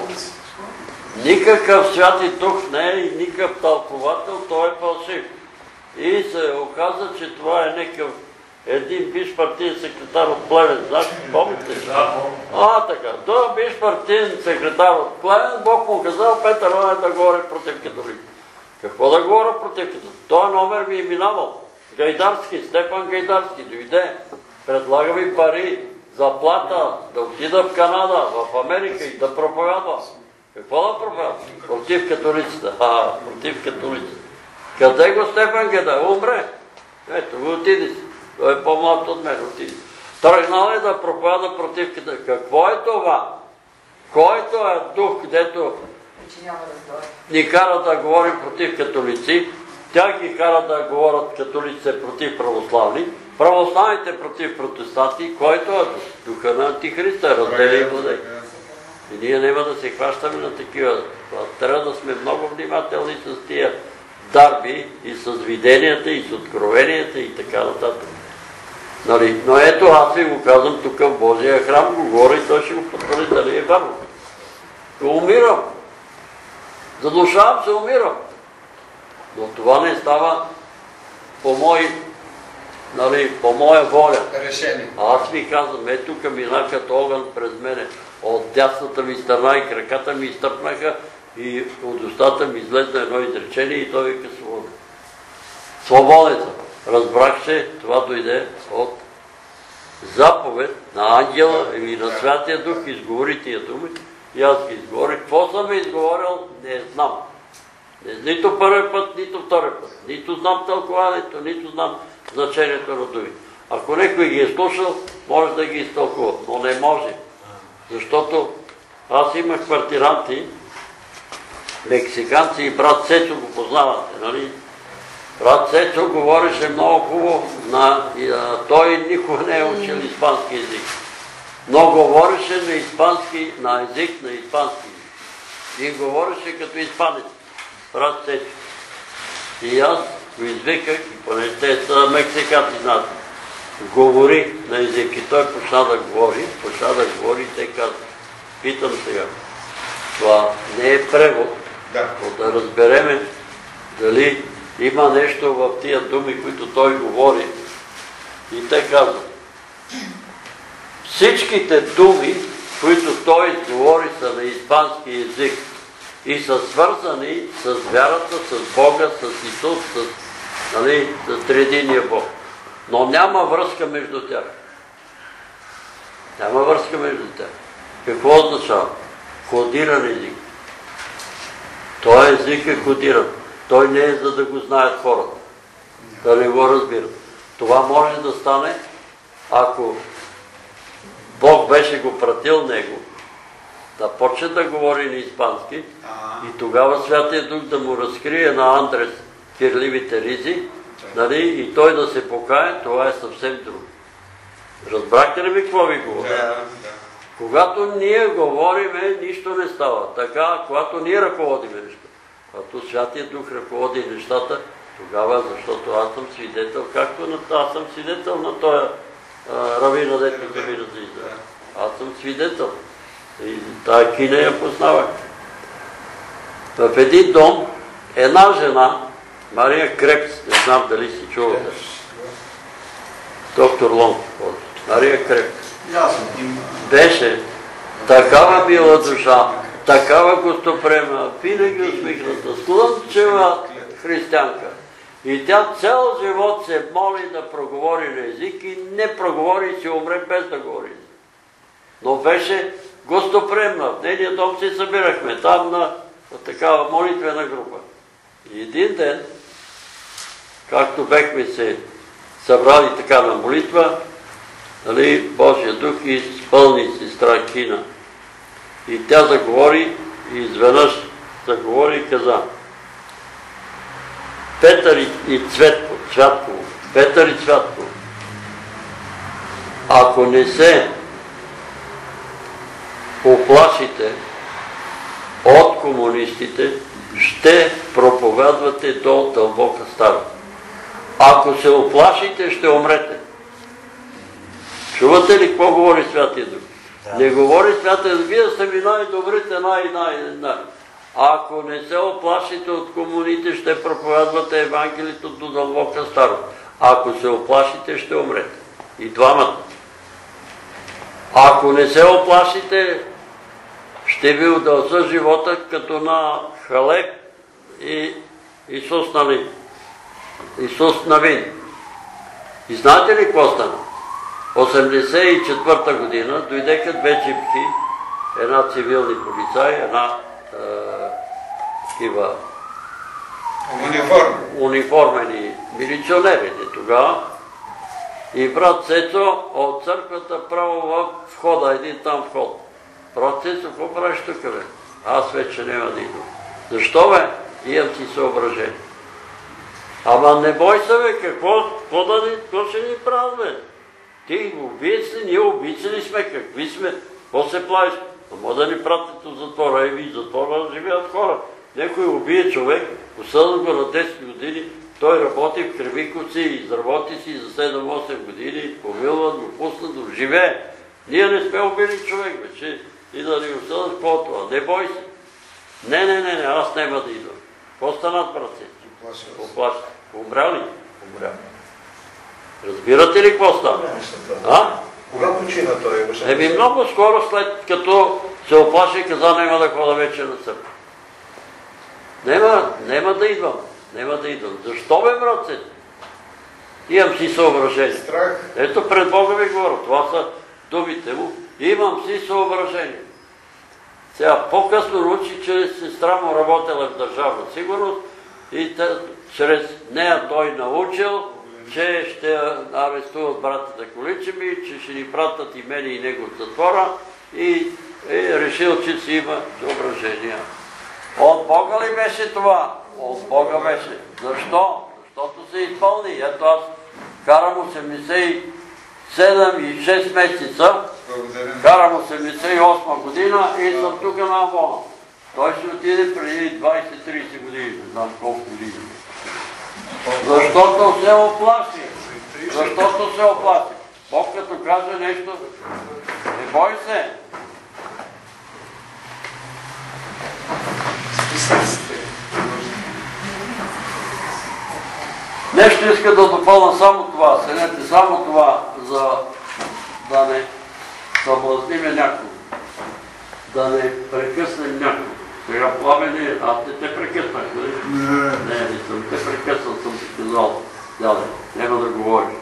Никакъв Свети Дух не е и никакъв тълковател, той е фалшив. И се оказа, че това е някакъв един биш партиен секретар от Плевен. Знаеш, помните ли? Да, А, така. Той е биш партиен секретар от Плевен, Бог му казал, Петър Иванов да говори против католиците. Какво да говоря против католиците? Той номер ми е минавал. Гайдарски, Стефан Гайдарски дойде, предлага ми пари, заплата, да отида в Канада, в Америка и да проповядва. Какво да проповядва? Против католиците. А, против католиците. Къде го Стефан Гайдар? Умре. Ето, го отиди си. Той е по-млад от мен, отиди. Тръгнал е да проповядва против католиците. Какво е това? Който е дух, дето ни кара да говорим против католици, тя ги кара да говорят католиците против православни, православните против протестанти, който е духа на Антихриста, раздели и владей. И ние няма да се хващаме на такива. Трябва да сме много внимателни с тия дарби и с виденията и с откровенията и така нататък. Нали? Но ето аз ви го казвам тук в Божия храм, го говоря и той ще го потвърди дали е вярно. Умирам. Задушавам се, умирам. Но това не става по, мой, нали, по моя воля. Решение. А аз ви казвам, е тук мина като огън през мене. От дясната ми страна и краката ми изтъпнаха и от устата ми излезна едно изречение и той вика свободен. Свободен съм. Разбрах се, това дойде от заповед на ангела или на Святия Дух, изговори тия думи и аз ги изговорих. Какво съм изговорил, не знам. Нито първи път, нито втори път. Нито знам тълкуването, нито знам значението на думи. Ако някой ги е слушал, може да ги изтълкува, но не може. Защото аз имах квартиранти, мексиканци и брат Сечо го познавате, нали? Брат Сечо говореше много хубаво, на, и, а, той никога не е учил испански език. Но говореше на испански, на език на испански език. И говореше като испанец, брат Сечо. И аз го извиках, и понеже те са мексиканци, знаете, говори на език и той почна да говори, почна да говори и те казват, питам сега, това не е превод, Да. но да разбереме дали има нещо в тия думи, които той говори. И те казват, всичките думи, които той говори, са на испански език и са свързани с вярата, с Бога, с Исус, с, нали, с триединия Бог. Но няма връзка между тях. Няма връзка между тях. Какво означава? Кодиран език. Той език е кодиран. Той не е за да го знаят хората. Да не го разбират. Това може да стане, ако Бог беше го пратил него, да почне да говори на испански и тогава Святия Дух да му разкрие на Андрес кирливите ризи, нали, и той да се покае, това е съвсем друго. Разбрахте ли ми какво ви говоря? Да, да. Когато ние говориме, нищо не става. Така, когато ние ръководиме нещата, когато Святия Дух ръководи нещата, тогава, защото аз съм свидетел, както на, аз съм свидетел на този равина, дето ми разлиза. Аз съм свидетел. И тая кина я познавах. В един дом една жена, Мария Крепс, не знам дали си чувал. Доктор Лонг, Мария Крепс. Беше такава мила душа, такава гостоприемна, винаги усмихната, слънчева християнка. И тя цял живот се моли да проговори на език и не проговори и си умре без да говори. Но беше гостоприемна. В нейния дом се събирахме там на такава молитвена група. И един ден, както бехме се събрали така на молитва, нали, Божия Дух изпълни сестра Кина. И тя заговори и изведнъж заговори и каза: Петър и Цветко, Цвятково, Петър и Цвятково, ако не се оплашите от комунистите, ще проповядвате до дълбока старост. Ако се оплашите, ще умрете. Чувате ли какво говори Святия Дух? Не говори Святия Дух, вие сте ми най-добрите, най-най-най. Ако не се оплашите от комуните, ще проповядвате Евангелието до дълбока старост. Ако се оплашите, ще умрете. И двамата. Ако не се оплашите, ще ви удължа живота като на Халеб и Исус Навин. Исус Навин. И знаете ли какво стана? осемдесет и четвърта година дойдеха две джипки, една цивилни полицаи, една такива униформени милиционери тогава. И брат Цецо от църквата право в входа, един там вход. Брат Цецо, какво правиш тук, бе? Аз вече няма да идвам. Защо, бе? Имам си съображение. Ама не бой се, бе, какво, какво, да ни, какво ще ни правят, бе? Ти убийц ли? Ние убийци ли сме? Какви сме? Какво се плавиш? Ама да ни пратят от затвора. Еви, затвора живеят хора. Някой убие човек, осъден го на десет години, той работи в Кривиковци, изработи си за седем-осем години, помилват го, пуснат го, живее. Ние не сме убили човек, вече и да ни осъдат какво това. Не бой се. Не, не, не, не, аз няма да идвам. Какво станат, братци? Поплашат. Умря ли? Умря. Разбирате ли какво стана? А? Кога почина той? Еми много скоро след като се оплаши и каза, няма да хода вече на църква. Нема, нема да идвам. Нема да идвам. Защо, бе, братце? Имам си съображение. Страх. Ето пред Бога ви говоря. Това са думите му. Имам си съображение. Сега по-късно научи, че сестра му работила в Държавна сигурност и те, чрез нея той научил, че ще арестуват братята Количеби, че ще ни пратят и мене и него в затвора и е решил, че си има съображения. От Бога ли беше това? От Бога беше. Защо? Защото се изпълни. Ето аз карам осемдесет и седем и шест месеца, карам осемдесет и осма година и съм тук на Авона. Той ще отиде преди двайсет-трийсет години, не знам колко години. Защото се оплаши. Защото се оплаши. Бог като каже нещо, не бой се. Нещо иска да допълна само това, седете само това, за да не съблазниме някого, да не прекъснем някого. Сега Пламени, аз не те прекъснах, нали? Не, не съм те прекъснал, съм ти казал, дяде, няма да говориш.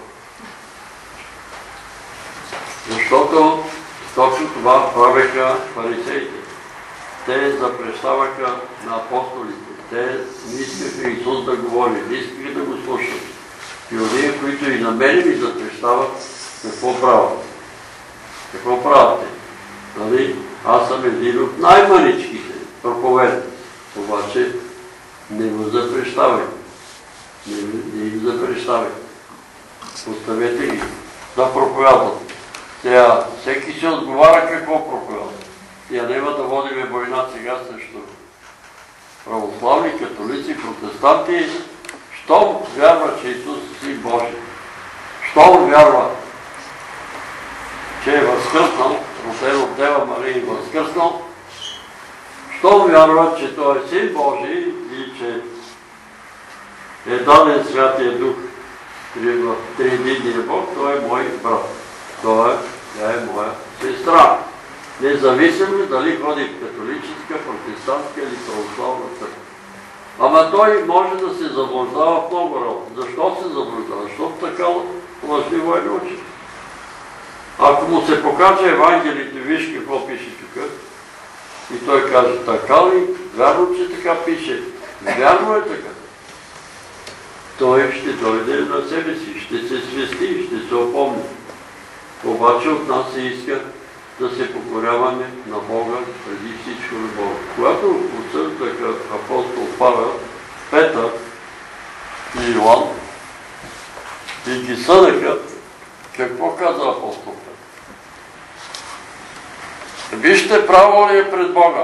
Защото точно това правеха фарисеите. Те запрещаваха на апостолите. Те не искаха Исус да говори, не искаха да го слушат. И оние, които и на мене ми запрещават, какво правят? Какво правят те? Нали? Аз съм един от най-маничките проповедници. Обаче не го запрещавай. Не, не им запрещавай. Оставете ги да проповядват. Сега всеки се отговаря какво проповядва. Тя няма да водиме война сега срещу православни, католици, протестанти. Щом вярва, че Исус е Син Божий, щом вярва, че е възкръснал, роден от Дева Мария и възкръснал, щом вярва, че Той е Син Божий и че е даден Святия Дух в триединния Бог, Той е мой брат. Той е моя сестра. Независимо дали ходи в католическа, протестантска или православна църква. Ама той може да се заблуждава в много работа. Защо се заблуждава? Защото така лъжливо е научи. Ако му се покаже Евангелието, виж какво пише тук, и той каже, така ли? Вярно, че така пише. Вярно е така. Той ще дойде на себе си, ще се свести, ще се опомни. Обаче от нас се иска да се покоряваме на Бога преди всичко на Бога. Когато осъждаха апостол Павел, Петър и Йоан и ги съдаха, какво каза апостол Петър? Вижте, право ли е пред Бога?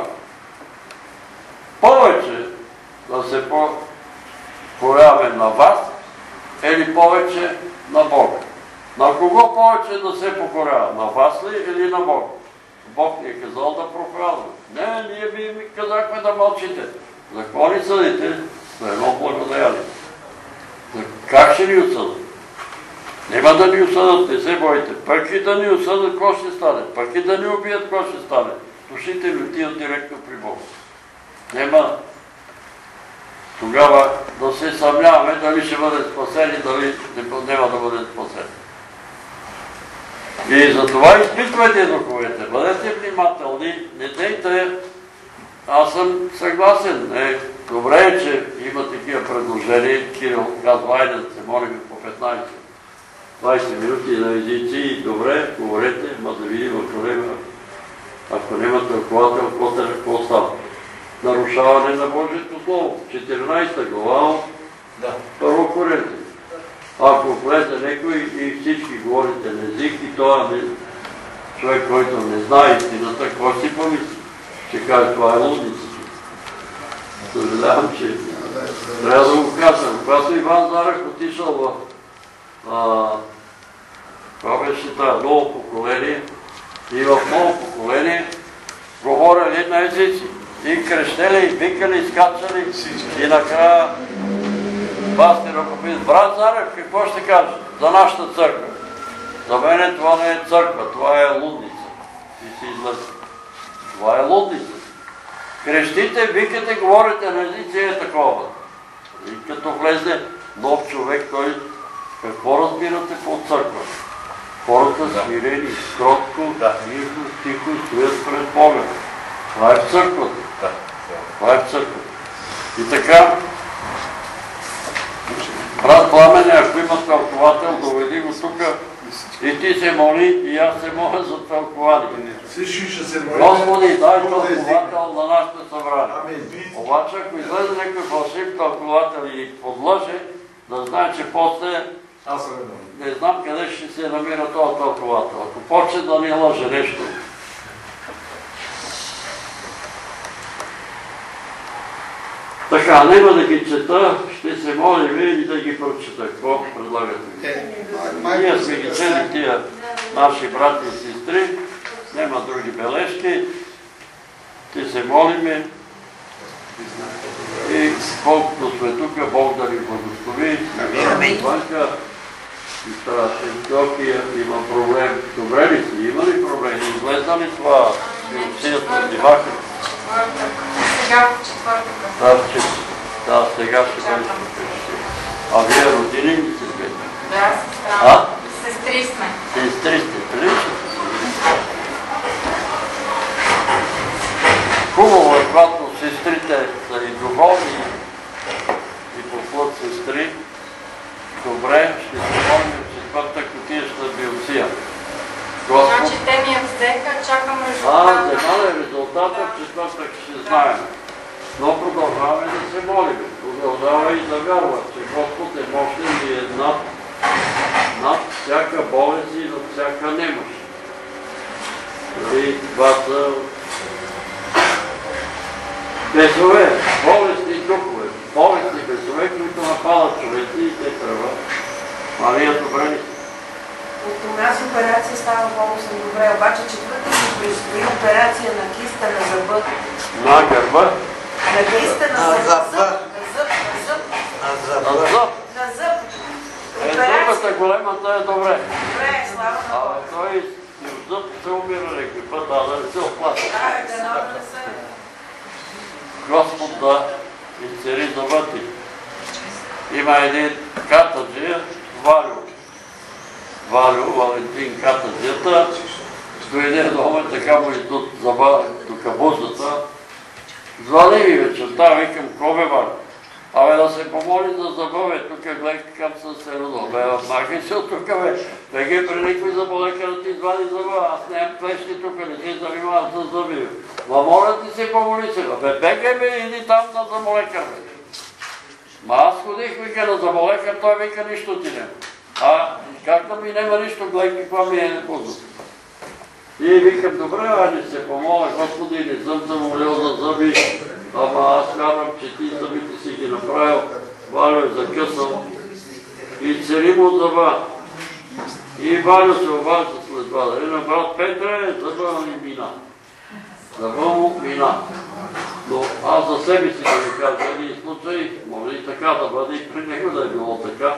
Повече да се покоряваме на вас, или повече на Бога? На кого повече да се покорява? На вас ли или на Бога? Бог ни е казал да проповядваме. Не, ние ви казахме да мълчите. За какво ни съдите? За едно благодаяние. Как ще ни осъдат? Нема да ни осъдат, не се бойте. Пък и да ни осъдат, какво ще стане? Пък и да ни убият, какво ще стане? Душите ни отиват директно при Бога. Нема тогава да се съмняваме дали ще бъде спасени, дали няма да бъде спасени. И затова изпитвайте духовете, бъдете внимателни, не дейте. Аз съм съгласен. Е, добре е, че има такива предложения. Кирил казва, айде да се молим по петнайсет-двайсет минути на езици и добре, говорете, ма да видим ако няма, ако няма тълковател, какво става. Нарушаване на Божието Слово. четиринайсета глава, Първо Коринтияни. Ако влезе някой и всички говорите на език и това човек, който не знае истината, какво си помисли? Ще каже, това е лудница. Съжалявам, че трябва да го казвам. Когато Иван Зарев отишъл в това беше това ново поколение и в ново поколение говорили на езици. И крещели, и викали, и скачали и накрая пастира попит, брат Зарев, какво ще кажеш за нашата църква? За мен това не е църква, това е лудница. И си излъзи. Това е лудница. Крещите, викате, говорите на езици е такова. И като влезе нов човек, той какво разбирате по църква? Хората смирени, кротко, тихо, тихо стоят пред Бога. Това е църквата. Това е църквата. И така, брат Пламене, ако има тълковател, доведи го тук и ти се моли, и аз се моля за тълкование. Господи, дай тълковател на нашето събрание. Обаче, ако излезе някой фалшив тълковател и подлъже, да знае, че после не знам къде ще се намира този тълковател. Ако почне да ни лъже нещо. Така, няма да ги чета, ще се молим и да ги прочета. Какво предлагате? Ние сме ги чели тия наши брати и сестри, няма други бележки. Ще се молиме и колкото сме тук, Бог да ни благослови. Ванка и тази Антиохия има проблем. Добре ли си? Има ли проблем? Излезна ли това? Биопсията взимаха? Сега в четвъртъка. Да, сега ще бъде. А вие родини ли сте? Да, сестра. Сестри сме. Сестри сте, нали? Хубаво е, когато сестрите са и духовни и по плът сестри. Добре, ще се молим в четвъртък, отидеш на биопсия. Значи те ми я взеха, чакам резултата. А, взема ли резултата, в четвъртък ще знаем. Но продължаваме да се молим. Продължава и да вярва, че Господ е мощен и е над, над всяка болест и над всяка немощ. Нали, това са бесове, болести и духове. Болести бесове, които нападат човеци и те трябва. Мария, добре ли? От нас операция става Богу съм добре, обаче четвъртък ми предстои операция на киста на зъба. На гърба? На киста на зъба. На зъб, на зъб. На зъб? На зъб. Е, зъбата големата е добре. Добре, слава на Бога. А той и от зъб се умира някой път, а да не се оплаща. Да, да, не се. Господ да изцери зъбати. Има един катаджия, Валю. Валю, Валентин катаджията, дойде дома, така му издут зъба до кабузата. Звали ми вечерта, викам, ко бе, Валю? Абе да се помоли за зъба, бе, тук гледах към със се родил. Бе, махай се от тук, бе. Беге при никой зъболекар да ти извади зъба. Аз нямам плещи тук, не се занимавам с зъби. Ма моля ти се помоли сега. Бе, бегай, бе, иди там на зъболекар, бе. Ма аз ходих, вика, на зъболекар, той вика, нищо ти няма. А как да ми няма нищо, гледай какво ми е непознато. И викам, добре, аз се помоля, Господи, не съм замолил за зъби, ама аз вярвам, че ти зъбите си ги направил, Валю е закъсал. и Царимо зъба. И Ваня се обажда след това. Дали на брат Петре, зъба ми мина. Зъба му мина. Но аз за себе си да ви кажа един случай, може и така да бъде, и при него да е било така.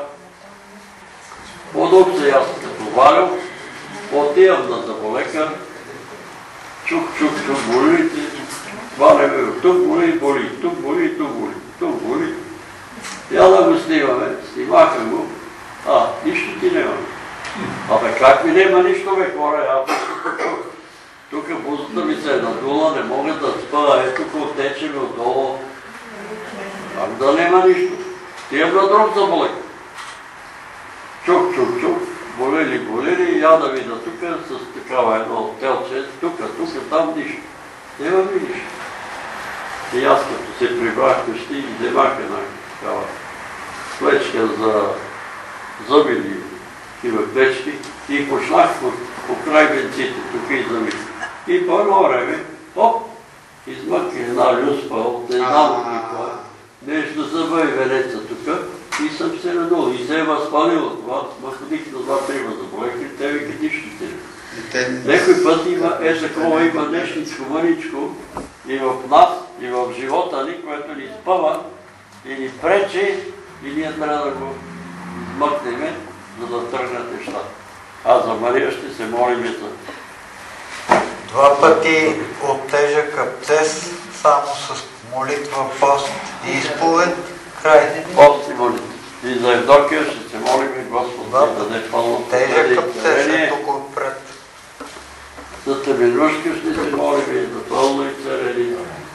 Подоб се аз като Валю, отивам на зъболекар, чук, чук, чук, болите, Валя ме, тук боли, боли, тук боли, тук боли, тук боли. Я да го снимаме, снимаха го, а, нищо ти няма. Абе, как ми няма нищо, бе, хора, аз тук бузата ми се е надула, не мога да спа, ето тук тече ми отдолу. Как да няма нищо? Тием на друг заболек. Чук, чук, чук, болели, болели, я да видя тук с такава едно телче, тук, тук, там нищо. Няма ми нищо. И аз като се прибрах къщи и вземах една такава клечка за зъбили такива клечки и почнах по край венците, тук и зъби. И по едно време, оп, измъках една люспа от една лупика, между зъба и венеца тук и съм се надул. И се е възпалило това, ма ходих на два-три заболехи, те викат нищо те. Некой път има, е такова, има нещичко, мъничко и в нас, и в живота ни, което ни спъва и ни пречи и ние трябва да го измъкнем, за да тръгнат нещата. А за Мария ще се молим за... Два пъти от тежък абцес, само с молитва, пост и изповед, край. Пост и молитва. И за Евдокия ще се молим и Господ да даде пълно тежък абцес е тук отпред. За Тебенушка ще се молим и за пълно и царение.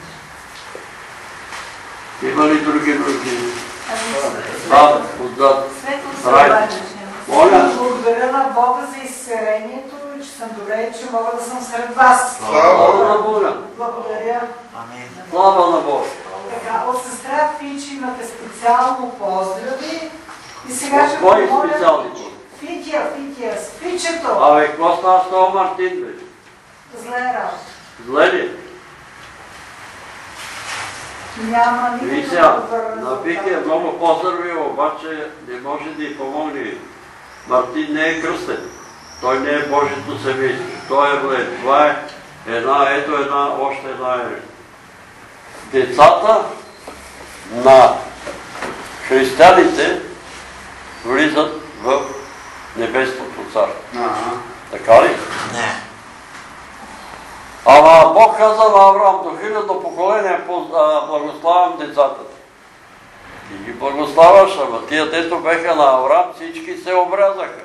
Има ли други нужди? Да, отзад. Рай. Моля. Благодаря на Бога за изцелението и че съм добре, че мога да съм сред вас. Слава на Бога. Благодаря. Слава на Бога. Така, от сестра Фичи имате специално поздрави. И сега ще помоля... Кой специални поздрави? Фития, Фития, с Фичето. Абе, какво става с това Мартин, бе? Зле е работа. Зле ли? Няма никакво Вися, на Вики е много поздрави, обаче не може да й помогне. Мартин не е кръстен. Той не е Божието семейство. Той е влед. Това е една, ето една, още една е. Децата на християните влизат в небесното царство. Така ли? Не. Ама Бог каза на Авраам, до хилядно поколение благославям децата. И ги благославаш, ама тия дето беха на Авраам, всички се обрязаха.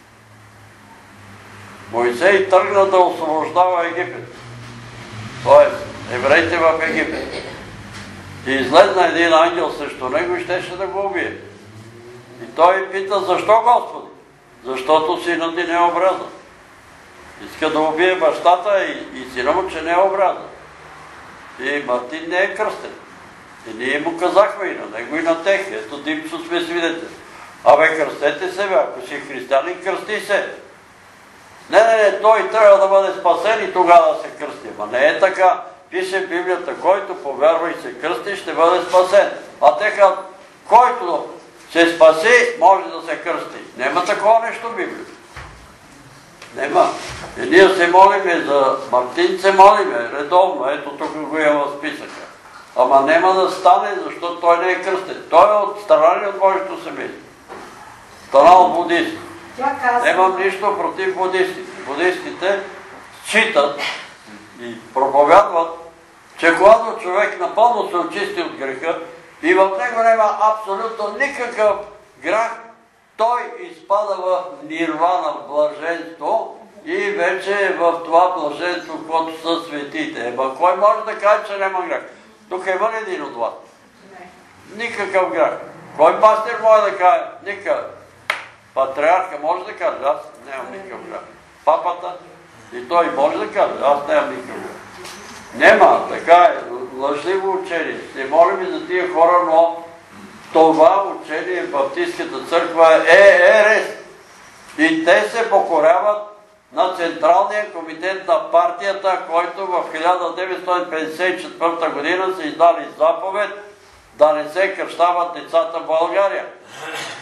Мойсей тръгна да освобождава Египет. Тоест, евреите в Египет. И излезна един ангел срещу него и щеше да го убие. И той пита, защо Господи? Защото синът ти не е обрязан. Иска да убие бащата и, и сина му, че не е обрязан. И Мартин не е кръстен. И ние му казахме и на него и на тех. Ето Димчо сме свидетели. Абе, кръстете се, бе, ако си християнин, кръсти се. Не, не, не, той трябва да бъде спасен и тогава да се кръсти. Ама не е така. Пише в Библията, който повярва и се кръсти, ще бъде спасен. А те казват, който се спаси, може да се кръсти. Нема такова нещо в Библията. Нема. И ние се молиме за Мартин, се молиме редовно. Ето тук го има в списъка. Ама нема да стане, защото той не е кръстен. Той е от страна от Божието семейство. Страна от будисти. Немам нищо против будистите. Будистите считат и проповядват, че когато човек напълно се очисти от греха и в него няма абсолютно никакъв грях, той изпада в нирвана, в блаженство и вече е в това блаженство, което са светите. Ема кой може да каже, че няма грях? Тук има ли един от вас? Никакъв грях. Кой пастир може да каже? Никакъв. Патриарха може да каже, аз нямам никакъв грях. Папата и той може да каже, аз нямам никакъв грях. Нема, така е, лъжливо учение. Се молим и за тия хора, но това учение в Баптистската църква е ерес. И те се покоряват на Централния комитет на партията, който в хиляда деветстотин петдесет и четвърта година са издали заповед да не се кръщават децата в България.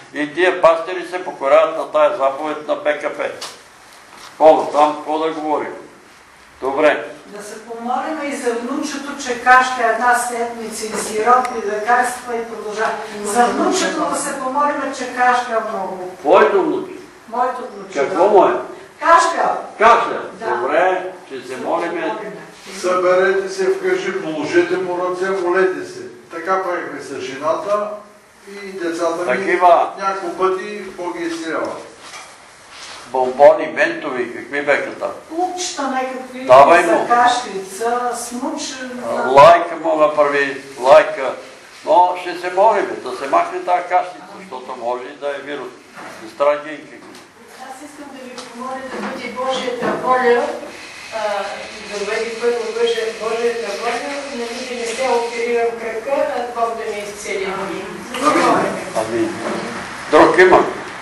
И тия пастири се покоряват на тая заповед на БКП. Хубаво, там какво да говорим? Добре. Да се помолим и за внучето, че кашка една седмица и сиропи, лекарства и продължава. За внучето да се помолим, че кашка много. Твоето внуче? Моето внуче. Какво му е? Кашка. Кашка? Да. Добре, ще се молиме. Съберете се вкъщи, положете му ръце, молете се. Така правихме с жената и децата ми. Такива. Няколко пъти Бог ги изцелява. Бомбони, ментови, какви беха там? Клубчета някакви Давай за му. кашлица, смуч. Лайка му направи, лайка. Но ще се молим да се махне тази кашлица, защото може и да е вирус. Сестра Гинки. Аз искам да ви помоля да бъде Божията воля, а, да бъде първо Божията воля, нали да не се оперирам крака, а Бог да ме изцели. Амин. Друг има?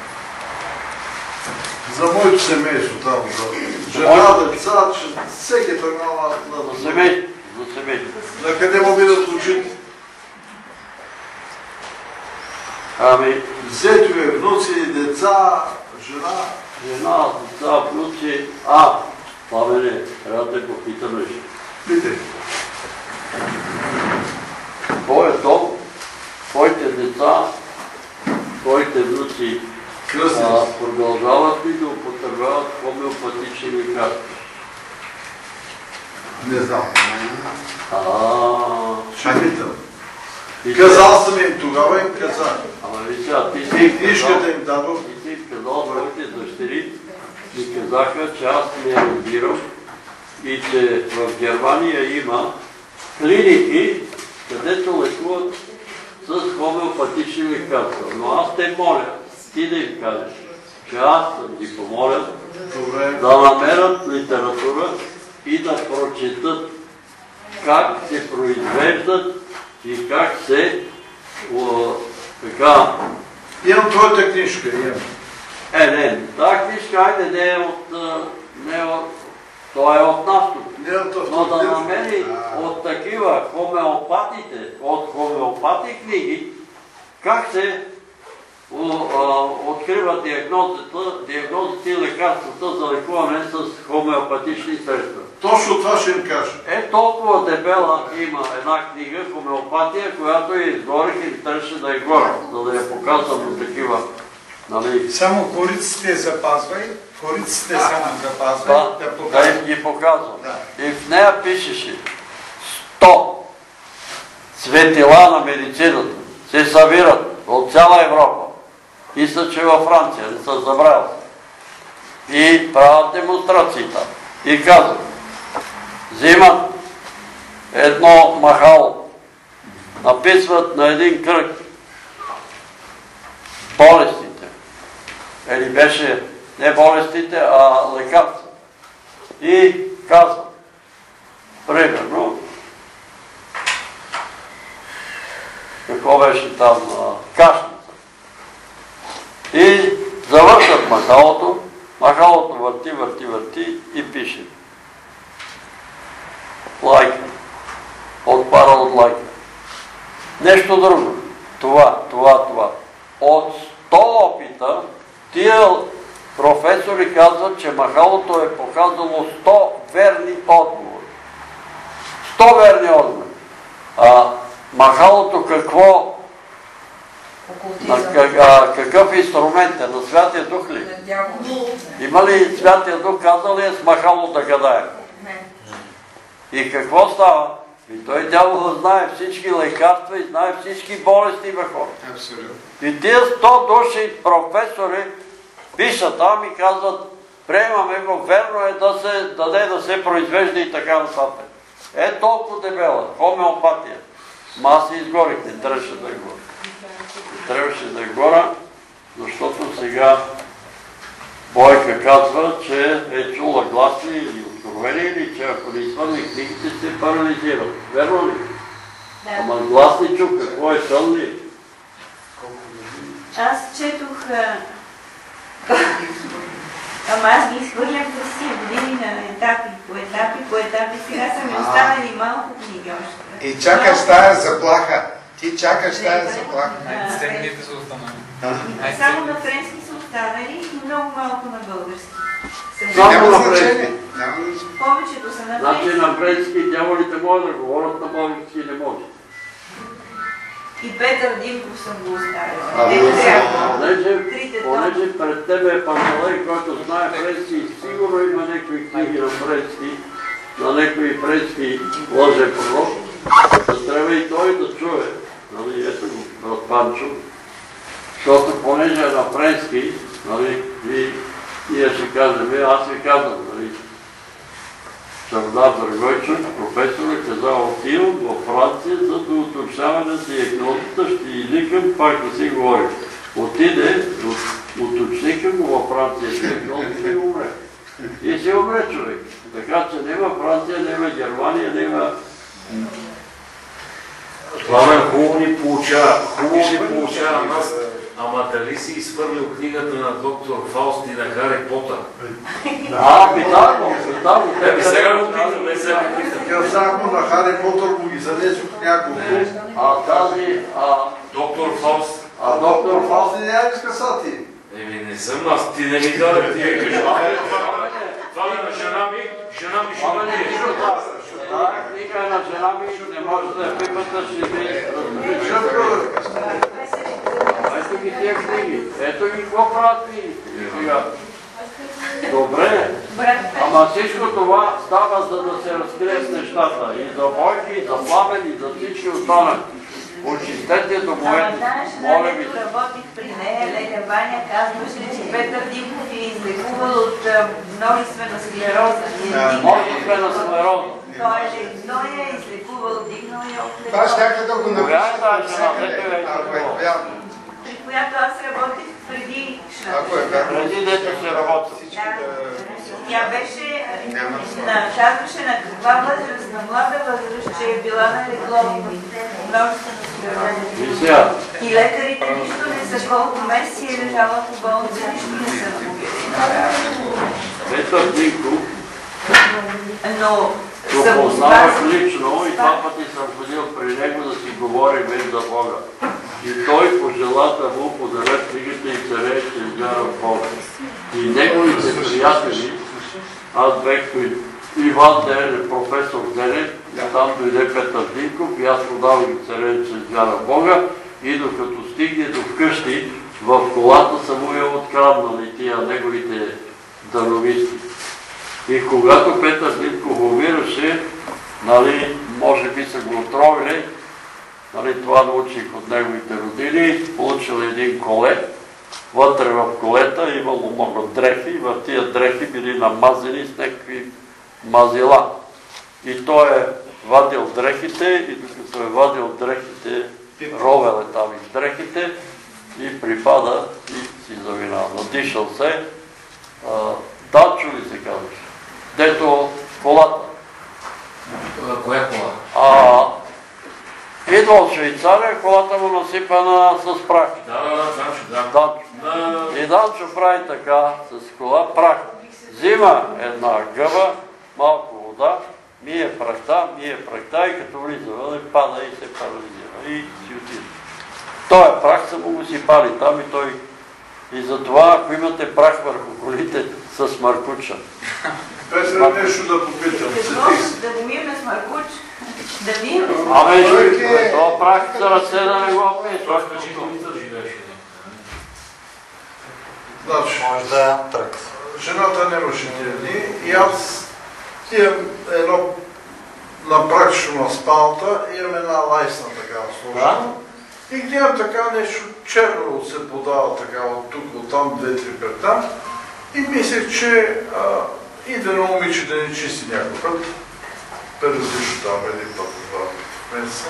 За моето семейство там, за жена, деца, че всеки тръгнал на... За семейство, за семейство. На къде му бидат очите? Ами... Зетове, внуци, деца, жена. Жена, деца, внуци... А, Пламене, трябва да попитаме. Питай. Твоя дом, твоите деца, твоите внуци а, продължават ли да употребяват хомеопатични лекарства? Не знам. Ааа... Ще питам. Казал съм им тогава, им казах. Ама ви сега, ти си им книжката им дадох. Ти си им казал своите дъщери и казаха, че аз не разбирам и че в Германия има клиники, където лекуват с хомеопатични лекарства. Но аз те моля, ти да им кажеш, че аз съм ги помоля да намерят литература и да прочетат как се произвеждат и как се о, така... Имам твоята книжка, имам. Е, не, тази книжка, айде, не е от... Не е от... Той е от нас тук. Но да намери от такива хомеопатите, от хомеопати книги, как се откриват диагнозите и лекарствата за лекуване с хомеопатични средства. Точно това ще им кажа. Е, толкова дебела има една книга, хомеопатия, която я изгорих и трябваше да я горя, за да я показвам от такива. Нали? Само кориците запазвай, кориците само запазвай. Да, да, да им ги показвам. Да. И в нея пишеше сто светила на медицината се събират от цяла Европа. И са, че във Франция, не са забравили. И правят демонстрации там. И казват, взимат едно махало, написват на един кръг болестите. Или беше не болестите, а лекарства. И казват, примерно, какво беше там, кашница. И завършат махалото, махалото върти, върти, върти и пише. Лайка. Отпара от лайка. Нещо друго. Това, това, това. От сто опита тия професори казват, че махалото е показало сто верни отговори. сто верни отговори. А махалото какво? А, какъв инструмент е? На Святия Дух ли? Има ли Святия Дух казал ли е с махало да гадаем? Не. И какво става? И той дявол знае всички лекарства и знае всички болести в хората. Абсолютно. И тия сто души професори пишат там и казват, приемаме го, верно е да се даде да се произвежда и така нататък. Е толкова дебела, хомеопатия. Ма аз се изгорих, не трябваше да я горя. Трябваше да я горя, защото сега Бойка казва, че е чула гласни или откровени, или че ако не изпълни книгите се парализират. Верно ли? Да. Ама гласни чук, какво е сън ли? Аз четох... Ама аз ги изхвърлям през тия години на етапи, по етапи, по етапи. Сега са ми останали малко книги още. И чакаш тая заплаха. Ти чакаш тази заплаха. Най-ценните са останали. Само на френски са останали и много малко на български. Само на френски. Повечето са на френски. Значи на френски дяволите могат да говорят, на български не може. И Петър Динков съм го Ами, оставила. понеже, понеже пред тебе е Пантелей, който знае френски, сигурно има някакви книги на френски, на някои френски лъже пророк, да трябва и той да чуе. Нали, ето го, брат Панчо, защото понеже е на френски, нали, и ние ще кажем, аз ви казвам, нали, Чавдар Драгойчев, професор, е казал, отивам във Франция, за да уточняване си екнотата, ще изликам, пак да си говорим. Отиде, уточниха го във Франция, ще екнотата и умре. И си умре човек. Така че няма Франция, няма Германия, няма... Пламен хубаво ни получава, хубаво ни получава нас, ама дали си изхвърлил книгата на доктор Фауст и на Хари Потър? А, питам го, питам го. Еми сега го питам, не сега го питам. Казах му на Хари Потър го ги занесох няколко. А тази, а... Доктор Фауст. А доктор Фауст не няма иска ти. Еми не съм аз, ти не ми даде, ти е кажа. Това е на жена ми, жена ми ще ме не е. Тази книга на жена ми не може да я пипата, ще ви различа. Ето ги тия книги. Ето ги какво правят книгите. Добре, ама всичко това става, за да се разкрие с нещата. И за Бойки, и за Пламен, и за всички останали. Очистете домовете. Моля ви. Когато работих при нея, леля Ваня казваше, че Петър Динков е излекувал от множествена склероза. Множествена склероза. Той е излекувал, дигнал я от Това ще да го напиша. При която аз работих преди Ако е вярно. Преди дето се работи. Тя беше, казваше на каква възраст, на млада възраст, че е била на легло. Множествена склероза. И лекарите нищо не са, колко месеци е лежала по болница, нищо не са намерили. Петър Динков Но го познавах лично и два пъти съм ходил при него да си говорим за Бога. И той пожела да му подарят книгата и царе, че излява в Бога. И неговите приятели, аз бех Иван Денев, професор Денев, там дойде Петър Динков и аз подавах и царе, че излява в Бога. И докато стигне до вкъщи, в колата са му я откраднали тия неговите дановисти. И когато Петър Динков умираше, нали, може би са го отровили, нали, това научих от неговите родини, получил един колет, вътре в колета имало много дрехи и в тия дрехи били намазени с някакви мазила. И той е вадил дрехите и докато е вадил дрехите, ровел е там из дрехите и припада и си заминава. Надишал се, Данчо ли се казваше? Дето колата. Коя кола? А, идва от Швейцария, колата му насипана с прах. Да, да, да, Данчо, да. Данчо. И Данчо прави така, с кола, прах. Взима една гъба, малко вода, мие прахта, мие прахта и като влиза въде, пада и се парализира. И си отиде. Той прах са му го си пали там и той... И затова, ако имате прах върху колите, с маркуча. Петър, нещо да попитам. Да го миеме с маркуч. Да миеме с маркуч. Абе, това прах за ръце да не го опи. Той впечатлително живееше. Значи, може да е антракс. Жената нямаше тия дни и аз имам едно напракшено на спалта, имам една лайсна така сложена. И гледам така нещо черно се подава така от тук, от там, две-три пета. И мислех, че а, иде на момиче да не чисти някой път. Периодично там един път, два месеца.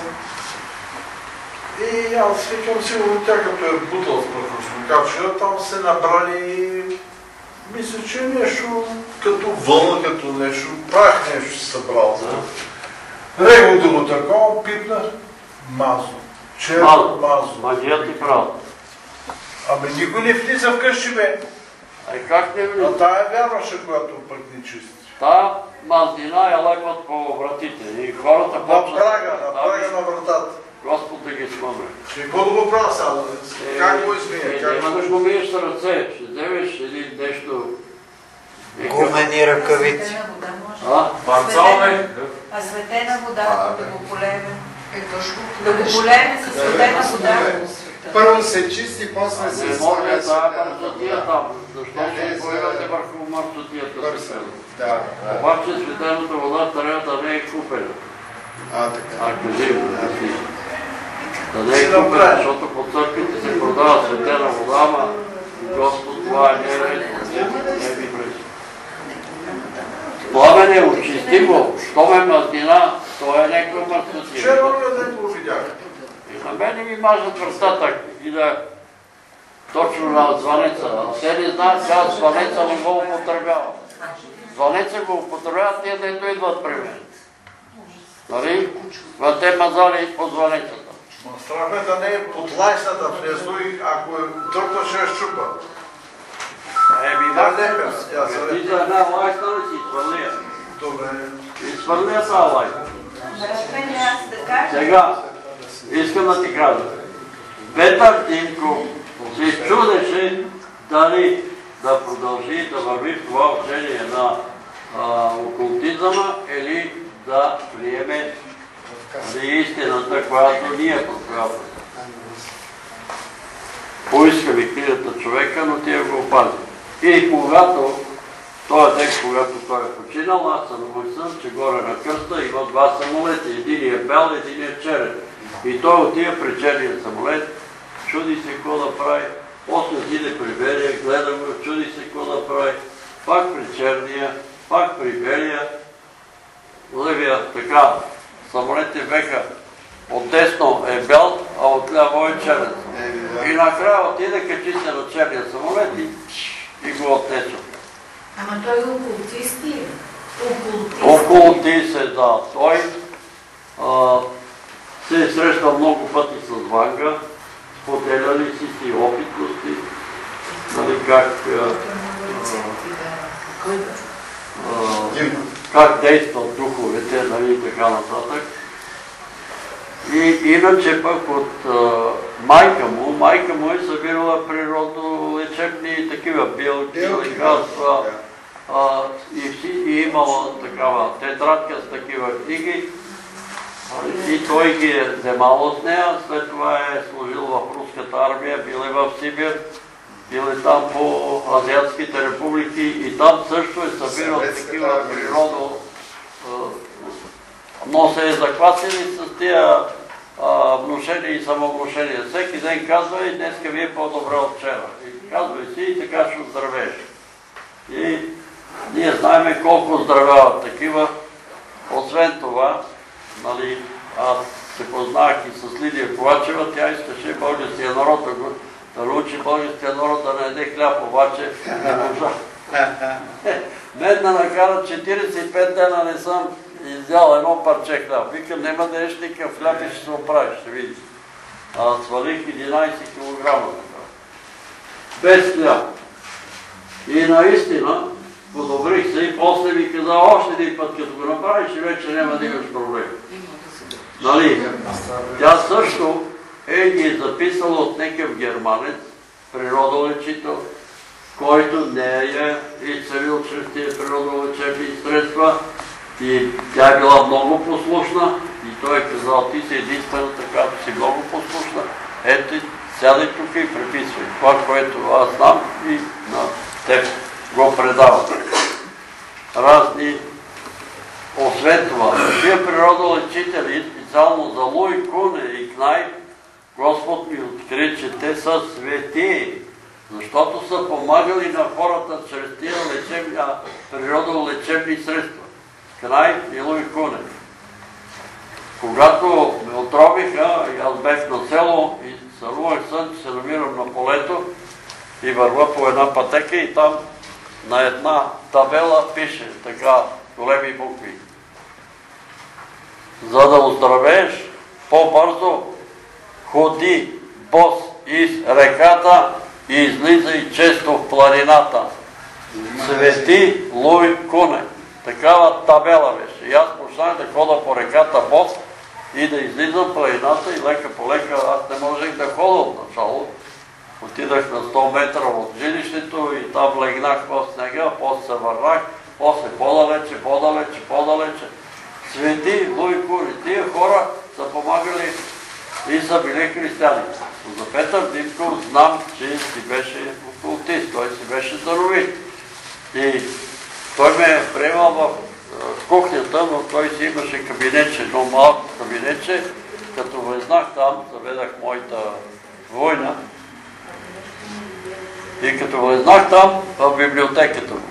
И аз викам сигурно тя като е бутала с прахосмокача, там се набрали, мисля, че нещо като вълна, като нещо, прах нещо се събрал. Рего да го такова, пипна, мазо. Черно мазо. Магия ти правда. Абе никой не влиза вкъщи, бе. Ай как не влиза? А тая вярваше, която пък ни чисти. Тая мазнина я лепват по вратите и хората почват... На прага, на прага на вратата. Господ да ги смъмре. И какво да го правя сега? Как го измия? Няма да го миеш с ръце, ще вземеш един нещо... Гумени ръкавици. А? Парцалне. А светена вода, да го полеме. Да го полеме със светена вода. Първо се чисти, после се не може да е мърсотия там, защото се появате върху мърсотията. Да. Обаче светената вода трябва да не е купена. А, така. А, кажи го, да си. Да не е купена, защото по църквите се продава светена вода, ама Господ това не е редно, не ви пречи. Пламен е очистимо, що ме мазнина, то е някаква мърсотия. Червония ден го видях. И на мене ми мажат връстата и да точно на звънеца. Все не знаят, че аз звънеца не го употребявам. Звънеца го употребяват тия, дето идват при мен. Нали? В те мазали по звънецата. Страх ме да не е под лайсната влезло и ако е тръпна, ще е щупа. Еми, да лепя. Ти за една лайсна ли си свърлия? Добре. И свърлия са лайсна. Сега, искам да ти кажа. Петър Тинков се чудеше дали да продължи да върви в това учение на окултизъма или да приеме истината, която ние проповядваме. Поиска ми книгата човека, но тия го опази. И когато, този ден, когато той е починал, аз съм умиslен, че горе на кръста има два самолета. Един е бял, един е черен. И той отива при черния самолет, чуди се какво да прави, после отиде при белия, гледа го, чуди се какво да прави, пак при черния, пак при белия. Левия така, самолетите беха отдесно е бял, а отляво е черен. И накрая отиде, качи се на черния самолет и, и го отнесва. Ама той е окултист ли? Окултист е, да. Той а, се е срещал много пъти с Ванга, споделяли си си опитности, нали, как, а, а, как действат духовете, нали, и така нататък. И иначе пък от а, майка му, майка му е събирала природолечебни и такива билки, лекарства, а, и, и имала такава тетрадка с такива книги. И той ги е вземал от нея, след това е служил в руската армия, бил е в Сибир, бил е там по азиатските републики и там също е събирал такива природо, но се е захватили с тия внушения и самовнушения. Всеки ден казва и днеска ви е по-добре от вчера. И казва си и така ще оздравееш. И ние знаем колко оздравяват такива. Освен това, нали, аз се познах и с Лидия Ковачева, тя искаше българския народ да, го, да научи българския народ да не яде хляб, обаче не можа. Мен да накара четиридесет и пет дена не съм изял едно парче хляб. Викам, няма да еш никакъв хляб и ще се оправиш, ще видиш. А свалих единайсет килограма. Без хляб. И наистина подобрих се и после ми каза още един път, като го направиш и вече няма да имаш проблем. Нали? Тя също е ги е записала от някакъв германец, природолечител, който не е изцелил чрез тия природолечебни средства и тя е била много послушна и той е казал, ти си единствената, която си много послушна, ето сядай тук и преписвай това, което аз знам и на теб го предавам. Разни. Освен това, тия природолечители, специално за Луи Куне и Кнайп, Господ ми откри, че те са свети, защото са помагали на хората чрез тия лечебни, природолечебни средства. Кнайп и Луи Куне. Когато ме отровиха, и аз бех на село и сънувах сън, че се намирам на полето и върва по една пътека и там на една табела пише така големи букви. За да оздравееш по-бързо, ходи бос из реката и излизай често в планината. Свети Луи Куне. Такава табела беше. И аз почнах да хода по реката бос и да излизам планината и лека по лека, аз не можех да ходя от начало. Отидах на сто метра от жилището и там легнах в снега, после се върнах, после по-далече, по-далече, по-далече. Свети, Войко и тия хора са помагали и са били християни. За Петър Димков знам, че си беше окултист, той си беше даровит. И той ме е приемал в кухнята, но той си имаше кабинетче, едно малко кабинетче. Като влезнах там, заведах моята война. И като влезнах там, в библиотеката му.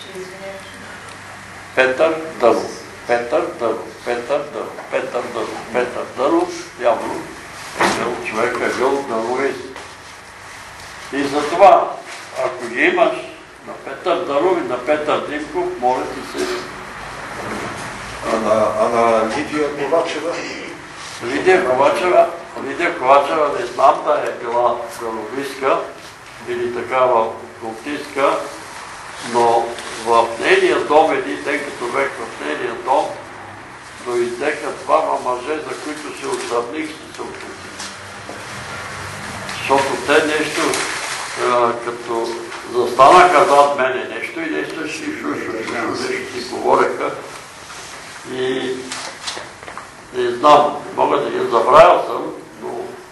Петър Дъров, Петър Дъров, Петър Дъров, Петър Дъров, Петър Дъров, явно човек е бил дървист. И затова, ако ги имаш на Петър Дъров и на Петър Димков, моля ти се. А на, а на Лидия Ковачева? Лидия Ковачева, Лидия Ковачева не знам да е била дървистка или такава окултистка, но в нейния дом, един ден като бех в нейния дом, дойдеха двама мъже, за които се отсъмних и се окултих. Защото те нещо, като застанаха зад мене нещо и нещо си нещо си говореха. И не знам, мога да ги забравял съм, но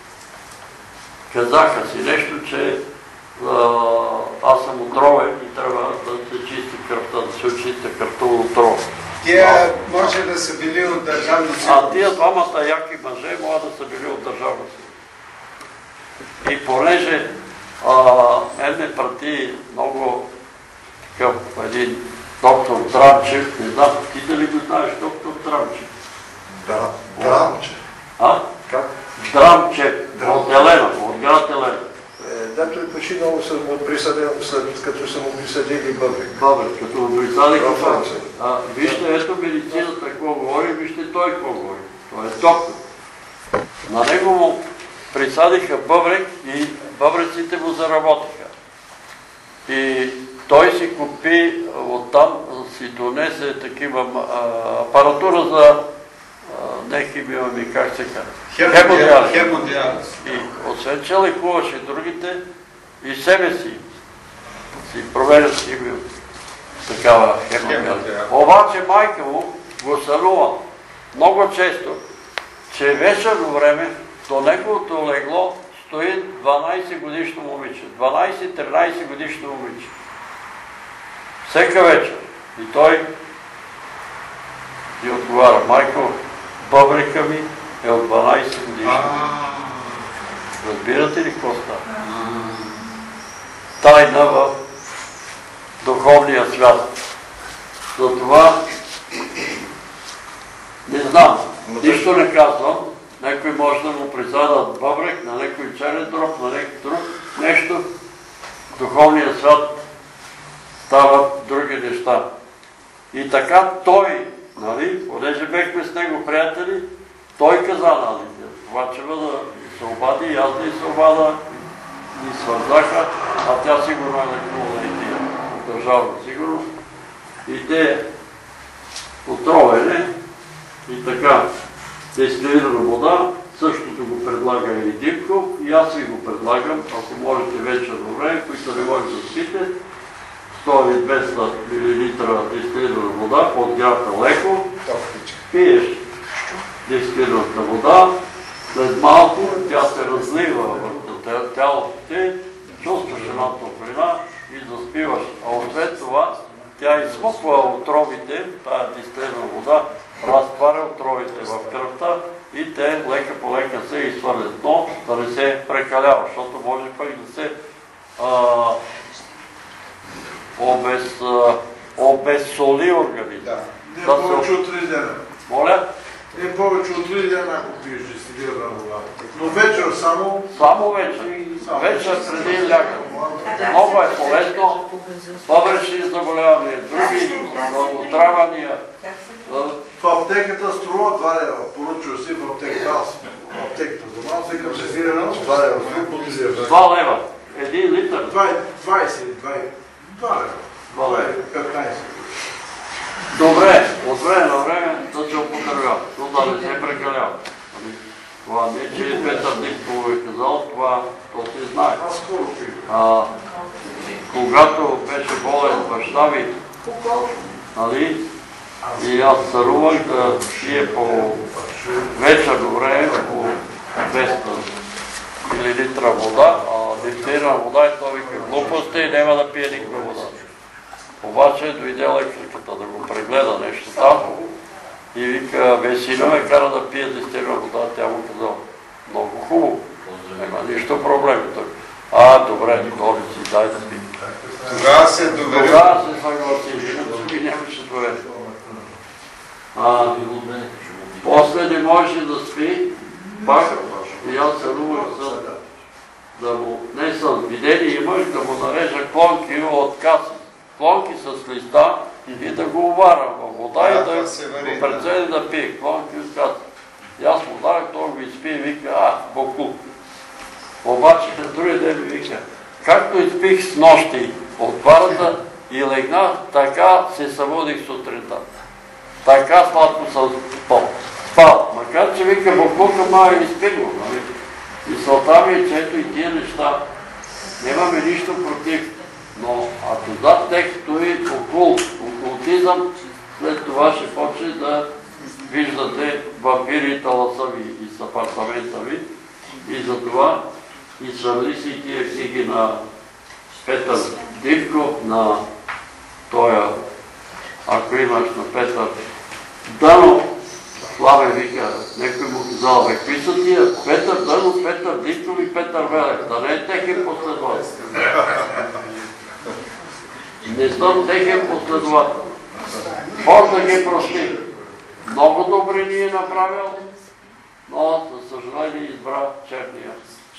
казаха си нещо, че аз съм отровен и трябва да се чисти кръвта, да се очисти кръвта от отрова. Тия може да са били от държавна сигурност. А тия двамата яки мъже могат да са били от държавна сигурност. И понеже мен ме прати много такъв един доктор Драмчев, не знам, ти дали го знаеш доктор Драмчев? Да, Драмчев. А? Как? Драмчев, от Елена, от град Елена. Дето е починало, съм му присъдил, след като са му присъдили Бъбрик. Бъбрик, като му присъдили Бъбрик. Вижте, ето медицината какво говори, вижте той какво говори. Той е доктор. На него му присадиха бъбрек и бъбреците му заработиха. И той си купи оттам, си донесе такива апаратура за не химиоми, как се казва? Хемодиализ. И освен че лекуваше другите, и себе си си провежда си бил такава хемодиализ. Обаче майка му го сънува много често, че вечерно време до неговото легло стои дванайсет годишно момиче. дванайсет-тринайсет годишно момиче. Всека вечер. И той ти отговаря, майко, бъбрика ми е от дванайсет годишно. Разбирате ли какво става? Тайна в духовния свят. Затова не знам, нищо не казвам. Някой може да му присадат бъбрек, на някой черен дроб, на някой друг нещо. В духовния свят стават други неща. И така той, нали, понеже бехме с него приятели, той каза на Лидия Ковачева да се обади, и аз да се обада, ни свързаха, а тя сигурно е лекувала и тия от държавна сигурност. И те отровени и така. Дестилирана вода, същото го предлага и Димков, и аз ви го предлагам, ако можете вечерно време, които не можете да спите, сто и двеста милилитра дестилирана вода от грата Леко, пиеш дестилираната вода, след малко тя се разлива върху тялото ти, чувстваш една топлина и заспиваш, а освен това тя изсмуква отровите, тая дестилирана вода, разтваря отровите в кръвта и те лека по лека се изхвърлят, но да не се прекалява, защото може пък да се обезсоли организма. Не повече от три дена. Моля? Не повече от три дена, ако пиеш дестилирана вода. Но вечер само... Само вечер. Вечер преди ляга. Много е полезно. Бъбречни заболявания, други отравания. В аптеката струва два лева. Поръчва си в аптеката. Аз в аптеката. За малко се към дестилирана, два лева. Два лева. Един литър. двайсет, два лева. Това е петнайсет. Добре, от време на време да се употребява, но да не се прекалява. Това не, че Петър Диков е казал, това то се знае. А, когато беше болен баща ми, нали, и аз царувах да пие по вечерно време по двеста милилитра вода, а дифтерна вода и той вика глупости и няма да пие никаква вода. Обаче дойде лекарката да го прегледа нещо там и вика, бе сина ме кара да пие дифтерна вода, тя му казала, много хубаво, няма нищо проблем. А, добре, доли си, дай да пие. Тогава се доверил. Тогава се съгласи, иначе нямаше доверие. А, после не можеше да спи, пак и аз сънувах сън, да му, не сън, видение имах да му нарежа клонки от каси, клонки с листа и да го уварам във вода и да го прецени да пие, клонки от каси. И аз му дадах, той го изпи и вика, а, боклук. Обаче на другия ден ми вика, както изпих с нощи от парата и легнах, така се събудих сутринта. Така сладко съм спал. Макар че вика боклука ма е изпило. Мисълта ми е, че ето и тия неща нямаме нищо против. Но ако зад тях стои окулт, окултизъм, след това ще почне да виждате вампири и таласави из апартамента ви. И затова и съвлиси и тия книги на Петър Дивков, на тоя, ако имаш на Петър Дънов, Славе вика, некой му казал, бе, какви са тия? Петър Дънов, Петър Дивков и Петър Велев, да не е техен последовател. Не съм техен последовател. Бог да ги прости. Много добри ни е направил, но за съжаление избра черния.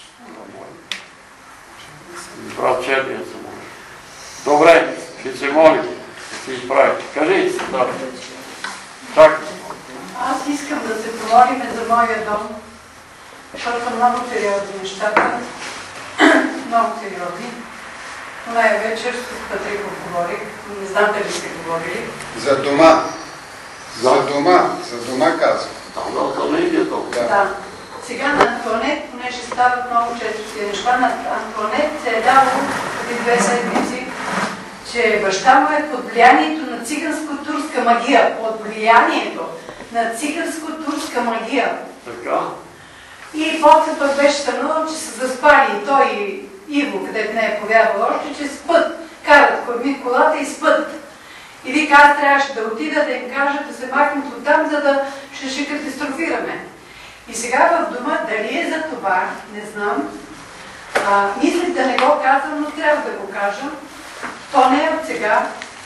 Избра черния само. Добре, ще се молим, ще се изправим. Кажи, да. Чакай. Аз искам да се помолим за моя дом, защото са много сериозни нещата. Много сериозни. Оная вечер с Патриков говорих, не знам дали сте говорили. За дома. За дома. За дома казвам. Да, за медията. Да. Сега на Антуанет, понеже стават много често тези неща, на Антуанет се е дало преди две седмици, че баща му е под влиянието на циганско-турска магия. Под влиянието на циганско-турска магия. Така. И после той беше станал, че са заспали и той и Иво, където не е повярвал още, че спът. Карат корми колата и спът. И вика, аз трябваше да отида да им кажа да се махнат от там, за да ще, ще катастрофираме. И сега в дома, дали е за това, не знам. А, мислих да не го казвам, но трябва да го кажа. То не е от сега.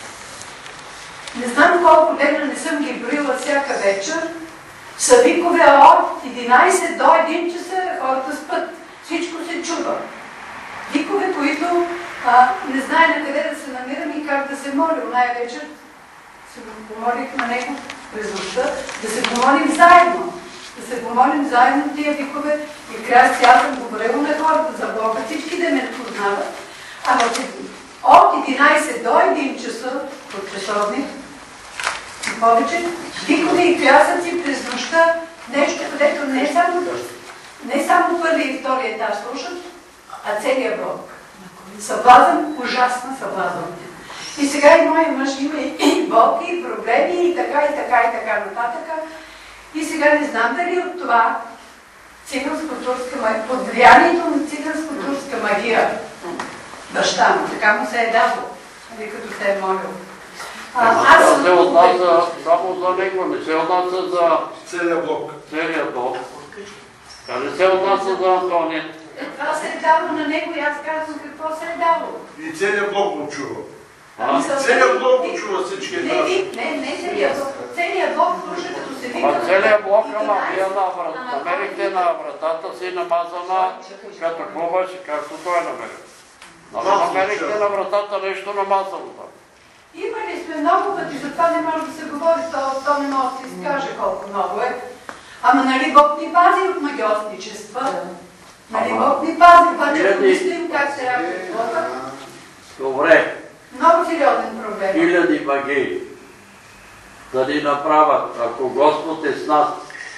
Не знам колко дена не съм ги броила всяка вечер. Са викове от единайсет до един часа хората спът. Всичко се чува. Викове, които а, не знае на къде да се намирам и как да се моля. Оная вечер се помолих на него през нощта да се помолим заедно. Да се помолим заедно тия викове и края аз съм говорила на хората за Бога, всички да ме познават. Ама от единайсет до един часа от часовник и повече викове и крясъци през нощта, нещо, където не е само, не само първи и втори етаж слушат, а целият блок. Съблазън, ужасна съблазън. И сега и моя мъж има и болки, и проблеми, и така, и така, и така нататък. И сега не знам дали от това циганско-турска магия, под влиянието на циганско-турска магия, баща му, така му се е дало, нали като се е молил. А, аз се отнася само за него, не се отнася за целият блок. Целият блок. А не се отнася за Антония. Е, това се е дало на него и аз казвам какво се е дало. И целият блок го чува. А? Целият блок го чува всички етажи. Не, не, не целият блок. Целият блок слуша като се вика. Ма целият блок, ама вие намерихте на вратата си намазана като клубаше, както той намери. Намерихте на вратата нещо намазано там. Имали сме много пъти, затова не може да се говори, то, то не може да се изкаже колко много е. Ама нали Бог ни пази от магиосничества? Нали Бог ни пази, обаче ако мислим как се работи Бога? Добре. Много сериозен проблем. Хиляди магии да ни направят, ако Господ е с нас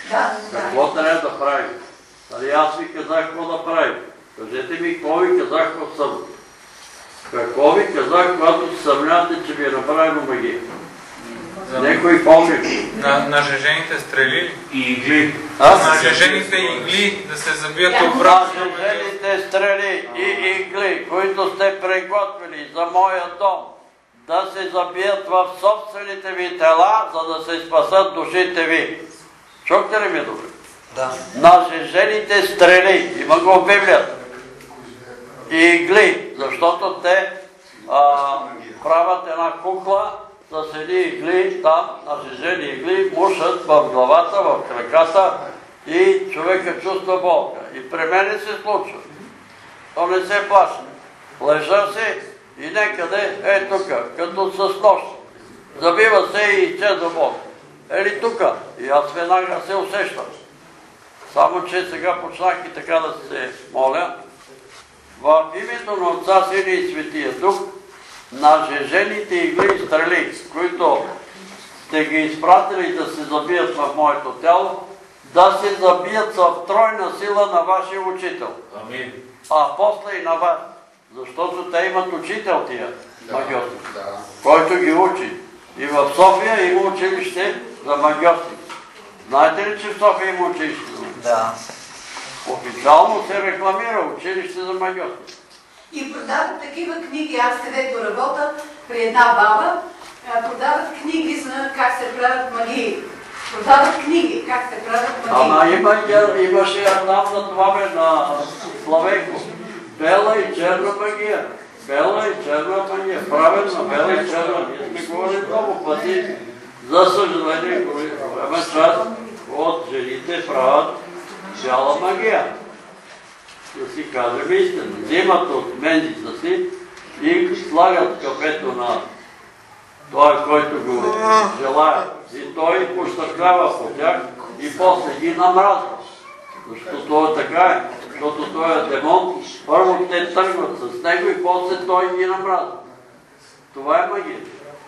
Да. Какво трябва да правим? Нали аз ви казах какво да правим. Кажете ми, какво ви казах в събота? Какво ви казах, когато се съмнявате, че ви е направено магия? Некой помни. На, на жежените стрели и игли. На жежените игли да се забият обратно. На жежените стрели и игли, които сте приготвили за моя дом, да се забият в собствените ви тела, за да се спасат душите ви. Чухте ли ми добре? Да. На жежените стрели, има го в Библията, и игли, защото те а, правят една кукла с едни игли, там, на жежени игли, мушат в главата, в краката и човека чувства болка. И при мене се случва. То не се плаща. Лежа се и некъде е тук, като с нож. Забива се и изчезва болка. Ели тук. И аз веднага се усещам. Само че сега почнах и така да се моля. В името на Отца, Сина и Светия Дух, на жежените игли и стрели, които сте ги изпратили да се забият в моето тяло, да се забият с тройна сила на вашия учител. Амин. А после и на вас. Защото те имат учител тия магиосници, който ги учи. И в София има училище за магиосници. Знаете ли, че в София има училище? Да. Официално се рекламира училище за магиосници. И продават такива книги, аз където работя, при една баба, продават книги за как се правят магии. Продават книги, как се правят магии. Ама има, имаше там на това бе, на Славейко. Бела и черна магия. Бела и черна магия. Правилно, бела и черна. Ние сме говорили много пъти. За съжаление, голяма част от жените правят бяла магия. Да си кажем истина. Взимат от мензица си и слагат кафето на той, който го желая. И той пощъркава по тях и после ги намразва. Защото това е така, защото той е демон. Първо те тръгват с него и после той ги намразва. Това е магия.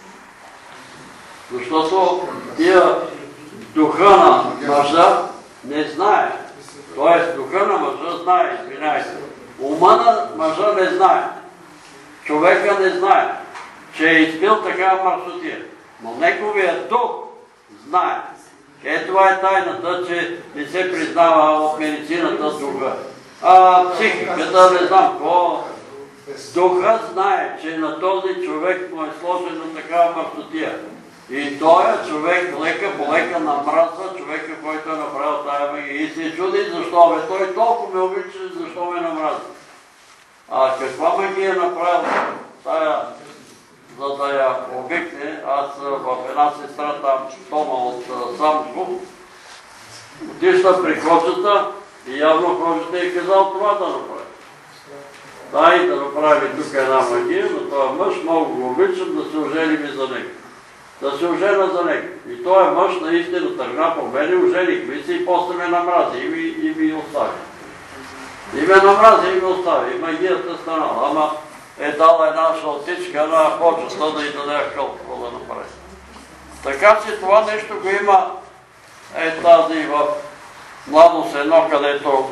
Защото тия духа на мъжа не знае. Тоест духа на мъжа знае, извинявайте. Ума на мъжа не знае. Човека не знае, че е изпил такава мърсотия. Но неговия дух знае. Е, това е тайната, че не се признава от медицината духа. А психиката, не знам какво. Духа знае, че на този човек му е сложена такава мърсотия. И този човек лека по лека намразва човека, който е направил тая магия. И се чуди защо бе. Той толкова ме обича, защо ме намразва. А каква магия е направил тая, за да я обикне? Аз в една сестра там, Тома от Самско, отишла при кожата и явно кожата е казал това да направи. Дай да направи тук една магия, но този мъж много го обичам да се оженим за него. Да се ожена за него. И този мъж наистина тръгна по мене, оженихме се и после ме намрази и ми, и ми остави. И ме намрази и ми остави. И магията станала. Ама е дала една шалтичка на почета да й даде акъл, какво да направи. Така че това нещо го има е тази в Младост едно, където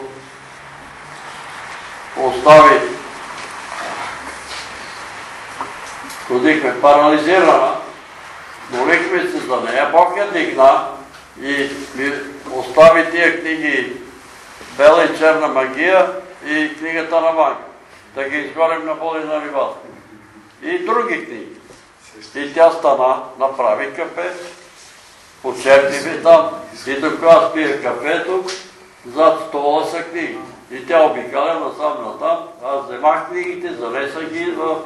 остави, ходихме парализирана, молихме се за нея, Бог я дигна и остави тия книги Бела и черна магия и книгата на Ванка. Да ги изгорим на вода и на ривата. И други книги. И тя стана, направи кафе, почерпи ми там и докато аз пия кафето, зад стола са книги. И тя обикаля насам натам, аз вземах книгите, занеса ги в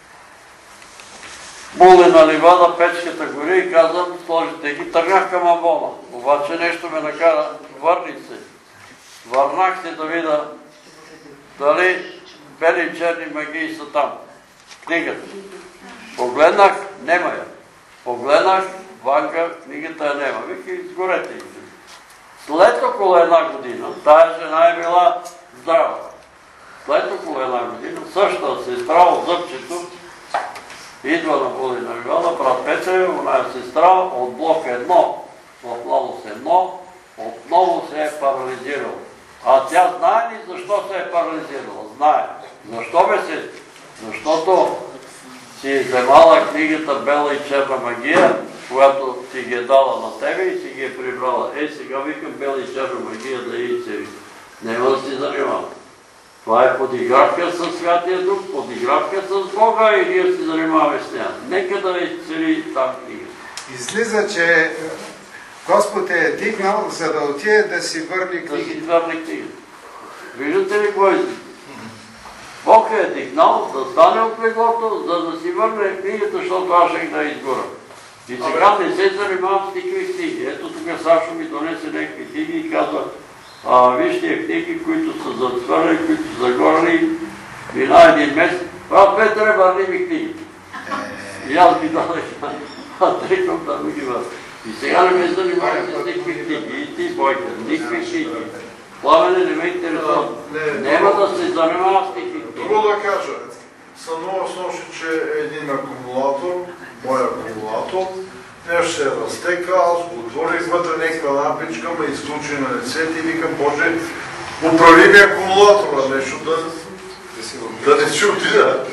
Булена ливада, печката гори и казвам, сложите ги, тръгнах към Амбона. Обаче нещо ме накара, върних се. Върнах се да видя дали бели и черни магии са там. Книгата. Погледнах, нема я. Погледнах, Ванка, книгата я нема. Вики, изгорете ги. След около една година, тая жена е била здрава. След около една година, същата сестра от зъбчето, идва на Булена ливада, брат Петре, она е сестра от блок едно, в Младост едно, отново се е парализирал. А тя знае ли защо се е парализирала? Знае. Защо бе се? Защото си е вземала книгата Бела и черна магия, която ти ги е дала на тебе и си ги е прибрала. Ей, сега викам Бела и черна магия да и цели. Няма да си занимава. Това е подигравка с Святия Дух, подигравка с Бога и ние си занимаваме с нея. Нека да изцели там книга. Излиза, че Господ е дигнал, за да отиде да си върне книги. Да си върне книги. Виждате ли кой излиза? Бог е дигнал да стане от леглото, за да си върне книгата, защото аз ще да изгора. И сега не се занимавам с никакви книги. Ето тук Сашо ми донесе някакви книги и казва, виж тия книги, които са зацвърли, които са загорни, мина един месец, това Петре, върни ми книги. И аз ги дадах, а трикам да ми ги върна. И сега не ме занимавам с никакви книги. И ти, Бойка, никакви книги. Пламене не ме интересува. Няма да се занимава с никакви книги. Друго да кажа, сънува с нощи, че един акумулатор, мой акумулатор, нещо се разтека, аз го отворих вътре някаква лампичка, ме изключи на лицето и викам, Боже, оправи ми акумулатора, нещо да, да не си отида.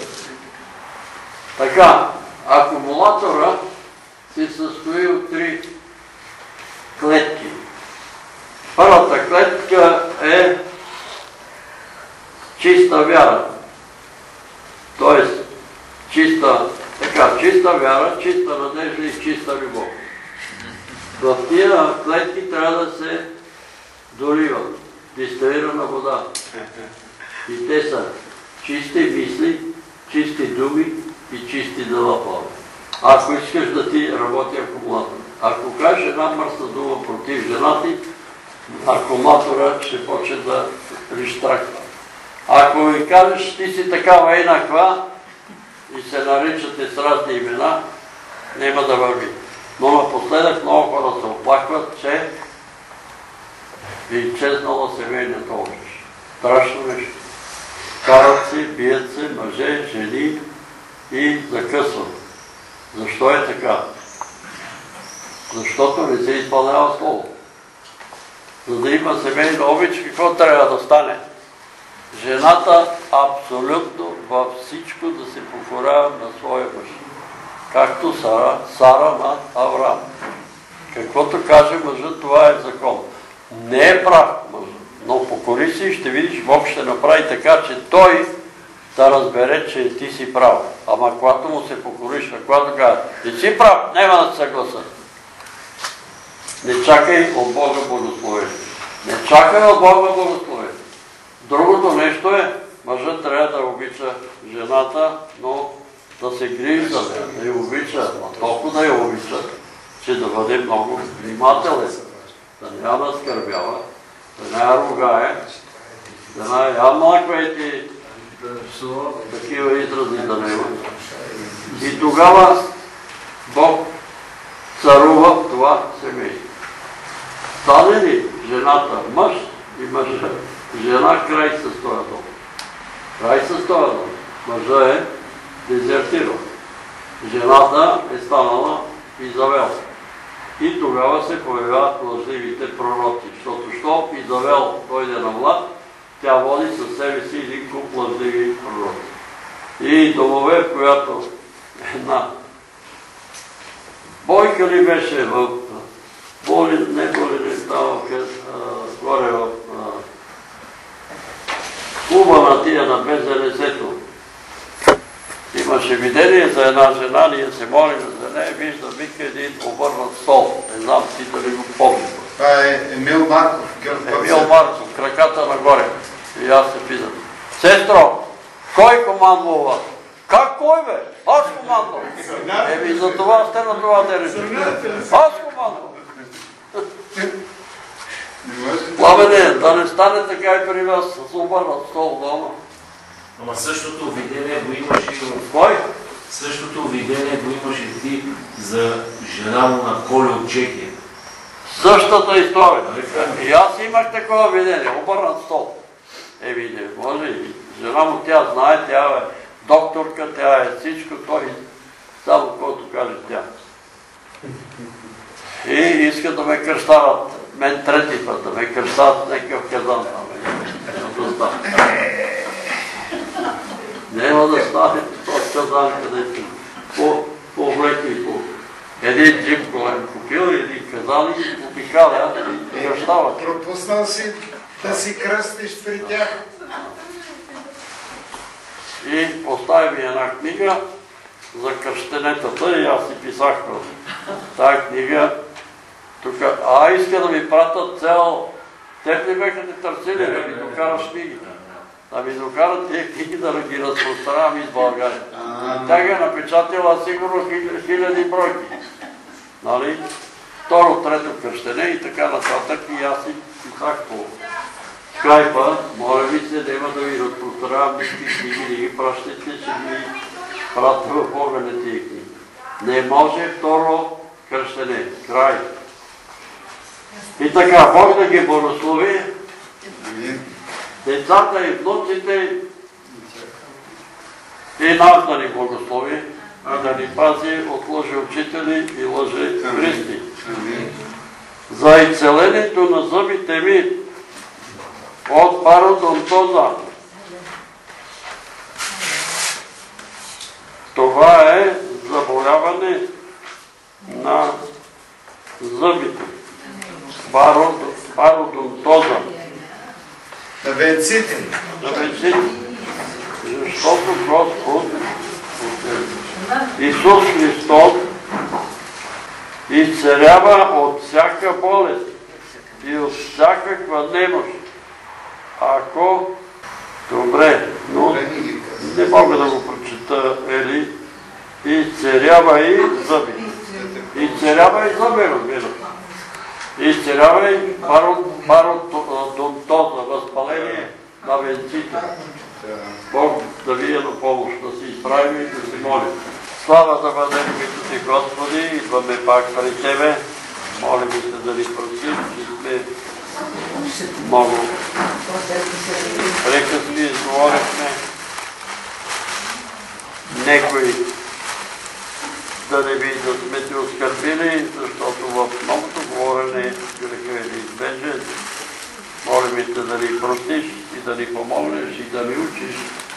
Така, акумулатора се състои от три клетки. Първата клетка е чиста вяра. Тоест, чиста, така, чиста вяра, чиста надежда и чиста любов. В тия клетки трябва да се доливат дистилирана вода. И те са чисти мисли, чисти думи и чисти дела. Ако искаш да ти работи акумулатор. Ако кажеш една мръсна дума против жена ти, акумулатора ще почне да риштраква. Ако ви кажеш, ти си такава еднаква и се наричате с разни имена, няма да върви. Но напоследък много хора се оплакват, че е изчезнала семейната общност. Страшно нещо. Карат се, бият се, мъже, жени и закъсват. Защо е така? Защото не се изпълнява слово. За да има семейна обич, какво трябва да стане? Жената абсолютно във всичко да се покорява на своя мъж. Както Сара, Сара на Авраам. Каквото каже мъжът, това е закон. Не е прав мъжът, но покори се и ще видиш, Бог ще направи така, че той да разбере, че ти си прав. Ама когато му се покориш, а когато каже, ти си прав, няма да се съгласа. Не чакай от Бога благословение. Не чакай от Бога благословение. Другото нещо е, мъжът трябва да обича жената, но да се грижи за нея, да я обича, а толкова да я обича, че да бъде много внимателен, да не я наскърбява, да не я ругае, да не я млаквайте такива изрази да няма. И тогава Бог царува в това семейство. Стане ли жената мъж и мъжа? Жена край с този дом. Край с този дом. Мъжа е дезертирал. Жената е станала Изавел. И тогава се появяват лъжливите пророци. Защото що Изавел дойде на власт, тя води със себе си един куп лъжливи пророци. И домове, в която една Бойка ли беше в Болин, не Болин, не става горе в клуба на тия на Безенесето. Имаше видение за една жена, ние се молим за нея, вижда, вика един обърнат стол. Не знам ти дали го помня. Това е Емил Марков. Емил Марков, краката нагоре. И аз се питам. Сестро, кой командва вас? Как кой бе? Аз командвам. Еми за това сте на това дереже. Аз командвам. Пламене, да не стане така и при вас с обърнат стол дома. Ама същото видение го имаш и в... Кой? Същото видение го имаш и ти за жена му на Коля от Чехия. Същата история. И аз имах такова видение, обърнат стол. Е, види, може и жена му тя знае, тя е докторка, тя е всичко, той само който каже тя. И иска да ме кръщават мен трети път да ме кръщат някакъв казан там. Няма да стане. Няма да стане този казан, където по-влеки по един джип голем купил, един казан и обикаля и кръщава. Пропуснал си да си кръстиш при тях. И постави ми една книга за кръщенетата и аз си писах тази книга. Тук, а иска да ми пратят цял... Те ли беха те търсили да ми докараш книгите? Да ми докарат тия книги да ги разпространявам из България. Тя ги е напечатила сигурно хиляди бройки. Нали? Второ, трето кръщене и така нататък. И аз си писах по скайпа. Моля ви се, да има да ви разпространявам всички книги, да ги пращате, ще ги пратя в огъня тия книги. Не може второ кръщене. Край. И така, Бог да ги благослови, децата и внуците и нас да ни благослови и да ни пази от лъжи учители и лъжи христи. За изцелението на зъбите ми от пародонтоза. Това е заболяване на зъбите. Пародонтоза. На венците. На венците. Защото Господ, Исус Христос, изцелява от всяка болест и от всякаква немощ. Ако... Добре, но не мога да го прочета, Ели. Изцелява и зъби. Изцелява и зъби, разбира. Изцелява и пародонтоза, възпаление на венците. Бог да ви е на помощ, да се изправим и да се молим. Слава да бъде името ти, Господи, идваме пак при Тебе. Молим се да ни простим, че сме много приказни, изговорихме. Некои да не ви да сме ти оскърбили, защото в многото говорене греха е неизбежен. Молим те да ни простиш и да ни помогнеш и да ни учиш.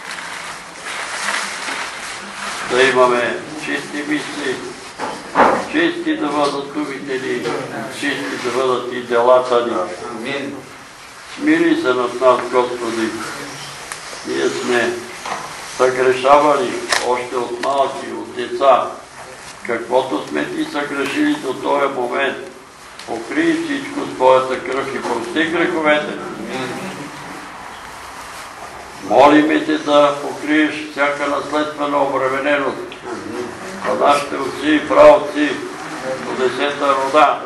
Да имаме чисти мисли, чисти да бъдат думите ни, чисти да бъдат и делата ни. Смири се над нас, Господи. Ние сме съгрешавали още от малки, от деца. Каквото сме ти съгрешили до този момент, покрий всичко с Твоята кръв и прости греховете. Молиме те да покриеш всяка наследствена обремененост на нашите отци и праотци до десета рода.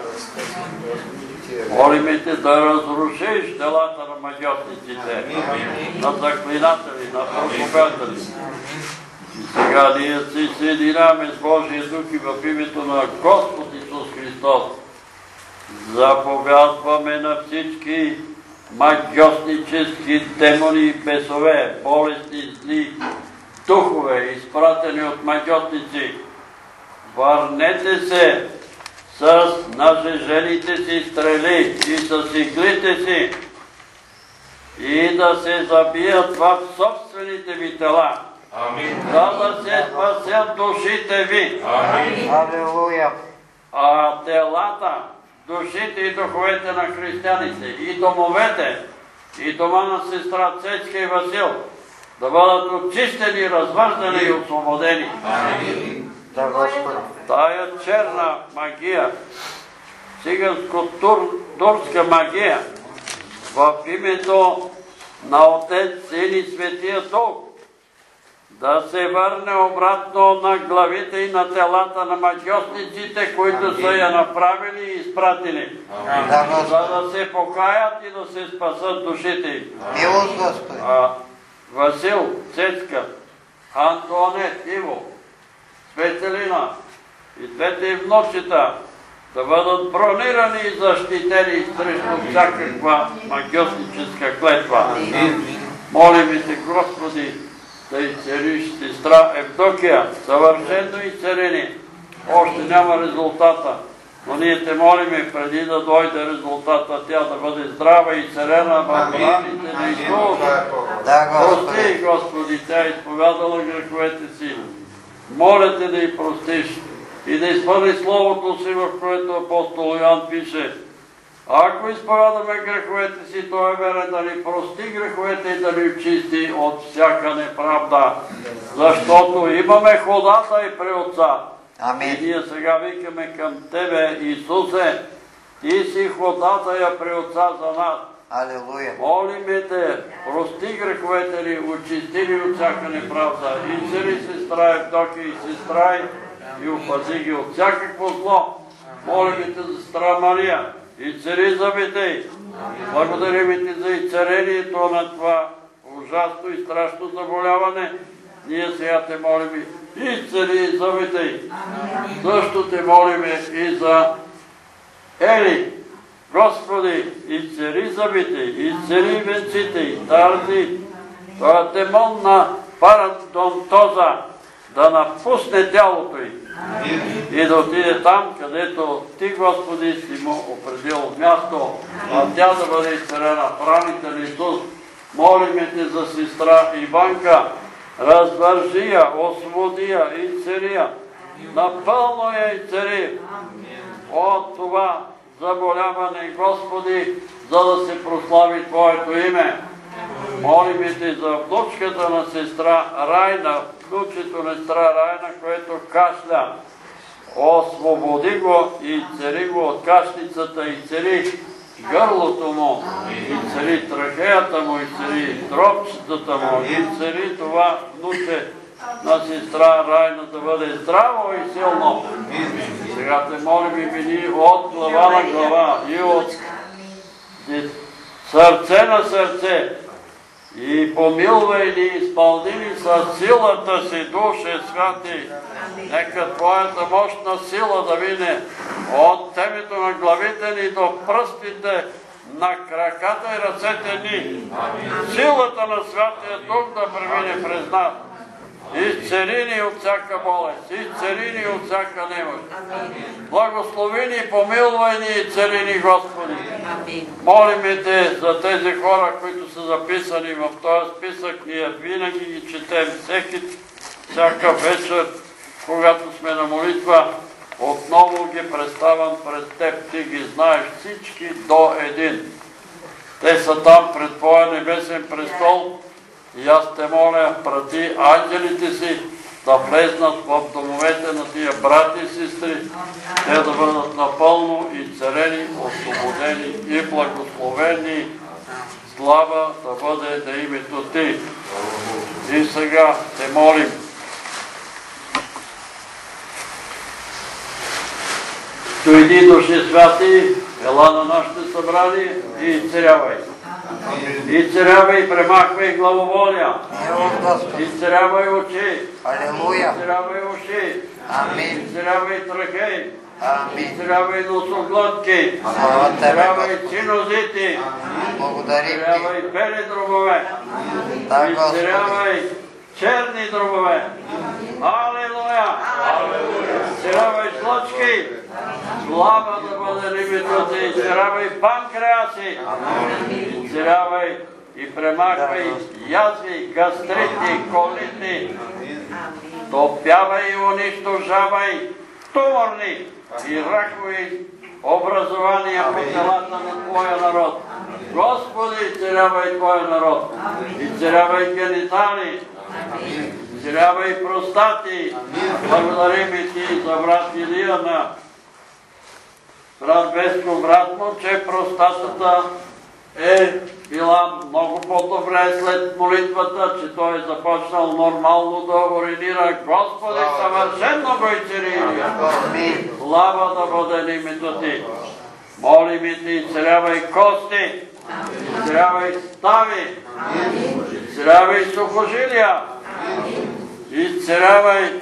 Молиме те да разрушиш делата на магиотниците, на заклинатели, на проповедатели. И сега ние се съединяваме с Божия Дух и в името на Господ Исус Христос. Заповядваме на всички магиоснически демони и бесове, болести, зли духове, изпратени от магиотници. Върнете се с нажежените си стрели и с иглите си и да се забият в собствените ви тела. Амин. За да се спасят душите ви. Амин. Алелуя. А телата, душите и духовете на християните и домовете и дома на сестра Цецка и Васил да бъдат очистени, развързани и освободени. Амин. Да, Господи. Тая черна магия, циганско-турска магия, в името на Отец, Син и Светия Дух, да се върне обратно на главите и на телата на магиосниците, които са я направили и изпратили. За да се покаят и да се спасат душите им. Милост, Господи. Васил, Цецка, Антуанет, Иво, Светелина и двете внучета да бъдат бронирани и защитени срещу всякаква магиосническа клетва. Молим те, Господи, да изцелиш сестра Евдокия, съвършено изцелени. Още няма резултата, Но ние те молиме преди да дойде резултата, тя да бъде здрава и царена в раните на Исус. Прости, Господи, тя е изповядала греховете си. Моля те да й простиш и да изпълни Словото си, в което апостол Йоан пише: ако изповядаме греховете си, той е верен да ни прости греховете и да ни очисти от всяка неправда. Защото имаме ходата и при Отца. Амин. И ние сега викаме към Тебе, Исусе, Ти си ходатая при Отца за нас. Алелуя. Молиме Те, прости греховете ни, очисти ни от всяка неправда. И цели сестра Евдокия и сестра и опази ги от всякакво зло. Молиме Те за сестра Мария и цари завитей. Благодарим Ти за изцелението на това ужасно и страшно заболяване. Ние сега Те молиме и цари завитей. Също Те молиме и за Ели. Господи, изцели зъбите, изцели венците и тарзи, този демон на парадонтоза да напусне тялото й и да отиде там, където Ти, Господи, си му определил място, а тя да бъде изцелена в раните на Исус. Молиме Те за сестра Иванка, развържи я, освободи я и цели я, напълно я и цели от това заболяване, Господи, за да се прослави Твоето име. Молиме Те за внучката на сестра Райна, внучето на сестра Райна, което кашля. Освободи го и цели го от кашлицата и цели гърлото му, и цели трахеята му, и цели дробчетата му, и цели това внуче на сестра Райна да бъде здраво и силно. Сега Те молим и мини от глава на глава и от сърце на сърце и помилвай ни, изпълни ни със силата си, Душе Святи. Нека Твоята мощна сила да мине от темето на главите ни до пръстите на краката и ръцете ни. Силата на Святия Дух да премине през нас. Изцели ни от всяка болест, изцели ни от всяка немощ. Благослови ни, помилвай ни и цели ни, Господи. Молиме Те за тези хора, които са записани в този списък. Ние винаги ги четем всеки, всяка вечер, когато сме на молитва. Отново ги представям пред Теб. Ти ги знаеш всички до един. Те са там пред Твоя небесен престол. И аз Те моля, прати ангелите си да влезнат в домовете на тия брати и сестри, те да бъдат напълно изцелени, освободени и благословени. Слава да бъде на името Ти. И сега Те молим. Дойди, Души Святи, ела на нашите събрания и изцелявай. Изцелявай, премахвай главоболия. Изцелявай очи. Изцелявай уши. Изцелявай трахеи. Изцелявай носоглътки. Изцелявай синозити. Изцелявай бели дробове. Изцелявай черни дробове. Алелуя! Изцелявай жлъчки. Слава да бъде името Ти. Изцелявай панкреаси. Изцелявай и премахвай язви, гастрити, колити. Топявай и унищожавай туморни и ракови образования по телата на Твоя народ. Господи, изцелявай Твоя народ. Изцелявай генитали. Изцелявай простати. Благодарим и Ти за брат Илияна. Брат Веско, брат му, че простатата е била много по-добре след молитвата, че той е започнал нормално да уринира. Господи, съвършено го изцели. Слава да бъде на името Ти. Молим и Ти, изцелявай кости, изцелявай стави, изцелявай сухожилия, изцелявай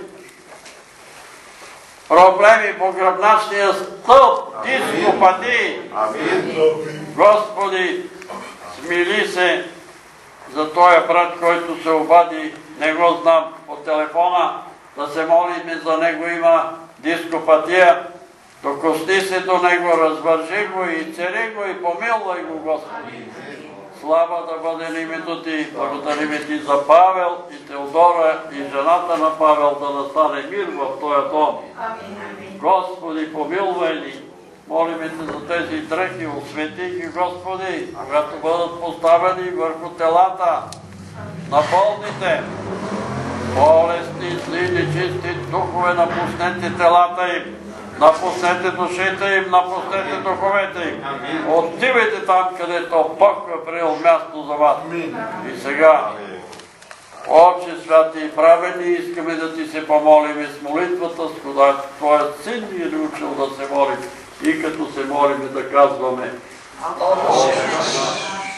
проблеми по гръбначния стълб, дископатии. Господи, смили се за този брат, който се обади, не го знам по телефона, да се молим за него, има дископатия. Докосни се до него, развържи го и цари го и помилвай го, Господи. Слава да бъде името Ти, благодарим Ти за Павел и Теодора и жената на Павел, да настане мир в този дом. Господи, помилвай ни. Молиме Те за тези дрехи, освети ги, Господи, когато бъдат поставени върху телата на болните. Болестни, зли, нечисти духове, напуснете телата им, напуснете душите им, напуснете духовете им. Отивайте там, където Бог е приел място за вас. И сега, Отче святи и праведни, искаме да Ти се помолим с молитвата, с която Твоят син ни е учил да се молим. И като се молим да казваме: Отче наш,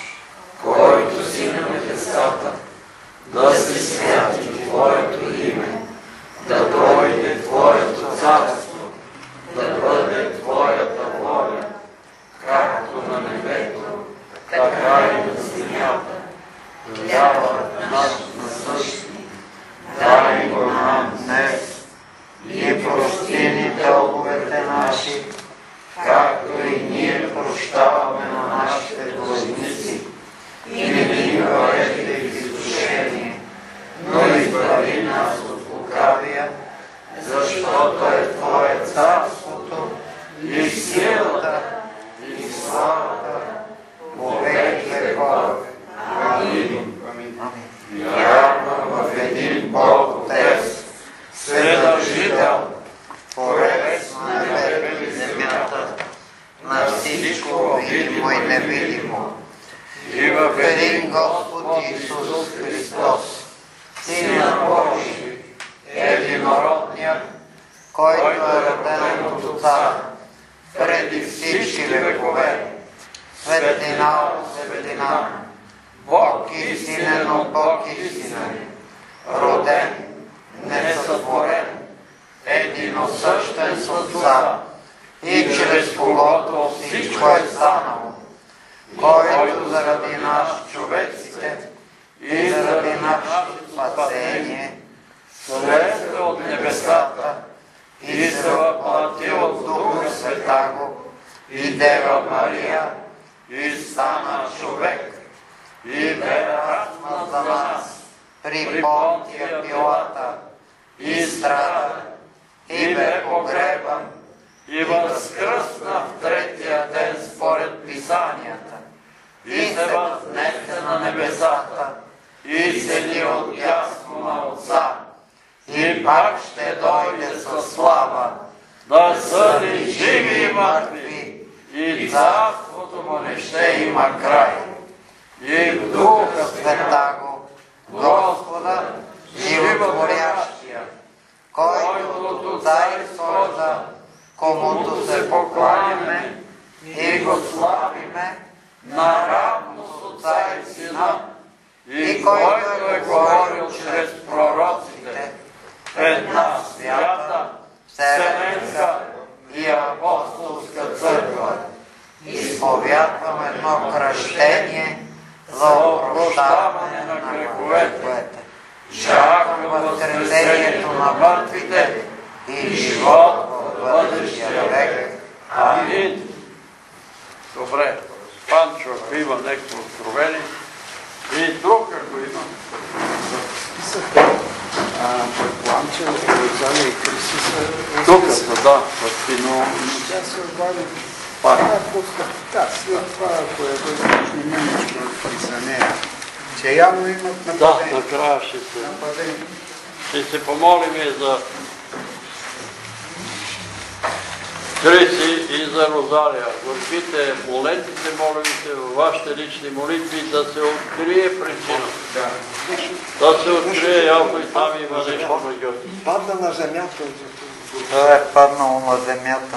който си на небесата, да се святи Твоето име, да дойде Твоето царство, да бъде Твоята воля, както на небето, така и на земята. Хлябът наш насъщни, дай го нам днес и прости ни дълговете наши, както и ние прощаваме на нашите длъжници, и не ни въведи в изкушение, но избави нас от лукавия, защото е Твое царството и силата и славата повеки веков. Амин. Вярвам в един Бог Отец, Вседържител, Творец на небето и земята, на всичко видимо и невидимо, и в един Господ Исус Христос, Сина Божий, единородният, който е роден от Отца, преди всички векове, светлина от светлина, Бог истинен от Бог истинен, роден, несътворен, единосъщен с Отца, и чрез когото всичко е станало, който заради нас, човеците, и заради нашето спасение, слезе от небесата и се въплати от Духа Святаго и Дева Мария и стана човек и бе разнат за нас при Понтия Пилата и страда и бе погребан и възкръсна в третия ден според Писанията и се възнесе на небесата и седи отдясно на Отца и пак ще дойде със слава да съди живи и мъртви и царството му не ще има край. И в Духа Святаго, Господа, животворящия, който от Отца изхожда, комуто се покланяме и го славиме наравно с Отца и Сина, и който е говорил чрез пророците, една свята, вселенска и апостолска църква. Изповядвам едно кръщение за опрощаване на греховете, чакам възкресението на мъртвите и живот в бъдещия век. Амин. Добре, Панчо, ако има някакво откровение, и друг, ако има. Предполагам, че Розалия и Криси са... Тук са, да, но... Тя се обади. Пак. Да, след това, ако е възможно немичко за нея, че явно имат нападение. Да, накрая ще се... Ще се помолим и за Криси и за Розалия. Вървите, молетите, молите във вашите лични молитви да се открие причината. Да се открие, явно и там има нещо на Георги. Падна на земята. Това е паднало на земята.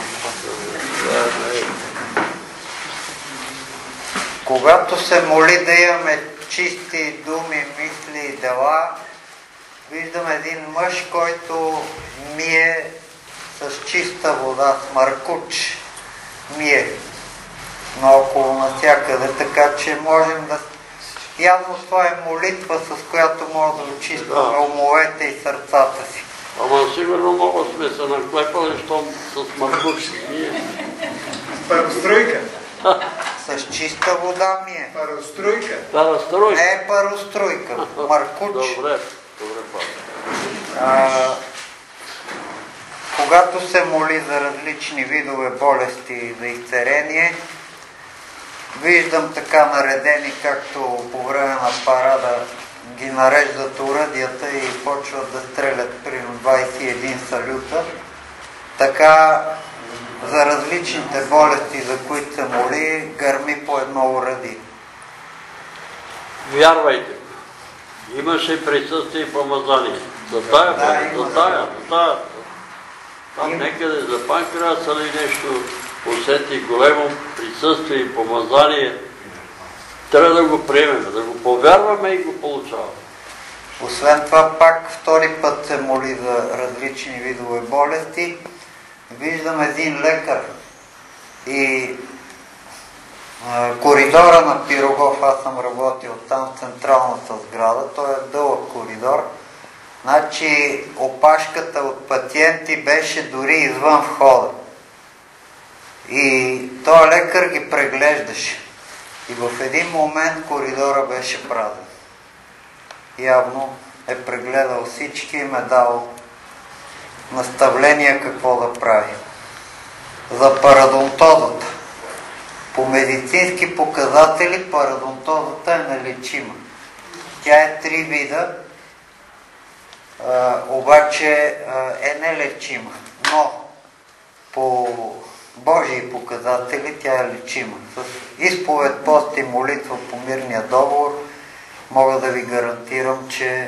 Когато се моли да имаме чисти думи, мисли и дела, виждам един мъж, който мие с чиста вода, с маркуч мие наоколо навсякъде, така че можем да... Явно това е молитва, с която може да очистваме умовете и сърцата си. Ама сигурно много сме се наклепали, щом с маркуши. Паростройка. С чиста вода ми е. Паростройка. Паростройка. Не е паростройка, маркуч. Добре, добре, а, Когато се моли за различни видове болести за изцеление, виждам така наредени, както по време на парада ги нареждат оръдията и почват да стрелят примерно двайсет и един салюта. Така за различните болести, за които се моли, гърми по едно оръдие. Вярвайте, имаше присъствие и помазание. За тая, да, за тая, за тая. Там некъде за панкраса ли нещо усети големо присъствие и помазание. Трябва да го приемем, да го повярваме и го получаваме. Освен това, пак втори път се моли за различни видове болести. Виждам един лекар и а, коридора на Пирогов, аз съм работил там в централната сграда, той е дълъг коридор. Значи опашката от пациенти беше дори извън входа. И този лекар ги преглеждаше. И в един момент коридора беше празен. Явно е прегледал всички и ме дал наставления какво да прави. За парадонтозата. По медицински показатели парадонтозата е нелечима. Тя е три вида, а, обаче а, е нелечима. Но по Божии показатели тя е лечима. С изповед, пост и молитва по мирния договор мога да ви гарантирам, че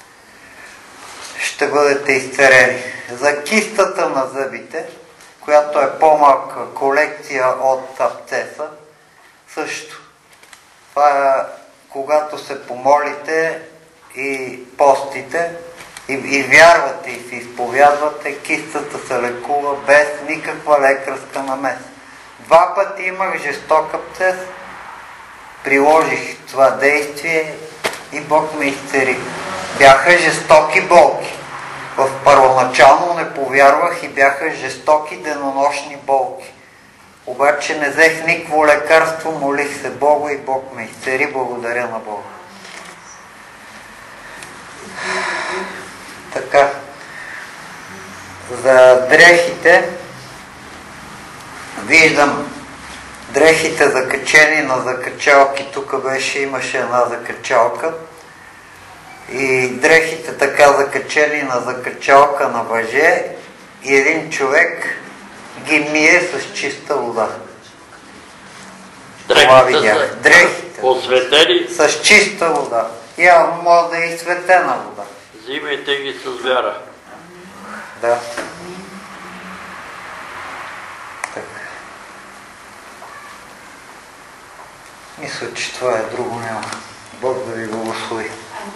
ще бъдете изцелени. За кистата на зъбите, която е по-малка колекция от абцеса, също. Това е когато се помолите и постите, и, и вярвате и се изповядвате, кистата се лекува без никаква лекарска намеса. Два пъти имах жесток абцес, приложих това действие и Бог ме изцели. Бяха жестоки болки. В първоначално не повярвах и бяха жестоки денонощни болки. Обаче не взех никакво лекарство, молих се Богу и Бог ме изцели, благодаря на Бога. Така, за дрехите виждам дрехите закачени на закачалки, тук беше, имаше една закачалка и дрехите така закачени на закачалка на въже и един човек ги мие с чиста вода. Това видях. Дрехите осветени с чиста вода. Явно може да е и светена вода. Взимайте ги с вяра. Да. Так. Мисля, че това е друго няма. Бог да ви благослови.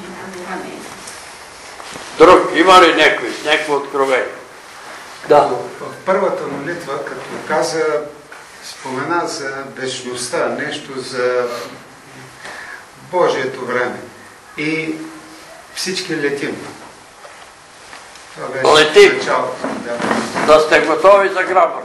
Друг, има ли някой? Някой откровение? Да. В първата молитва, като каза, спомена за вечността, нещо за Божието време. И всички летим. Това беше летим. началото. Да. Да сте готови за грабър.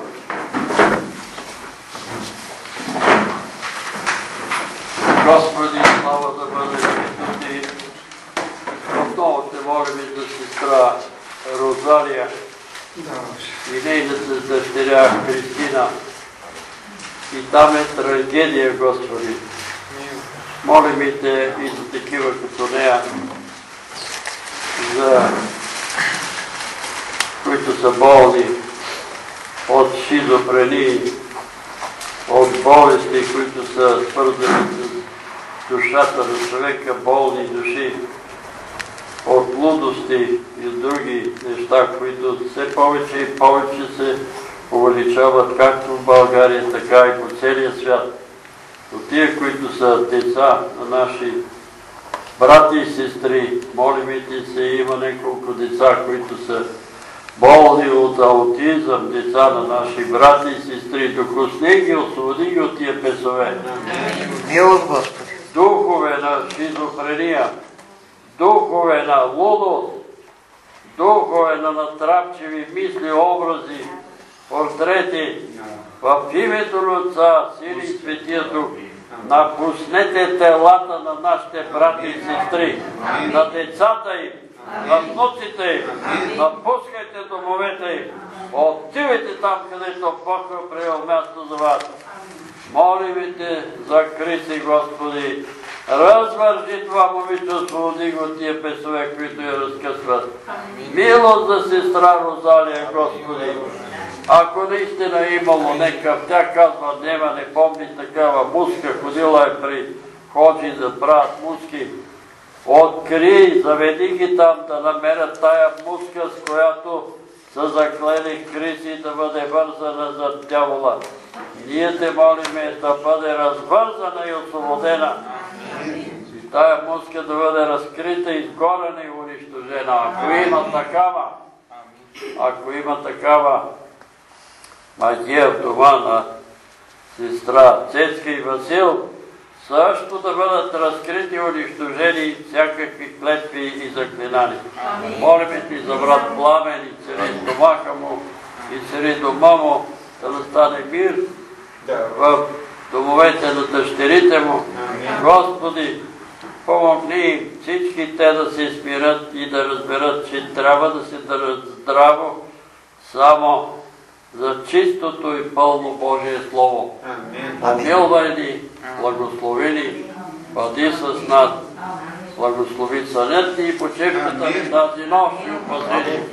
Господи, слава да бъде ти. Отново те молим и за сестра Розалия Да. и нейната дъщеря Христина. И там е трагедия, Господи. Молим и те и за такива като нея, за които са болни от шизофрении, от болести, които са свързани с душата на човека, болни души, от лудости и други неща, които все повече и повече се увеличават както в България, така и по целия свят. От тия, които са деца на наши брати и сестри, молим и ти се, има няколко деца, които са болни от аутизъм, деца на наши брати и сестри. Докосни ги, освободи ги от тия бесове. Духове на шизофрения, духове на лудост, духове на натрапчиви мисли, образи, портрети, в името на Отца, Сина и Светия Дух, напуснете телата на нашите брати и сестри, на децата им, на внуците им, напускайте домовете им, отивайте там, където Бог е приел място за вас. Молим те за Христи, Господи, развържи това момиче, освободи го от тия бесове, които я разкъсват. Милост за сестра Розалия, Господи. Ако наистина имало некъв, тя казва, нема, не помни такава муска, ходила е при ходжи да правят муски. Откри, заведи ги там да намерят тая муска, с която са заклели Христи да бъде вързана за дявола. Ние те молиме да бъде развързана и освободена. Тая муска да бъде разкрита, изгорена и унищожена. Ако има такава, ако има такава магия в дома на сестра Цецка и Васил, също да бъдат разкрити и унищожени всякакви клетви и заклинания. Молиме ти за брат Пламен и цари домаха му и цари дома му, да настане мир в домовете на дъщерите му. Господи, помогни им всички те да се смирят и да разберат, че трябва да се държат здраво само за чистото и пълно Божие Слово. Помилвай ни, благослови ни, бъди с нас, благослови сънят ни и почивката ни тази нощ и опази ни.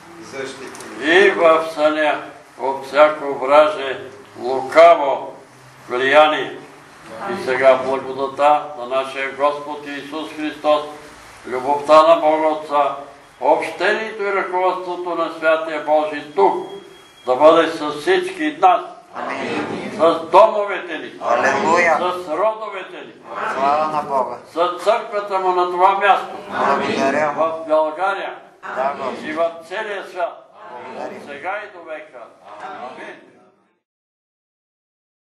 И в съня от всяко враже лукаво влияние. И сега благодата на нашия Господ Исус Христос, любовта на Бога Отца, общението и ръководството на Святия Божий Дух да бъде с всички нас, с домовете ни, с родовете ни, с църквата му на това място, в България и в целия свят, сега и до века. Амин.